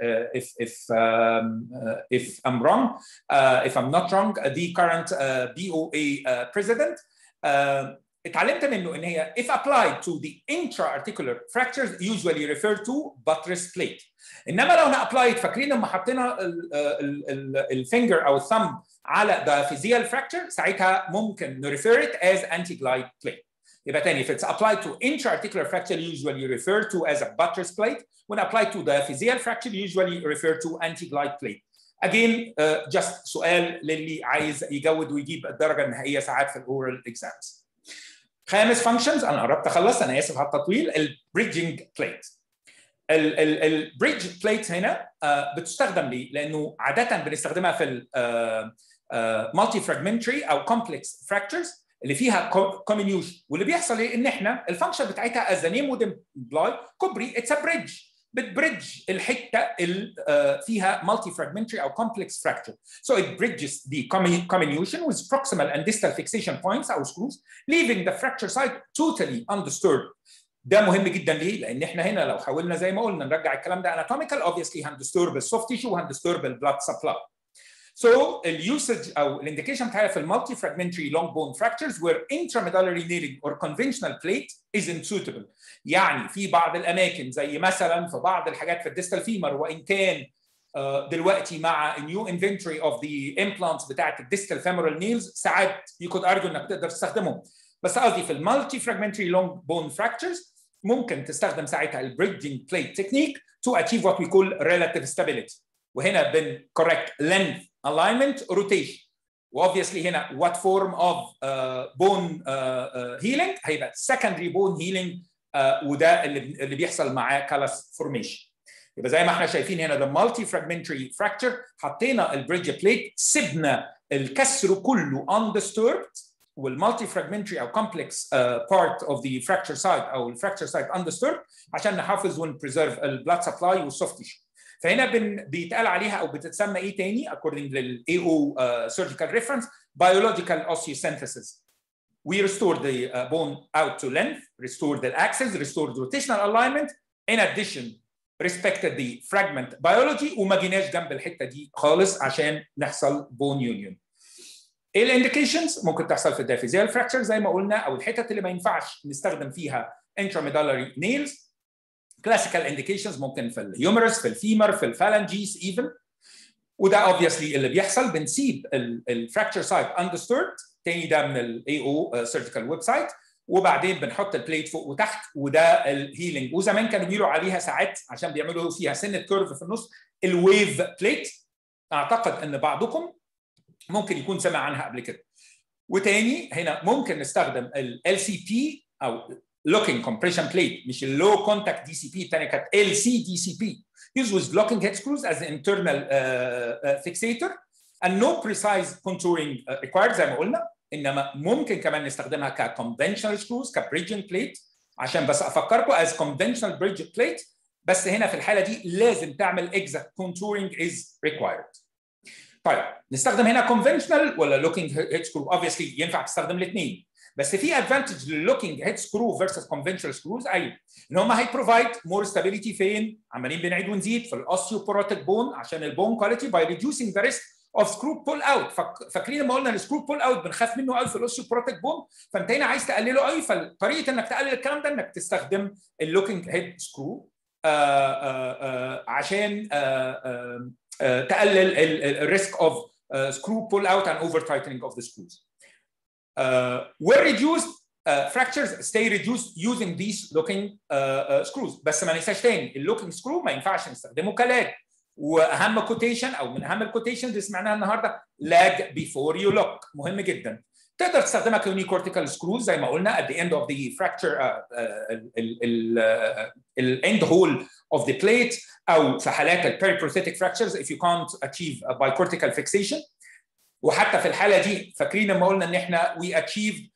if I'm wrong, if I'm not wrong, the current BOA president. اتعلمت منه ان هي if applied to the intra-articular fractures usually referred to buttress plate. انما لو انا applied، فاكرين لما حطينا الفينجر او الثumb على diaphyseal fracture، ساعتها ممكن refer it as anti-glide plate. يبقى تاني if it's applied to intra-articular fracture usually referred to as a buttress plate. When applied to diaphyseal fracture usually referred to anti-glide plate. Again just سؤال للي عايز يجود ويجيب الدرجه النهائيه ساعات في الاورال اكزامز. خامس فانكشنز، انا قربت اخلص، انا اسف على التطويل. البريدجنج بليت. البريدج بليت هنا بتستخدم ليه؟ لانه عاده بنستخدمها في المالتي فراجمنتري او كومبلكس فراكتشرز اللي فيها كومينيوشن، واللي بيحصل ايه؟ ان احنا الفانكشن بتاعتها از ذا نيم وود امبلاي كوبري، اتس ا بريدج، بتبريدج الحته اللي فيها multi fragmentary او complex fracture. So it bridges the comminution with proximal and distal fixation points او screws, leaving the fracture site totally undisturbed. ده مهم جدا ليه؟ لان احنا هنا لو حاولنا زي ما قلنا نرجع الكلام ده anatomical obviously هندستورب السوفت تيشو وهندستورب البلاد سبلاي. So اليوسج او الانديكيشن بتاعها في المالتي فراجمنتري لونج بون fractures where intramedullary nailing or conventional plate isn't suitable. يعني في بعض الاماكن زي مثلا في بعض الحاجات في الديستال فيمر، وان كان دلوقتي مع النيو انفنتوري اوف ذا امبلانتس بتاعت الديستال فيمورال نيلز ساعات you could argue انك تقدر تستخدمهم، بس قصدي في المالتي فراجمنتري لونج بون fractures ممكن تستخدم ساعتها البريدجنج بليت تكنيك to achieve what we call relative stability. وهنا بن correct length alignment rotation. وobviously هنا what form of bone healing؟ هيبقى secondary bone healing وده اللي بيحصل معاه callus formation. يبقى زي ما احنا شايفين هنا ده multi fragmentary fracture، حطينا البريدج بليت، سيبنا الكسر كله undisturbed والمالتي fragmentary او complex part of the fracture site او الفراكشر سايت undisturbed عشان نحافظ ونبريزيرف البلاد سبلاي والسوفت تيشو. فهنا بيتقال عليها او بتتسمى ايه تاني according لل AO surgical reference biological osteosynthesis. We restored the bone out to length, restored the axis, restored rotational alignment, in addition respected the fragment biology وما جيناش جنب الحته دي خالص عشان نحصل bone union. ايه الانديكيشنز؟ ممكن تحصل في الدافيزيال فراكشر زي ما قلنا، او الحتت اللي ما ينفعش نستخدم فيها intramedullary nails. كلاسيكال انديكيشنز ممكن في الهيومرس، في الفيمر، في الفالانجيس ايفن. وده obviously اللي بيحصل، بنسيب الفراكشر سايت undisturbed تاني، ده من الاي او سيرجيكال ويب سايت، وبعدين بنحط البليت فوق وتحت، وده الهيلينج. وزمان كانوا بيقولوا عليها ساعات عشان بيعملوا فيها سنه كيرف في النص الويف بليت. اعتقد ان بعضكم ممكن يكون سمع عنها قبل كده. وتاني هنا ممكن نستخدم ال LCP او locking compression plate، مش ال low contact DCP الثانيه كانت LCDCP used with locking head screws as an internal fixator and no precise contouring required زي ما قلنا. انما ممكن كمان نستخدمها ك conventional screws ك bridging plate، عشان بس افكركم as conventional bridge plate، بس هنا في الحاله دي لازم تعمل exact contouring is required. طيب نستخدم هنا conventional ولا looking head screw؟ obviously ينفع تستخدم الاثنين، بس في advantage للooking head screw versus conventional screws. ايوه ان هم هي provide more stability فين؟ عمالين بنعيد ونزيد في الاوستيوبوروتيك بون عشان البون كواليتي by reducing the risk of screw pull out. فاكرين لما قلنا السكرو pull out بنخاف منه قوي في الاوستيوبوروتيك بون، فانت هنا عايز تقلله قوي، فطريقه انك تقلل الكلام ده انك تستخدم اللوكينج هيد سكرو عشان تقلل الريسك of screw pull out and over tightening of the screws. Were reduced fractures stay reduced using these locking screws. بس ما ننساش تاني اللوكينج سكرو ما ينفعش نستخدمه كلاج. واهم كوتيشن او من اهم الكوتيشنز اللي سمعناها النهارده لاج بيفور يو لوك، مهم جدا. تقدر تستخدمها كيونيكورتيكال سكروز زي ما قلنا at the end of the fracture end hole of the plate، او في حالات البيريبروثيتيك fractures if you can't achieve a bicortical fixation. وحتى في الحاله دي فاكرين لما قلنا ان احنا we achieved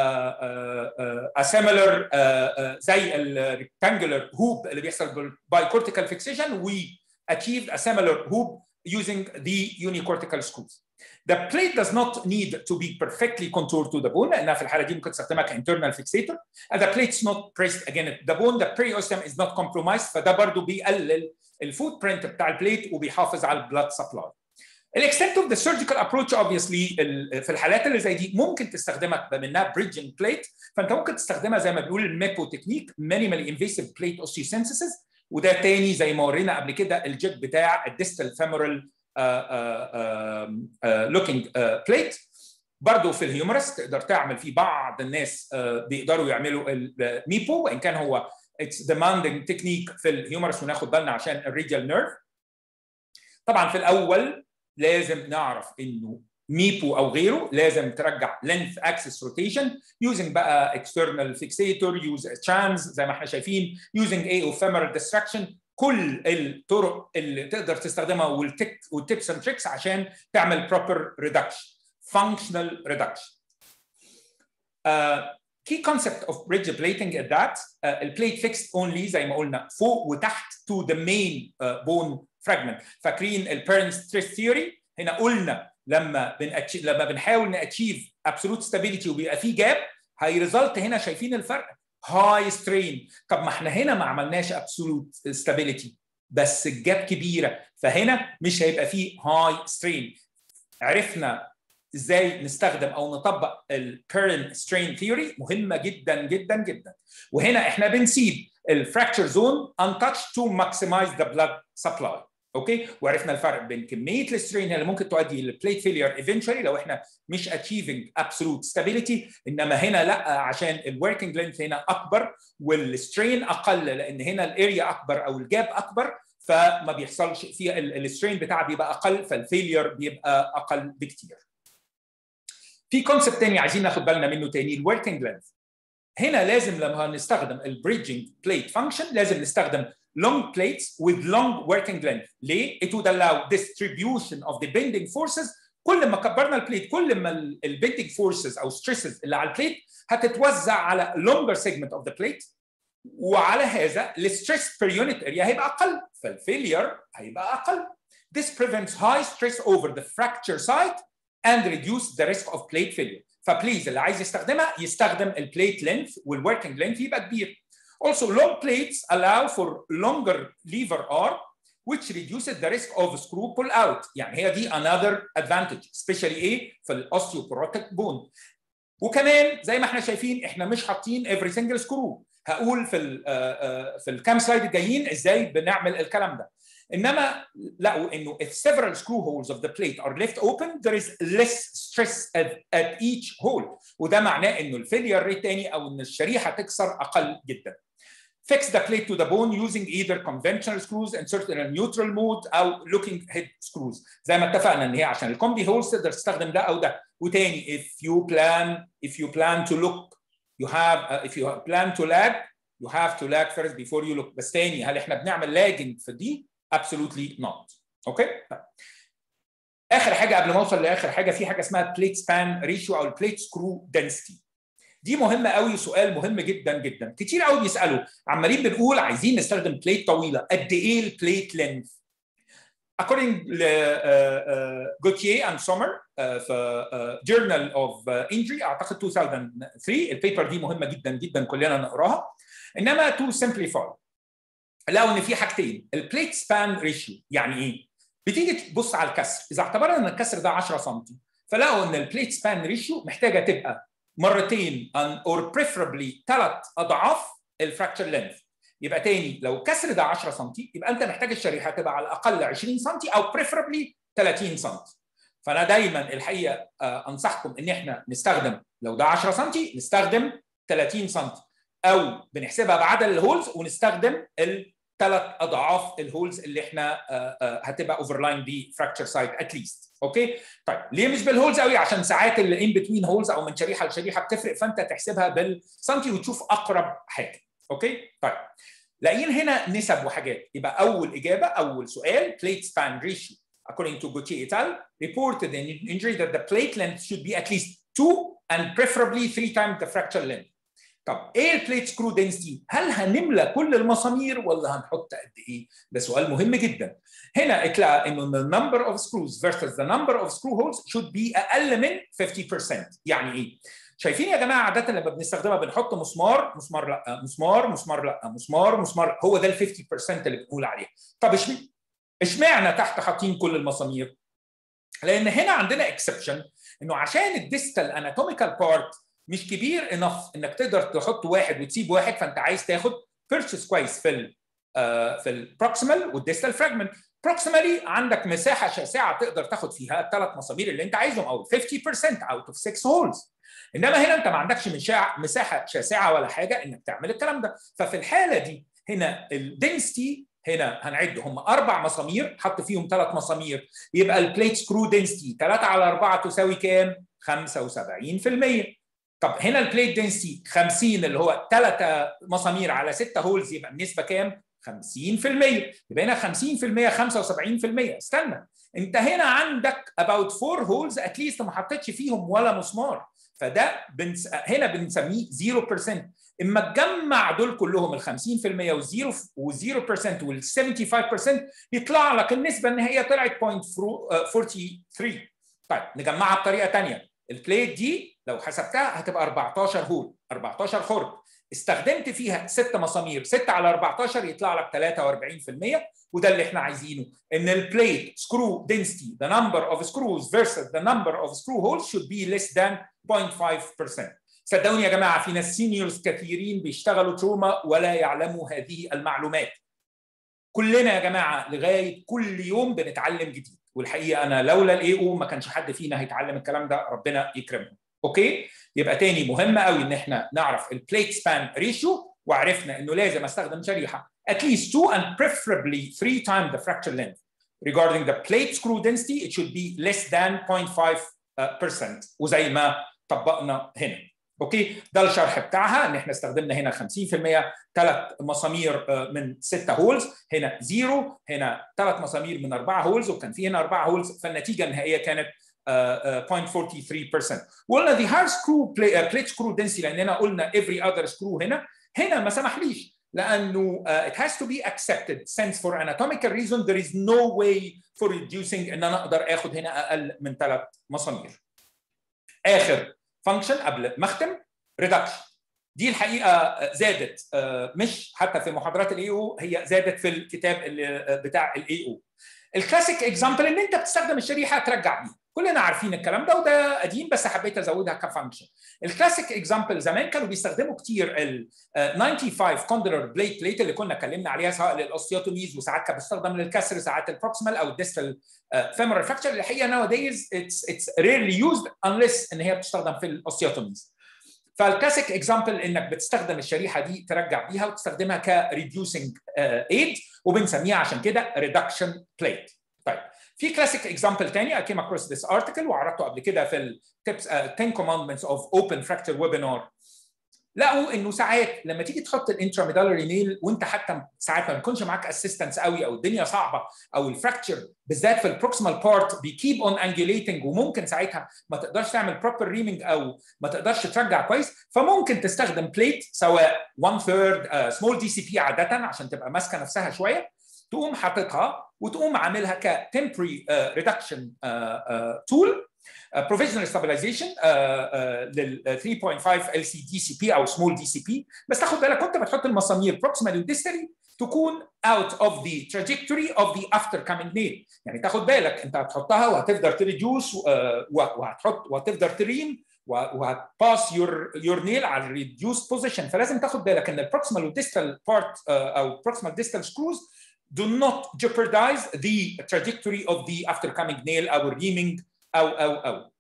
a similar زي الريكتانجولار هوب اللي بيحصل bicortical fixation، we achieved a similar hoop using the unicortical screws. The plate does not need to be perfectly contoured to the bone، لأنها في الحالة دي ممكن تستخدمها كinternal fixator. And the plate is not pressed against the bone. The periosteum is not compromised، فده برضه بيقلل الفوت برنت بتاع البليت وبيحافظ على البلاد سبلاي. الاكستنت اوف ذا سيرجيكال ابروتش اوبفيسلي في الحالات اللي زي دي ممكن تستخدمها منها بريدجنج بليت، فانت ممكن تستخدمها زي ما بنقول الميبو تكنيك مينيمالي انفيسيف بليت اوستيوسينثيسيس، وده تاني زي ما ورينا قبل كده الجيت بتاع الديستال فيمورال لوكينج بليت. برضه في الهيومرس تقدر تعمل فيه، بعض الناس بيقدروا يعملوا الميبو وان كان هو اتس ديماندنج تكنيك في الهيومرس، وناخد بالنا عشان الريديال نيرف. طبعا في الاول لازم نعرف انه ميبو او غيره لازم ترجع لينث اكسس روتيشن يوزنج بقى اكسترنال فيكسيتور، يوز تشانز زي ما احنا شايفين، يوزنج اي او فيمورال ديستراكشن، كل الطرق اللي تقدر تستخدمها والتيبس اند تريكس عشان تعمل بروبر ريدكشن، فانكشنال ريدكشن. key concept of bridge plating is that البليت fixed only زي ما قلنا فوق وتحت to the main bone fragment. فاكرين البيرنت ستريس ثيوري؟ هنا قلنا لما بنحاول ناتشيف ابسولوت ستابيليتي وبيبقى في جاب، هيريزلت هنا شايفين الفرق هاي سترين. طب ما احنا هنا ما عملناش ابسولوت ستابيليتي بس الجاب كبيره، فهنا مش هيبقى فيه هاي سترين. عرفنا ازاي نستخدم او نطبق البيرن سترين ثيوري، مهمه جدا جدا جدا. وهنا احنا بنسيب الفراكتشر زون untouched to maximize the blood supply. اوكي، وعرفنا الفرق بين كميه السترين اللي ممكن تؤدي للبليت فيلير ايفينشولي لو احنا مش اتشيفنج ابسولوت ستابيليتي، انما هنا لا، عشان الوركينج لينث هنا اكبر والسترين اقل، لان هنا الاريا اكبر او الجاب اكبر، فما بيحصلش فيها السترين بتاعها بيبقى اقل، فالفيلير بيبقى اقل بكتير. في كونسبت تاني عايزين ناخد بالنا منه تاني، الوركينج لينث. هنا لازم لما نستخدم البريدجنج بليت فانكشن لازم نستخدم long plates with long working length. ليه؟ It would allow distribution of the bending forces. كل ما كبرنا البليت كل ما البندنج فورسز او stresses اللي على البليت هتتوزع على longer segment of the plate، وعلى هذا الستريس per unit area هيبقى اقل، فالفيلير هيبقى اقل. This prevents high stress over the fracture site and reduce the risk of plate failure. فبليز اللي عايز يستخدمها يستخدم البليت لينث والوركينج لينث يبقى كبير. Also, long plates allow for longer lever arm, which reduces the risk of screw pull out. يعني هي دي another advantage, especially ايه في الاوستيوبوروتيك بون. وكمان زي ما احنا شايفين احنا مش حاطين every single screw. هقول في الكام سلايد الجايين ازاي بنعمل الكلام ده. انما لقوا انه if several screw holes of the plate are left open there is less stress at each hole، وده معناه انه الفيلير ريت تاني او ان الشريحه تكسر اقل جدا. Fix the plate to the bone using either conventional screws inserted in a neutral mode أو looking head screws. زي ما اتفقنا إن هي عشان الكومبي هولز تقدر تستخدم ده أو ده. وتاني if you plan to look you have if you plan to lag you have to lag first before you look. بس تاني هل إحنا بنعمل lagging في دي؟ Absolutely not. أوكي؟ آخر حاجة قبل ما أوصل لآخر حاجة، في حاجة اسمها plate span ratio أو plate screw density. دي مهمه قوي، سؤال مهم جدا جدا. كتير قوي بيسالوا، عمالين بنقول عايزين نستخدم بليت طويله، قد ايه البليت لينث؟ According ل Gauthier and Sommer في Journal of Injury اعتقد 2003، البيبر دي مهمه جدا جدا كلنا نقراها. انما to simplify لقوا ان في حاجتين، البليت سبان ريشيو. يعني ايه؟ بتيجي تبص على الكسر، اذا اعتبرنا ان الكسر ده 10 سم فلقوا ان البليت سبان ريشيو محتاجه تبقى مرتين or preferably 3 اضعاف الفراكتشر لينث. يبقى تاني لو الكسر ده 10 سم يبقى انت محتاج الشريحه تبقى على الاقل 20 سم او preferably 30 سم. فانا دايما الحقيقه انصحكم ان احنا نستخدم لو ده 10 سم نستخدم 30 سم، او بنحسبها بعدد الهولز ونستخدم الثلاث اضعاف الهولز اللي احنا هتبقى اوفرلاين بفراكتشر سايت اتليست. اوكي طيب ليه مش بالهولز قوي؟ عشان ساعات اللي ان بتوين هولز او من شريحه لشريحه بتفرق، فانت تحسبها بالسنتي وتشوف اقرب حاجه. اوكي طيب لاقيين هنا نسب وحاجات. يبقى اول اجابه، اول سؤال plate span ratio according to Gauthier et al. Reported in injury that the plate length should be at least 2 and preferably 3 times the fracture length. طب ايه البليت سكرو دنسيتي؟ هل هنملى كل المسامير ولا هنحط قد ايه؟ ده سؤال مهم جدا. هنا اتلقى انه the number of screws versus the number of screw holes should be اقل من 50%. يعني ايه؟ شايفين يا جماعه عاده لما بنستخدمها بنحط مسمار، مسمار لا، مسمار، مسمار لا، مسمار، مسمار، هو ده ال 50% اللي بنقول عليه. طب اشمعنى تحت حاطين كل المسامير؟ لان هنا عندنا اكسبشن انه عشان الديستال اناتوميكال بارت مش كبير انف انك تقدر تحط واحد وتسيب واحد، فانت عايز تاخد بيرشيس كويس في البروكسيمال والديستال فراجمنت. بروكسيمالي عندك مساحه شاسعه تقدر تاخد فيها الثلاث مسامير اللي انت عايزهم او 50% اوت اوف 6 هولز. انما هنا انت ما عندكش مساحه شاسعه ولا حاجه انك تعمل الكلام ده. ففي الحاله دي هنا الدنسيتي هنا هنعد هم 4 مسامير حط فيهم 3 مسامير، يبقى البليت سكرو دنسيتي 3 على 4 تساوي كام؟ 75%. طب هنا البليت دنسيتي 50 اللي هو 3 مسامير على 6 هولز، يبقى النسبه كام؟ 50%. يبقى هنا 50% 75%. استنى، انت هنا عندك about 4 هولز اتليست ما حطيتش فيهم ولا مسمار، فده هنا بنسميه 0%. اما تجمع دول كلهم ال 50% وال0% وال 75% يطلع لك النسبه النهائيه طلعت 0.43. طيب نجمعها بطريقه ثانيه. البليت دي لو حسبتها هتبقى 14 هول، 14 خرم، استخدمت فيها 6 مسامير، 6 على 14 يطلع لك 43%. وده اللي احنا عايزينه، ان البليت سكرو دنسيتي the number of screws versus the number of screw holes should be less than 0.5%. صدقوني يا جماعه في ناس سينيورز كثيرين بيشتغلوا تروما ولا يعلموا هذه المعلومات. كلنا يا جماعه لغايه كل يوم بنتعلم جديد، والحقيقه انا لولا الاي او ما كانش حد فينا هيتعلم الكلام ده، ربنا يكرمه. اوكي يبقى تاني مهم قوي ان احنا نعرف البليت سبان ريشيو، وعرفنا انه لازم استخدم شريحه at least 2 and preferably 3 times the fracture length. Regarding the plate screw density it should be less than 0.5%، وزي ما طبقنا هنا. اوكي ده الشرح بتاعها، ان احنا استخدمنا هنا 50%، 3 مسامير من 6 هولز، هنا 0، هنا 3 مسامير من 4 هولز، وكان في هنا 4 هولز، فالنتيجه النهائيه كانت 0.43%. وقلنا the higher screw plate screw density لاننا قلنا every other screw هنا ما سمحليش، لانه it has to be accepted since for anatomical reason there is no way for reducing ان انا اقدر اخد هنا اقل من 3 مسامير. اخر فانكشن قبل ما اختم ريدكشن. دي الحقيقه زادت مش حتى في محاضرات الاي او، هي زادت في الكتاب اللي بتاع الاي او. الكلاسيك اكزامبل ان انت بتستخدم الشريحه ترجع بيها، كلنا عارفين الكلام ده وده قديم بس حبيت ازودها كفانكشن. الكلاسيك اكزامبل زمان كانوا بيستخدموا كتير ال 95 كوندلر بليت اللي كنا اتكلمنا عليها سواء للاوستيوتوميز، وساعات كانت بتستخدم للكسر، ساعات البروكسيمال او الديستال فيمورال فراكشر. الحقيقه nowadays it's rarely used unless ان هي بتستخدم في الاوستيوتوميز. فالكلاسيك اكزامبل انك بتستخدم الشريحه دي ترجع بيها وتستخدمها كريديوسنج ايد، وبنسميها عشان كده ريدكشن بليت. طيب في كلاسيك اكزامبل ثاني I came across this article وعرضته قبل كده في التيبس 10 commandments of open fracture webinar. لقوا انه ساعات لما تيجي تحط الانتراميدالري نيل وانت حتى ساعات ما بيكونش معاك اسيستنس قوي او الدنيا صعبه او الفراكتشر بالذات في البروكسيمال بارت بيكيب اون انجوليتنج، وممكن ساعتها ما تقدرش تعمل بروبر ريمينج او ما تقدرش ترجع كويس، فممكن تستخدم بليت سواء 1/3 سمول دي سي بي عاده عشان تبقى ماسكه نفسها شويه، تقوم حاططها وتقوم عاملها كتمبري ريدكشن تول provisional stabilization لل 3.5 LCDCP او small DCP. بس تاخد بالك وانت بتحط المسامير proximal وديستالي تكون out of the trajectory of the aftercoming nail، يعني تاخد بالك انت هتحطها وهتقدر تريديوس وهتقدر تريم وهتباس your nail على الريديوس بوزيشن. فلازم تاخد بالك ان البروكسيمال والديستال بارت او proximal distal screws do not jeopardize the trajectory of the aftercoming nail او reaming او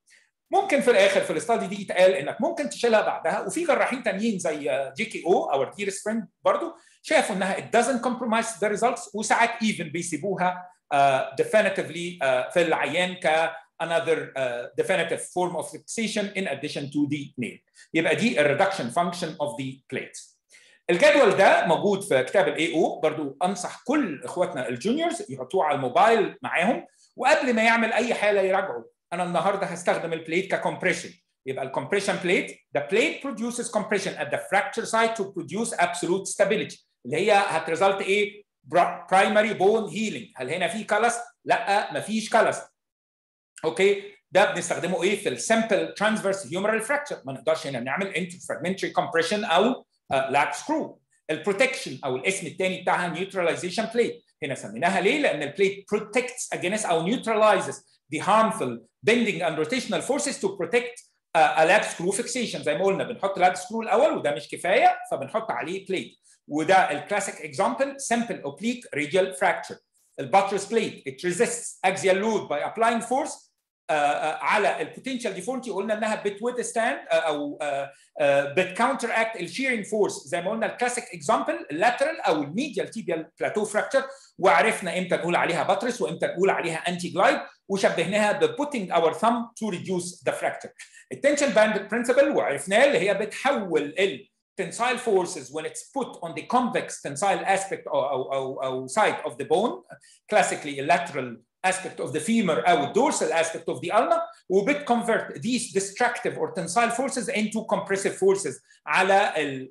ممكن في الاخر في الاستادي دي يتقال انك ممكن تشيلها بعدها، وفي جراحين تانيين زي جي كي او اور ديرست فريند برضه شافوا انها it doesn't compromise the results، وساعات even بيسيبوها definitively في العيان ك another definitive form of fixation in addition to the nail. يبقى دي الريدكشن function of the plate. الجدول ده موجود في كتاب الاي او، برضو انصح كل اخواتنا الجونيورز يحطوه على الموبايل معاهم، وقبل ما يعمل اي حاله يراجعوا. انا النهارده هستخدم البليت ككمبريشن، يبقى الكمبريشن بليت the plate produces compression at the fracture site to produce absolute stability، اللي هي هتريزلت ايه؟ primary bone healing. هل هنا في كلس؟ لا مفيش كلس. اوكي، ده بنستخدمه ايه في السمبل ترانسفيرس هيومرال فراكشر، ما نقدرش هنا نعمل انترفراجمنتري كومبريشن او لاب سكرو. البروتكشن او الاسم الثاني بتاعها نيوتراليزيشن بليت، هنا سميناها ليه؟ لان البليت protects against او neutralizes the harmful bending and rotational forces to protect a lap screw fixation. زي ما قلنا بنحط لاب سكرو الاول وده مش كفايه فبنحط عليه بليت، وده الكلاسيك اكزامبل simple oblique radial fracture. الباترس بليت it resists axial load by applying force على البوتنشال ديفورمتي، قلنا انها بتويدستاند او بتكاونتر اكت الشيرنج فورس، زي ما قلنا الكلاسيك اكزامبل اللاترال او الميديال تيبيال بلاتو فراكشر، وعرفنا امتى نقول عليها باترس وامتى نقول عليها انتي جلايد، وشبهناها ببوتنج اور ثumb تو ريديوس ذا فراكشر. التنشن باند برنسبل وعرفناه اللي هي بتحول tensile forces when it's put on the convex tensile aspect or side of the bone, classically a lateral aspect of the femur or dorsal aspect of the ulna, وبتconvert these destructive or tensile forces into compressive forces على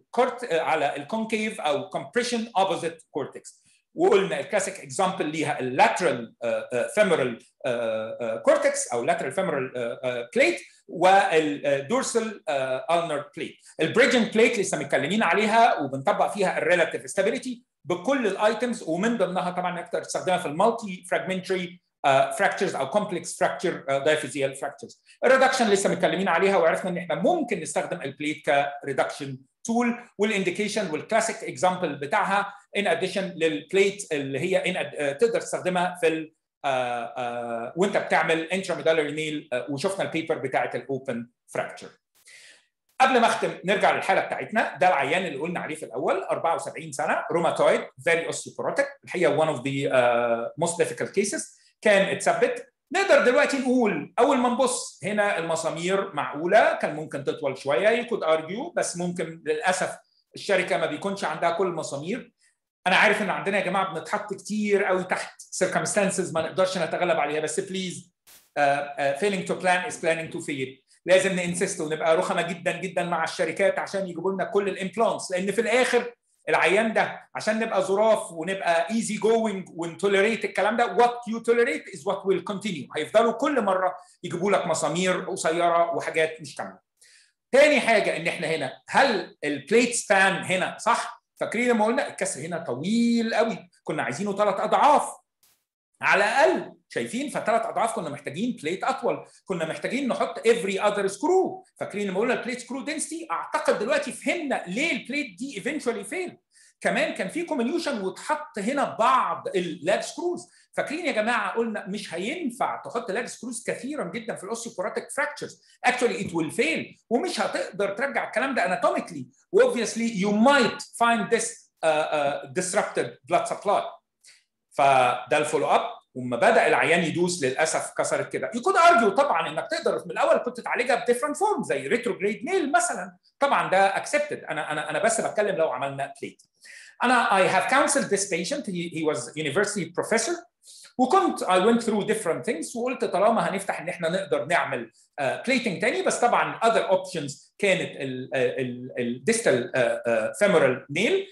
الكونكيف او compression opposite cortex. وقلنا الكلاسيك اكزامبل ليها اللاترال femoral cortex او lateral femoral plate والدورسال ulnar plate. البريدجنج بليت لسه متكلمين عليها وبنطبق فيها الريلاتيف ستابيليتي بكل الايتمز، ومن ضمنها طبعا نقدر تستخدمها في المالتي فراجمنتري fractures او complex fracture diaphyseal fractures. الريدكشن لسه متكلمين عليها وعرفنا ان احنا ممكن نستخدم البليت كريدكشن تول، والانديكيشن والكلاسيك اكزامبل بتاعها ان اديشن للبليت اللي هي تقدر تستخدمها في وانت بتعمل انتراميدالري نيل، وشفنا البيبر بتاعه الاوبن فراكتشر. قبل ما اختم نرجع للحاله بتاعتنا. ده العيان اللي قلنا عليه في الاول 74 سنه روماتويد فيري اوستيوبوروتيك، الحقيقه one of the most difficult cases. كان اتثبت. نقدر دلوقتي نقول اول ما نبص هنا المسامير معقوله، كان ممكن تطول شويه يكود ارجيو، بس ممكن للاسف الشركه ما بيكونش عندها كل المسامير. انا عارف ان عندنا يا جماعه بنتحط كتير قوي تحت circumstances ما نقدرش نتغلب عليها، بس بليز failing to plan is planning to fail. لازم نانسست ونبقى رخمه جدا جدا مع الشركات عشان يجيبوا لنا كل الامبلانتس، لان في الاخر العيان ده عشان نبقى ظراف ونبقى easy going ونتوليريت الكلام ده what you tolerate is what will continue. هيفضلوا كل مره يجيبوا لك مسامير قصيره وحاجات مش كامله. تاني حاجه ان احنا هنا هل البليت سبان هنا صح؟ فاكرين لما قلنا الكسر هنا طويل قوي، كنا عايزينه 3 أضعاف على الاقل، شايفين؟ ف3 أضعاف كنا محتاجين بليت اطول، كنا محتاجين نحط every other screw. فاكرين لما قلنا البليت سكرو دنسيتي؟ اعتقد دلوقتي فهمنا ليه البليت دي eventually fail. كمان كان في كومينيوشن واتحط هنا بعض اللاب سكروز. فاكرين يا جماعه قلنا مش هينفع تحط لاب سكروز كثيرا جدا في الاوستيوبوروتيك فراكتشرز، اكشولي ات ويل فيل، ومش هتقدر ترجع الكلام ده اناتوميكلي، وobviously you might find this disrupted blood supply. فده الفولو اب. وما بدا العيان يدوس للاسف كسرت كده. يكون ارجيو طبعا انك تقدر من الاول كنت تعالجها بديفرنت فورم زي ريتروجريد نيل مثلا، طبعا ده اكسبتد. انا بس بتكلم لو عملنا بليت. انا I have counseled this patient. He was university professor. وكنت I went through different things وقلت طالما هنفتح ان احنا نقدر نعمل plating تاني، بس طبعا other options كانت الديستال femoral nail.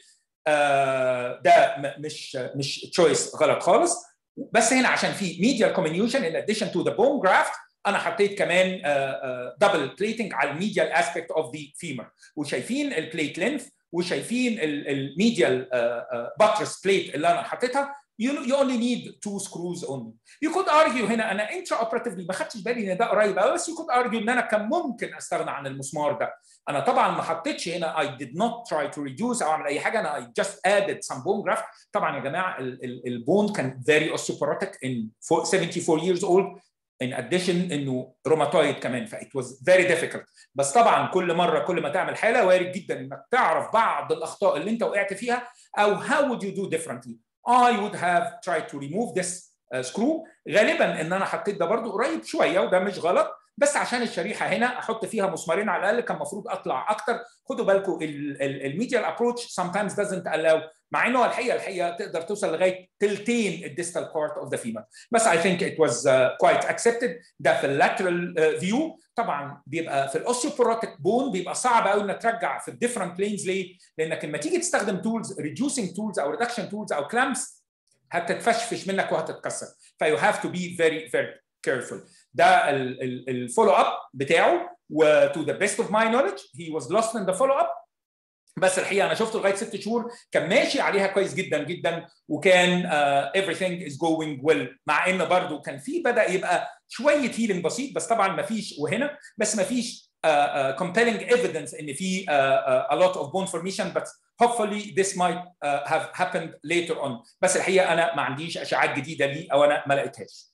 ده مش choice غلط خالص، بس هنا عشان في medial comminution in addition to the bone graft انا حطيت كمان double plating على الميديال aspect of the femur. وشايفين البليت لينث وشايفين الميديال buttress plate اللي انا حطيتها. you only need 2 screws only. You could argue هنا انا intraoperatively ما خدتش بالي ان ده قريب قوي، بس you could argue ان انا كان ممكن استغنى عن المسمار ده. انا طبعا ما حطيتش هنا I did not try to reduce او اعمل اي حاجه، انا I just added some bone graft. طبعا يا جماعه البون كان very osteoporotic in 74 years old. in addition انه روماتويد كمان، ف it was very difficult. بس طبعا كل مره كل ما تعمل حاله وارد جدا انك تعرف بعض الاخطاء اللي انت وقعت فيها او how would you do differently. I would have tried to remove this screw. غالبا ان انا حطيت ده برضو قريب شويه وده مش غلط، بس عشان الشريحه هنا احط فيها مسمارين على الاقل، كان المفروض اطلع اكتر. خدوا بالكم الميديال ابروتش sometimes doesn't allow، مع انه الحقيقه تقدر توصل لغايه تلتين الديستال بارت اوف ذا فيمر، بس I think it was quite accepted. ده في اللاترال فيو. طبعا بيبقى في الاوستيوبوروتيك بون بيبقى صعب قوي انك ترجع في الديفرنت بلينز. ليه؟ لانك لما تيجي تستخدم تولز ريديوسينج تولز او ريدكشن تولز او كلامس هتتفشفش منك وهتتكسر، فيو هاف تو بي فيري فيري كيرفول. ده الفولو اب بتاعه، و to the best of my knowledge he was lost in the follow up. بس الحقيقه انا شفته لغايه 6 شهور كان ماشي عليها كويس جدا جدا، وكان everything is going well، مع ان برضه كان في بدا يبقى شويه هيلينج بسيط، بس طبعا ما فيش، وهنا بس ما فيش compelling evidence ان في a lot of bone formation, but hopefully this might have happened later on. بس الحقيقه انا ما عنديش اشعاعات جديده ليه او انا ما لقيتهاش.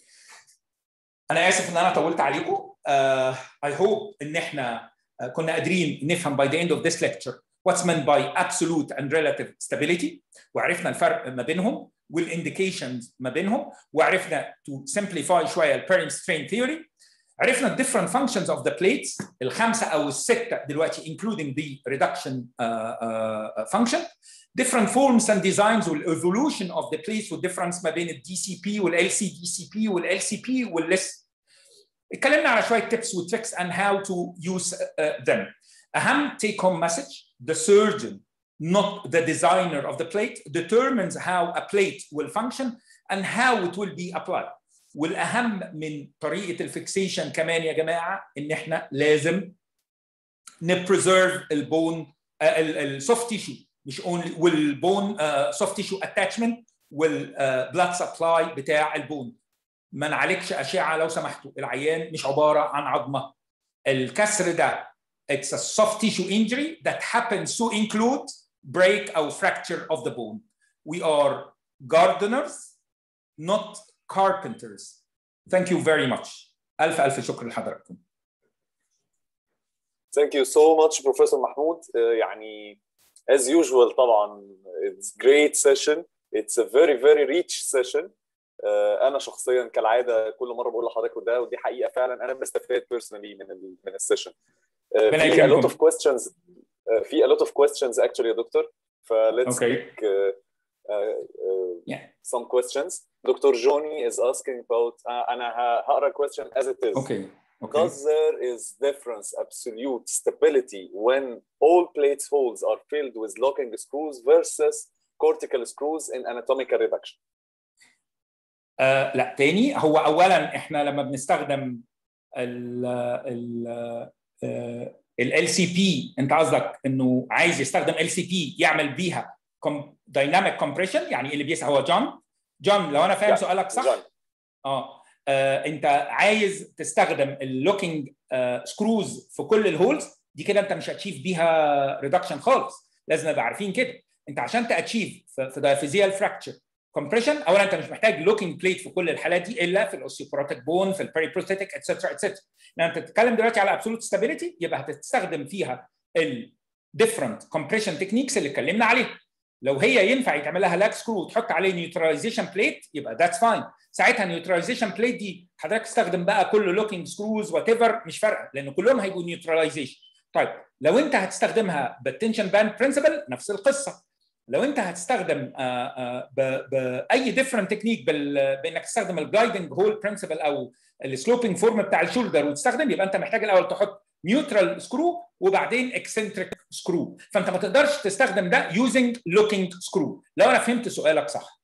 انا اسف ان انا طولت عليكم. I hope ان احنا كنا قادرين نفهم by the end of this lecture what's meant by absolute and relative stability، وعرفنا الفرق ما بينهم والانديكيشنز ما بينهم، وعرفنا to simplify شويه البيرنت سترين ثيوري. عرفنا different functions of the plates الخمسه او السته دلوقتي including the reduction function. different forms and designs والايفولوشن of the plates والديفرنس ما بين الدي سي بي والال سي دي سي بي والال سي بي والليس. اتكلمنا على شويه tips وtricks and how to use them. أهم take home message: the surgeon, not the designer of the plate, determines how a plate will function and how it will be applied. والأهم من طريقة الفيكسيشن كمان يا جماعة إن إحنا لازم نبريزيرف البون السوفت تيشو، مش اونلي والبون سوفت تيشو اتاتشمنت والبلاد سبلاي بتاع البون. ما نعالجش أشعة لو سمحتوا، العيان مش عبارة عن عظمة. الكسر ده it's a soft tissue injury that happens to include break or fracture of the bone. We are gardeners, not carpenters. Thank you very much. ألف شكر لحضراتكم. Thank you so much Professor Mahmoud. يعني as usual طبعا it's great session. It's a very very rich session. أنا شخصيا كالعادة كل مرة بقول لحضرتك وده، ودي حقيقة فعلا أنا بستفاد personally من السيشن. في a lot of questions في a lot of questions actually يا دكتور، ف let's take some questions. Dr. Johnny is asking about أنا هقرا question as it is. Okay. Does there is difference absolute stability when all plate holes are filled with locking screws versus cortical screws in anatomical reduction? لا تاني، هو اولا احنا لما بنستخدم ال سي بي، انت قصدك انه عايز يستخدم ال سي بي يعمل بيها دايناميك كومبريشن، يعني اللي بيسأل هو جون لو انا فاهم سؤالك صح. انت عايز تستخدم اللوكينج سكروز في كل الهولز دي، كده انت مش هتشيف بيها ريدكشن خالص. لازم نبقى عارفين كده. انت عشان تاتشيف في دايفيزيال فراكتشر كومبريشن، اولا انت مش محتاج لوكينج بليت في كل الحالات دي الا في الاوستيوبروتيك بون، في البيريبروستاتيك اتسترا اتسترا. لما انت بتتكلم دلوقتي على ابسولوت ستابيليتي يبقى هتستخدم فيها الديفرنت كومبريشن تكنيكس اللي اتكلمنا عليها. لو هي ينفع يتعمل لها لاك سكرو وتحط عليه نيوتراليزيشن بليت يبقى ذاتس فاين. ساعتها النيوتراليزيشن بليت دي حضرتك تستخدم بقى كل لوكينج سكروز وات ايفر، مش فارقه لان كلهم هيبقوا نيوتراليزيشن. طيب لو انت هتستخدمها بالتنشن باند برنسبل نفس القصه. لو انت هتستخدم باي ديفرنت تكنيك بانك تستخدم الجايدنج هول برنسبل او السلوبينج فورم بتاع الشولدر وتستخدم، يبقى انت محتاج الاول تحط نيوترال سكرو وبعدين اكسنتريك سكرو، فانت ما تقدرش تستخدم ده يوزنج لوكينج سكرو، لو انا فهمت سؤالك صح.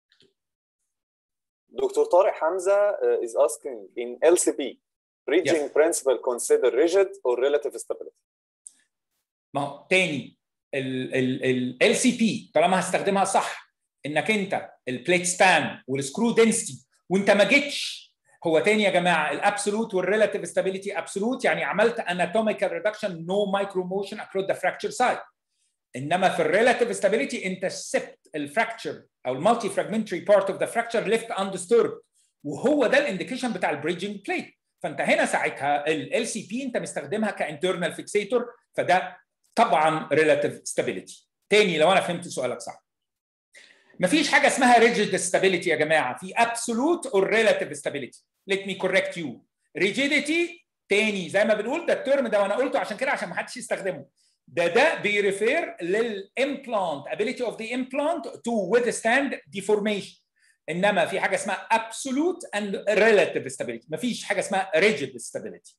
دكتور طارق حمزه is asking in LCP bridging principle consider rigid or relative stability. ما هو تاني ال سي بي طالما هستخدمها صح، انك انت البليت سبان والسكرو دنسيتي وانت ما جيتش، هو تاني يا جماعه الابسولوت والريلاتيف ستابيليتي ابسولوت يعني عملت اناتوميكال ريدكشن نو مايكرو موشن اكروس ذا فراكتشر سايد. انما في الريلاتيف ستابيليتي انت سبت الفراكتشر او المالتي فراجمنتري بارت اوف ذا فراكتشر ليفت اندستوربد وهو ده الانديكيشن بتاع البريدجنج بليت. فانت هنا ساعتها ال سي بي انت مستخدمها كانترنال فيكسيتور، فده طبعا ريلاتيف ستابيليتي. تاني لو انا فهمت سؤالك صح، مفيش حاجه اسمها ريجيد ستابيليتي يا جماعه، في ابسولوت اور ريلاتيف ستابيليتي. ليت مي كوركت يو. ريجيديتي تاني زي ما بنقول ده الترم ده وانا قلته عشان كده عشان ما حدش يستخدمه، ده بيريفير للامبلانت ability of the implant to withstand deformation. انما في حاجه اسمها absolute and relative stability، مفيش حاجه اسمها rigid stability.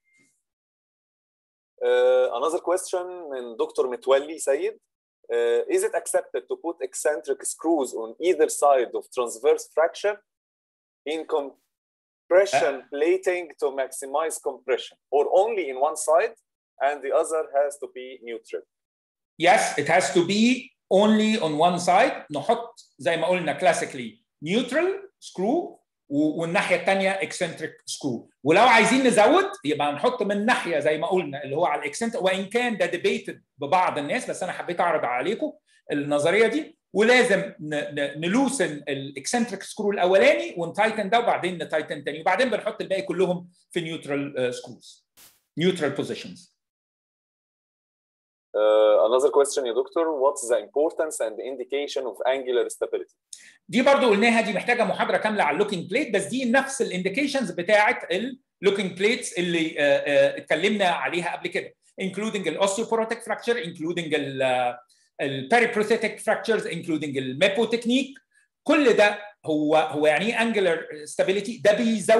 Another question من دكتور متولي سيد. Is it accepted to put eccentric screws on either side of transverse fracture in compression plating to maximize compression, or only in one side and the other has to be neutral? Yes, it has to be only on one side. نحط زي ما قلنا classically neutral screw والناحيه الثانيه eccentric screw. ولو عايزين نزود يبقى نحط من ناحيه زي ما قلنا اللي هو على الاكسنتريك، وان كان ده ديبيتد ببعض الناس بس انا حبيت اعرض عليكم النظريه دي. ولازم نلوسن الاكسنتريك سكرو الاولاني ونتايتن ده وبعدين نتايتن تاني وبعدين بنحط الباقي كلهم في نيوترال سكروز، نيوترال بوزيشنز. Another question يا دكتور. What's the importance and the indication of angular stability? دي برضو قلناها، دي محتاجه محاضره كامله على اللوكينج بليت، بس دي نفس الانديكيشنز بتاعه اللوكينج بليتس اللي اتكلمنا عليها قبل كده، including الاوستيوبوروتيك فراكشر، including البيريبروثيتيك فراكشرز، including الميبو تكنيك. كل ده هو يعني ايه انجلر ستابيليتي؟ ده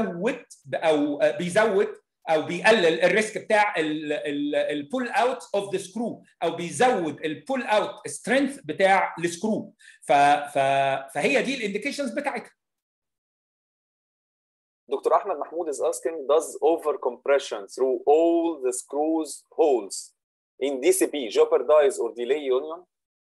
بيزود او بيقلل الريسك بتاع البول اوت اوف ذا سكرو، او بيزود البول اوت سترينث بتاع السكرو. فهي دي الانديكيشنز بتاعتها. دكتور احمد محمود is asking, does over compression through all the screws holes in DCB jeopardize or delay union?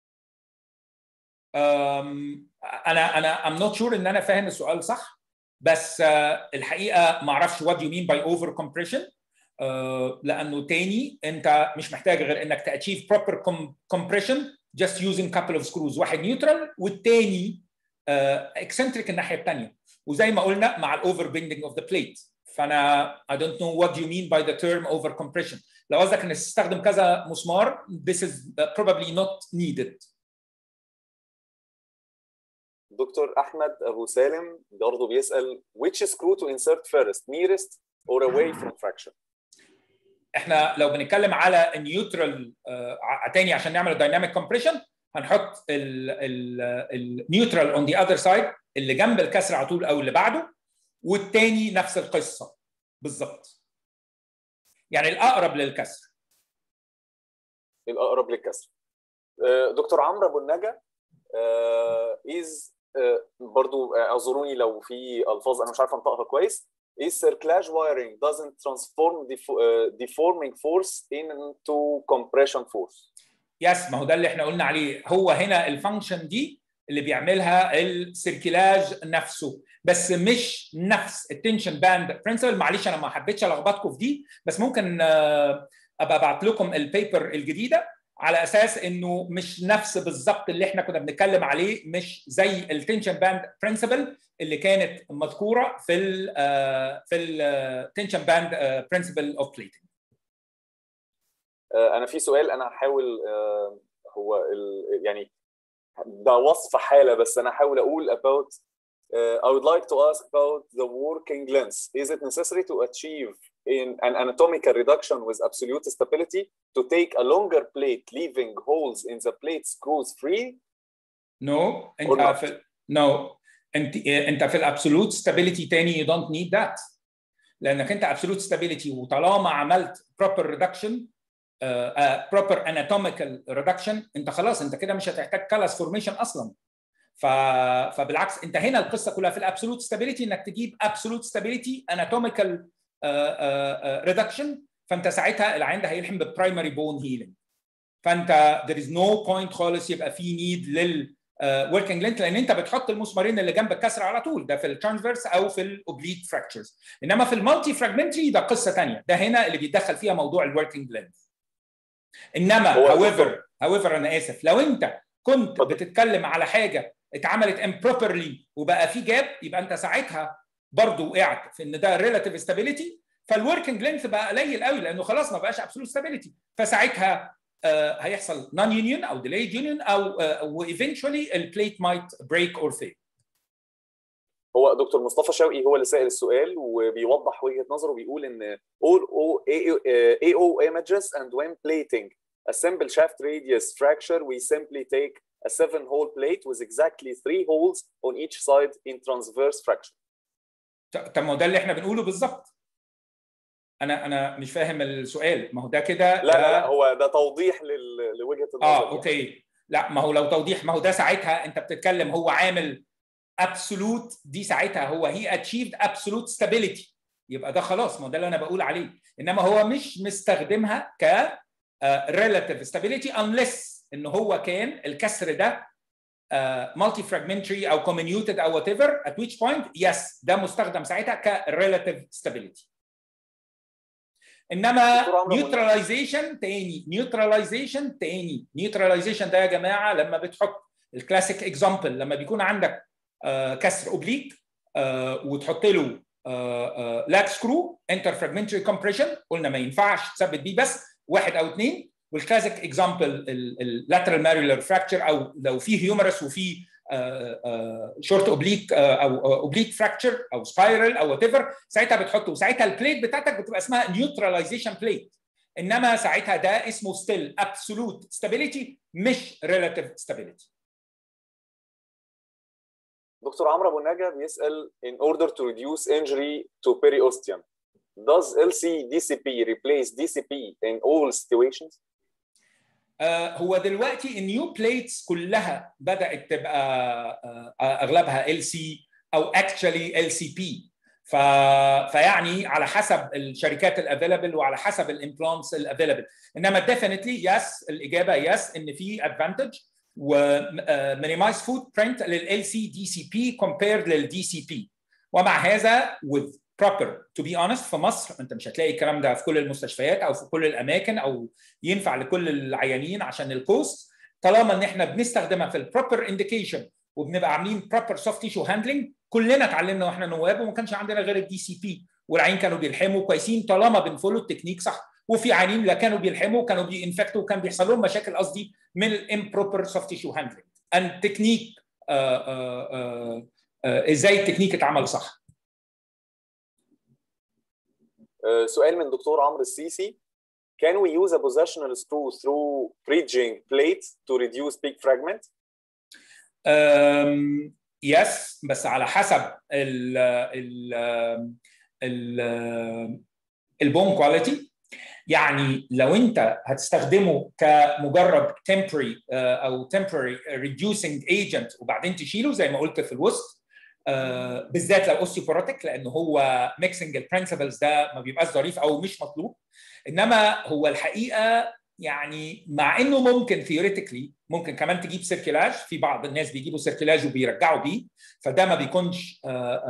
انا I'm not sure ان انا فاهم السؤال صح، بس الحقيقه ما اعرفش what you mean by over compression. لانه تاني انت مش محتاج غير انك تاتشيف proper compression just using couple of screws، واحد نيوترال والتاني eccentric الناحيه الثانيه، وزي ما قلنا مع الاوفر بيندنج اوف ذا بليت. فانا I don't know what you mean by the term over compression. لو قصدك انك تستخدم كذا مسمار this is probably not needed. دكتور احمد ابو سالم برضه بيسال which screw to insert first, nearest or away from fracture؟ احنا لو بنتكلم على النيوترال تاني عشان نعمل الدايناميك كومبريشن هنحط النيوترال اون ذا اذر سايد اللي جنب الكسر على طول او اللي بعده، والتاني نفس القصه بالظبط، يعني الاقرب للكسر. الاقرب للكسر. دكتور عمرو ابو النجا برضو اعذروني لو في الفاظ انا مش عارف انطقها كويس. is circlage wiring doesn't transform deforming force into compression force. يس، ما هو ده اللي احنا قلنا عليه. هو هنا الفانكشن دي اللي بيعملها السيركلاج نفسه، بس مش نفس التنشن باند برنسبل. معلش انا ما حبيتش الخبطكم في دي، بس ممكن ابقى ابعت لكم البيبر الجديده على اساس انه مش نفس بالظبط اللي احنا كنا بنتكلم عليه، مش زي التنشن باند برنسبل اللي كانت مذكوره في التنشن باند برنسبل اوف بليتنج. انا في سؤال انا هحاول هو يعني ده وصف حاله، بس انا هحاول اقول about I would like to ask about the working length. Is it necessary to achieve in an anatomical reduction with absolute stability to take a longer plate leaving holes in the plate screws free? No. انت في الابسولوت stability تاني you don't need that، لانك انت absolute stability وطالما عملت proper reduction proper anatomical reduction انت خلاص انت كده مش هتحتاج callus formation اصلا. فبالعكس انت هنا القصه كلها في الابسولوت ستابيليتي انك تجيب ابسولوت ستابيليتي اناتوميكال ريدكشن، فانت ساعتها العين ده هيلحم بالبرايمري بون هيلينج. فانت there is no point خالص يبقى في نيد لل working length، لان انت بتحط المسمارين اللي جنب الكسر على طول، ده في الترانسفيرس او في الاوبليك فراكتشرز. انما في المالتي فراجمنتري ده قصه ثانيه، ده هنا اللي بيتدخل فيها موضوع الوركينج لينث. انما however انا اسف، لو انت كنت بتتكلم على حاجه اتعملت improperly وبقى في جاب، يبقى انت ساعتها برضو وقعت في ان ده ريلاتيف استابيليتي، فالوركينج لينث بقى قليل قوي لانه خلاص ما بقاش ابسولوت ستابيليتي، فساعتها هيحصل نون يونيون او ديليد يونيون او وايفينشولي البليت مايت بريك اور فيل. هو دكتور مصطفى شوقي هو اللي سائل السؤال وبيوضح وجهة نظره، بيقول ان all AO images and when plating a simple shaft radius fracture we simply take a 7-hole plate with exactly 3 holes on each side in transverse fracture. طب ما هو ده اللي احنا بنقوله بالظبط. انا مش فاهم السؤال، ما هو ده كده لا هو ده توضيح لوجهة النظر. اوكي. لا ما هو لو توضيح، ما هو ده ساعتها انت بتتكلم هو عامل ابسولوت، دي ساعتها هو هي اتشيفد ابسولوت ستابيليتي، يبقى ده خلاص، ما هو ده اللي انا بقول عليه. انما هو مش مستخدمها ك relative stability unless ان هو كان الكسر ده multi fragmentary او comminuted او whatever at which point yes ده مستخدم ساعتها ك relative stability. انما neutralization ده يا جماعه لما بتحط الكلاسيك اكزامبل، لما بيكون عندك كسر اوبليك وتحط له لاك سكرو انتر فراجمنتري كومبريشن، قلنا ما ينفعش تثبت بيه بس واحد او اثنين، والكلاسيك اكزامبل اللاترال ماريولار فراكتشر، او لو في هيومرس وفي شورت اوبليك او اوبليك فراكتشر او سبايرال او وات ايفر، ساعتها بتحطه، وساعتها البليت بتاعتك بتبقى اسمها نيوتراليزيشن بليت، انما ساعتها ده اسمه ستيل ابسولوت ستابيليتي مش ريلاتيف ستابيليتي. دكتور عمرو ابو النجا بيسال in order to reduce injury to periosteum does LC-DCP replace DCP in all situations؟ هو دلوقتي النيو بليتس كلها بدات تبقى اغلبها ال سي او اكشلي ال سي بي، فيعني على حسب الشركات الافيلبل وعلى حسب الامبلانتس الافيلبل، انما ديفينتلي يس، الاجابه يس ان في ادفانتج ومينيمايز فوت برنت لل سي دي سي بي كومبيرد للدي سي بي. ومع هذا with proper to be honest في مصر انت مش هتلاقي الكلام ده في كل المستشفيات او في كل الاماكن او ينفع لكل العيانين عشان الكوست، طالما ان احنا بنستخدمها في البروبر انديكيشن وبنبقى عاملين بروبر سوفت تيشو هاندلنج. كلنا اتعلمنا واحنا نواب وما كانش عندنا غير الدي سي بي، والعيانين كانوا بيلحموا كويسين طالما بنفولو التكنيك صح، وفي عيانين لا كانوا بيلحموا كانوا بينفكتوا وكان بيحصل لهم مشاكل قصدي من الامبروبر سوفت تيشو هاندلنج. التكنيك ازاي التكنيك اتعمل صح. سؤال من دكتور عمرو السيسي: Can we use a positional screw through bridging plate to reduce peak fragment؟ يس، بس على حسب البون كواليتي. يعني لو انت هتستخدمه كمجرد temporary او temporary reducing agent وبعدين تشيله زي ما قلت في الوسط، بالذات لو اوستيوبوروتيك، لان هو ميكسنج البرنسبلز ده ما بيبقاش ظريف او مش مطلوب. انما هو الحقيقه يعني مع انه ممكن ثيوريتيكلي ممكن كمان تجيب سيركيلاج، في بعض الناس بيجيبوا سيركيلاج وبيرجعوا بيه، فده ما بيكونش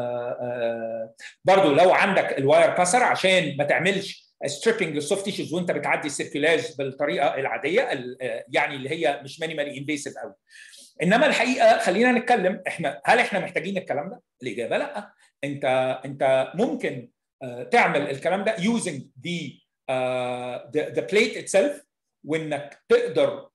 برضو لو عندك الواير كسر عشان ما تعملش ستريبنج للسوفت تيشوز وانت بتعدي السيركيلاج بالطريقه العاديه يعني اللي هي مش مانيمالي انفيسيف قوي. انما الحقيقه خلينا نتكلم، هل احنا محتاجين الكلام ده؟ الاجابه لا. انت ممكن تعمل الكلام ده using the plate itself، وانك تقدر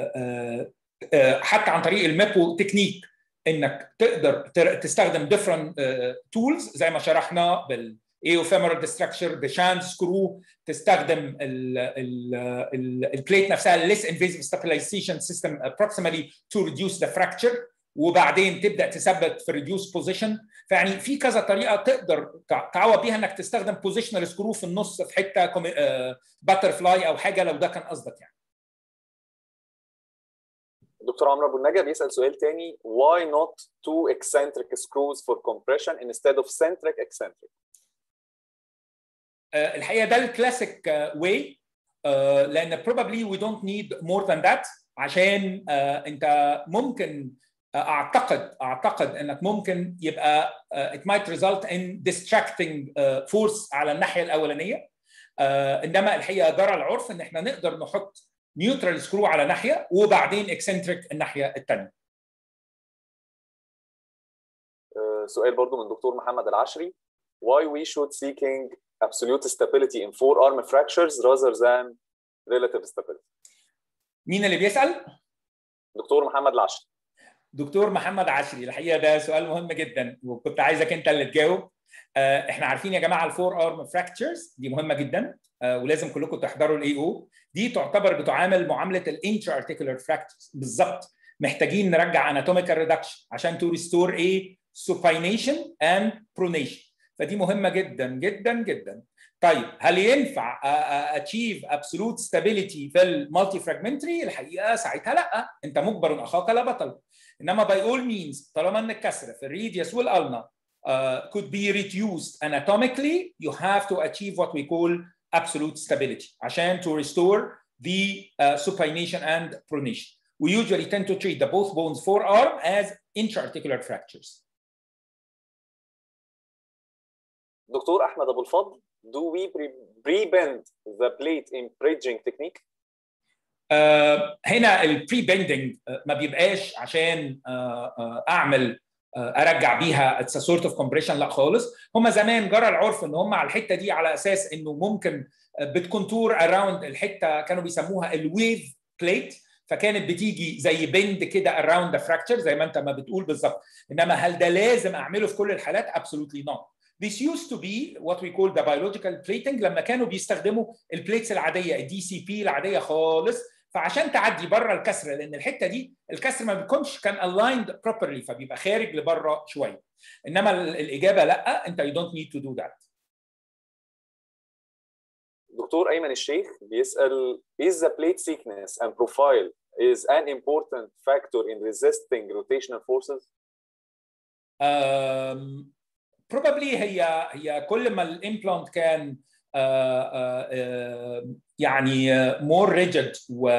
حتى عن طريق الميبو تكنيك انك تقدر تستخدم different tools زي ما شرحنا بال ايوفيمرال ديستراكشر بشاند سكرو، تستخدم البليت نفسها less invasive stabilization system proximally to reduce the fracture، وبعدين تبدا تثبت في reduced position. فيعني في كذا طريقه تقدر تعوض بيها انك تستخدم بوزيشنال سكرو في النص في حته باتر فلاي او حاجه لو ده كان قصدك يعني. دكتور عمرو ابو النجا بيسال سؤال تاني: Why not two eccentric screws for compression instead of centric eccentric؟ الحقيقه ده الكلاسيك واي، لان probably we don't need more than that، عشان انت ممكن اعتقد انك ممكن يبقى it might result in distracting force على الناحيه الاولانيه. انما الحقيقه جرى العرف ان احنا نقدر نحط نيوترال سكرو على ناحيه وبعدين اكسنتريك الناحيه الثانيه. سؤال برضو من دكتور محمد العشري. Why we should seeking absolute stability in forearm fractures rather than relative stability. مين اللي بيسأل؟ دكتور محمد العشري. دكتور محمد عشري، الحقيقه ده سؤال مهم جدا وكنت عايزك انت اللي تجاوب. احنا عارفين يا جماعه الفور ارم فراكتشرز دي مهمه جدا، ولازم كلكم تحضروا الاي او. دي تعتبر بتعامل معامله الانترا ارتيكولار فراكتشرز بالظبط. محتاجين نرجع اناتوميكال ريدكشن عشان تو ريستور ايه؟ سوباينيشن اند برونيشن. فدي مهمه جدا جدا جدا. طيب هل ينفع اتشيف ابسولوت ستابيليتي في المالتي فراجمنتري؟ الحقيقه ساعتها لا، انت مجبر اخاك لا بطل. انما by all means طالما ان الكسر في الريديوس والالنا could be reduced anatomically, you have to achieve what we call absolute stability عشان to restore the supination and pronation. We usually tend to treat the both bones forearm as intra-articular fractures. دكتور احمد ابو الفضل, do we pre-bend the plate in bridging technique? هنا البري بيندنج ما بيبقاش عشان اعمل ارجع بيها اتس سورت اوف كومبريشن، لا خالص. هم زمان جرى العرف ان هم على الحته دي على اساس انه ممكن بتكونتور اراوند الحته، كانوا بيسموها الويف بليت، فكانت بتيجي زي بند كده اراوند ذا فراكتشر زي ما انت ما بتقول بالظبط. انما هل ده لازم اعمله في كل الحالات؟ absolutely not. This used to be what we call the biological plating لما كانوا بيستخدموا البليتس العاديه الدي سي بي العاديه خالص، فعشان تعدي بره الكسر، لان الحته دي الكسر ما بيكونش كان aligned properly فبيبقى خارج لبره شويه. انما الاجابه لا، انت you don't need to do that. دكتور ايمن الشيخ بيسال is the plate thickness and profile is an important factor in resisting rotational forces? probably هي كل ما الامبلانت كان يعني more rigid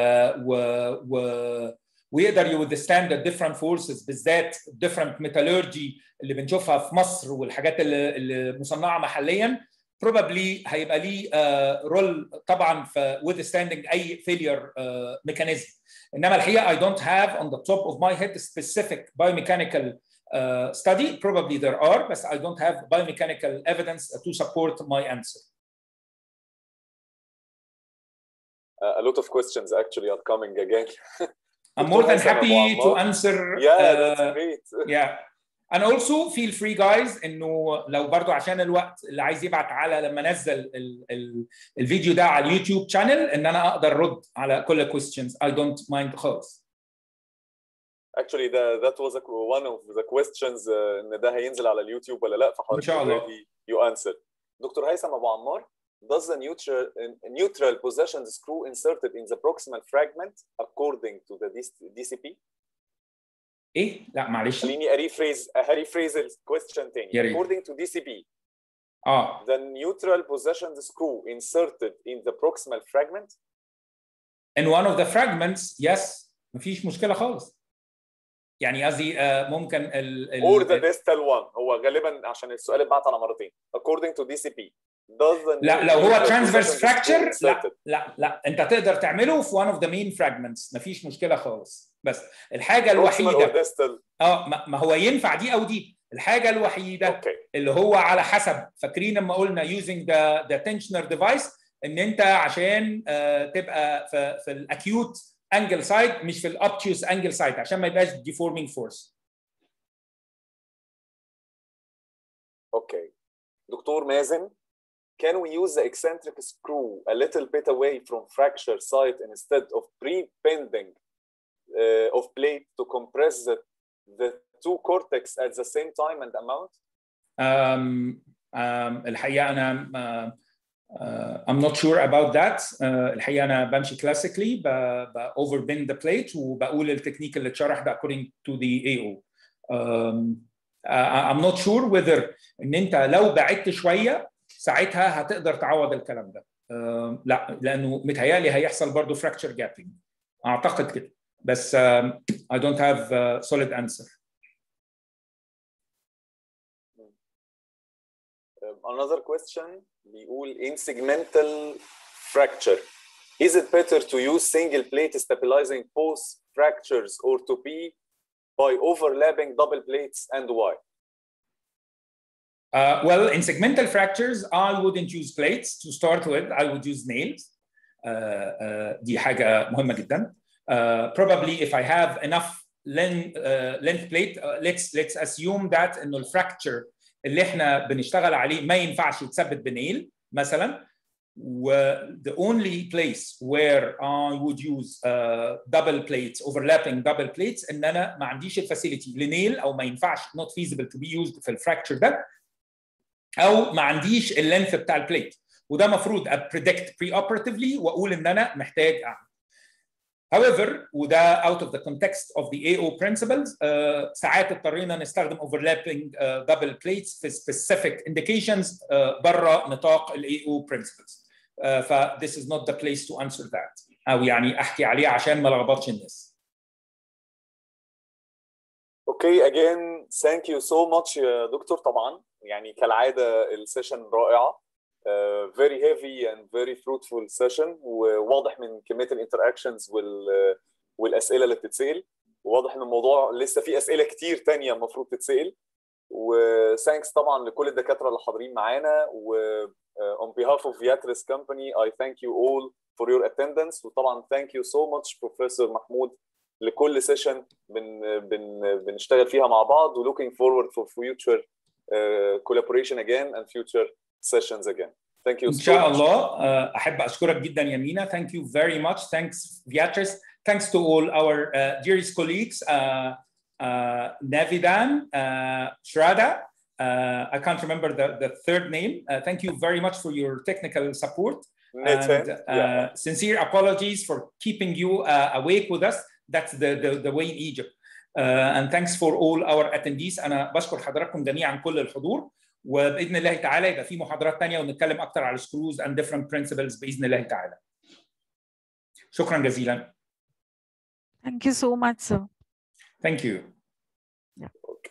ويقدر withstand the different forces، بالذات different metallurgy اللي بنشوفها في مصر والحاجات اللي مصنعه محليا، probably هيبقى ليه رول طبعا في withstanding اي failure mechanism. انما الحقيقه I don't have on the top of my head specific biomechanical study. Probably there are, but I don't have biomechanical evidence to support my answer. A lot of questions actually are coming again. I'm more than happy to answer. Yeah, that's great. Yeah. And also feel free guys انه لو برضو عشان الوقت اللي عايز يبعت على لما انزل الفيديو ده على اليوتيوب شانل ان انا اقدر ارد على كل questions. I don't mind خالص. Actually that was one of the questions ان ده هينزل على اليوتيوب ولا لا، فحضرتك ان شاء الله. you answered. دكتور هيثم ابو عمار, does the neutral position screw inserted in the proximal fragment according to the DCP? ايه؟ لا معلش. خليني اريفريز الكويستشن تاني. According to DCP, the neutral position screw inserted in the proximal fragment? In one of the fragments, yes. مفيش مشكلة خالص. يعني قصدي ممكن or the distal one. هو غالبا عشان السؤال اتبعت على مرتين. According to DCP, لا لو هو transverse fracture لا انت تقدر تعمله في one of the main fragments، مفيش مشكله خالص. بس الحاجه الوحيده ما هو ينفع دي او دي. الحاجه الوحيده اللي هو على حسب، فاكرين لما قلنا using the tensioner device ان انت عشان تبقى في الاكيوت انجل سايد مش في الابتيوس انجل سايد عشان ما يبقاش deforming force. اوكي دكتور مازن, can we use the eccentric screw a little bit away from fracture site instead of pre-bending of plate to compress the two cortex at the same time and amount? الحقيقة أنا I'm not sure about that. الحقيقة أنا بمشي classically overbend the plate وبقول التكنيك اللي اتشرح ده according to the AO. I'm not sure whether إن أنت لو بعدت شوية ساعتها هتقدر تعوض الكلام ده. لا لانه متهيألي هيحصل برضه fracture gapping اعتقد كده، بس I don't have a solid answer. Another question بيقول in segmental fracture is it better to use single plate stabilizing post fractures or to be by overlapping double plates and why? Well, in segmental fractures, I wouldn't use plates to start with. I would use nails. دي حاجة مهمة جدا. Probably if I have enough length plate, let's assume that إنه الفراكتشر اللي احنا بنشتغل عليه ما ينفعش يتثبت بنيل مثلا. The only place where I would use double plates, overlapping double plates, إن أنا ما عنديش الفاسيلتي لنيل أو ما ينفعش not feasible to be used في الفراكتشر ده، أو ما عنديش اللينث بتاع البليت، وده مفروض predict pre-operatively وأقول إن أنا محتاج أعمل. However, وده out of the context of the AO principles, ساعات اضطرينا نستخدم overlapping double plates في specific indications بره نطاق ال AO principles. This is not the place to answer that. أو يعني أحكي عليه عشان ما لخبطش الناس. Okay, again, thank you so much يا دكتور. طبعا يعني كالعادة السيشن رائعة. Very heavy and very fruitful session، وواضح من كمية الانتراكشنز والأسئلة اللي بتتسأل، وواضح إن الموضوع لسه في أسئلة كتير تانية المفروض تتسأل. وثانكس طبعا لكل الدكاترة اللي حاضرين معانا. و on behalf of Viatris company, I thank you all for your attendance. وطبعا thank you so much Professor محمود لكل سيشن بنشتغل فيها مع بعض. و looking forward for future collaboration again and future sessions again. Thank you so much. إن شاء الله. أحب أشكرك جدا يا مينا. Thank you very much. Thanks Viatris. Thanks to all our dearest colleagues. Navidan, Shraddha. I can't remember the third name. Thank you very much for your technical support. And sincere apologies for keeping you awake with us. That's the way in Egypt. And thanks for all our attendees. أنا بشكر حضراتكم جميعا كل الحضور. وبإذن الله تعالى يبقى في محاضرات تانية ونتكلم أكتر على screws and different principles بإذن الله تعالى. شكرا جزيلا. Thank you so much, sir. Thank you. Yeah.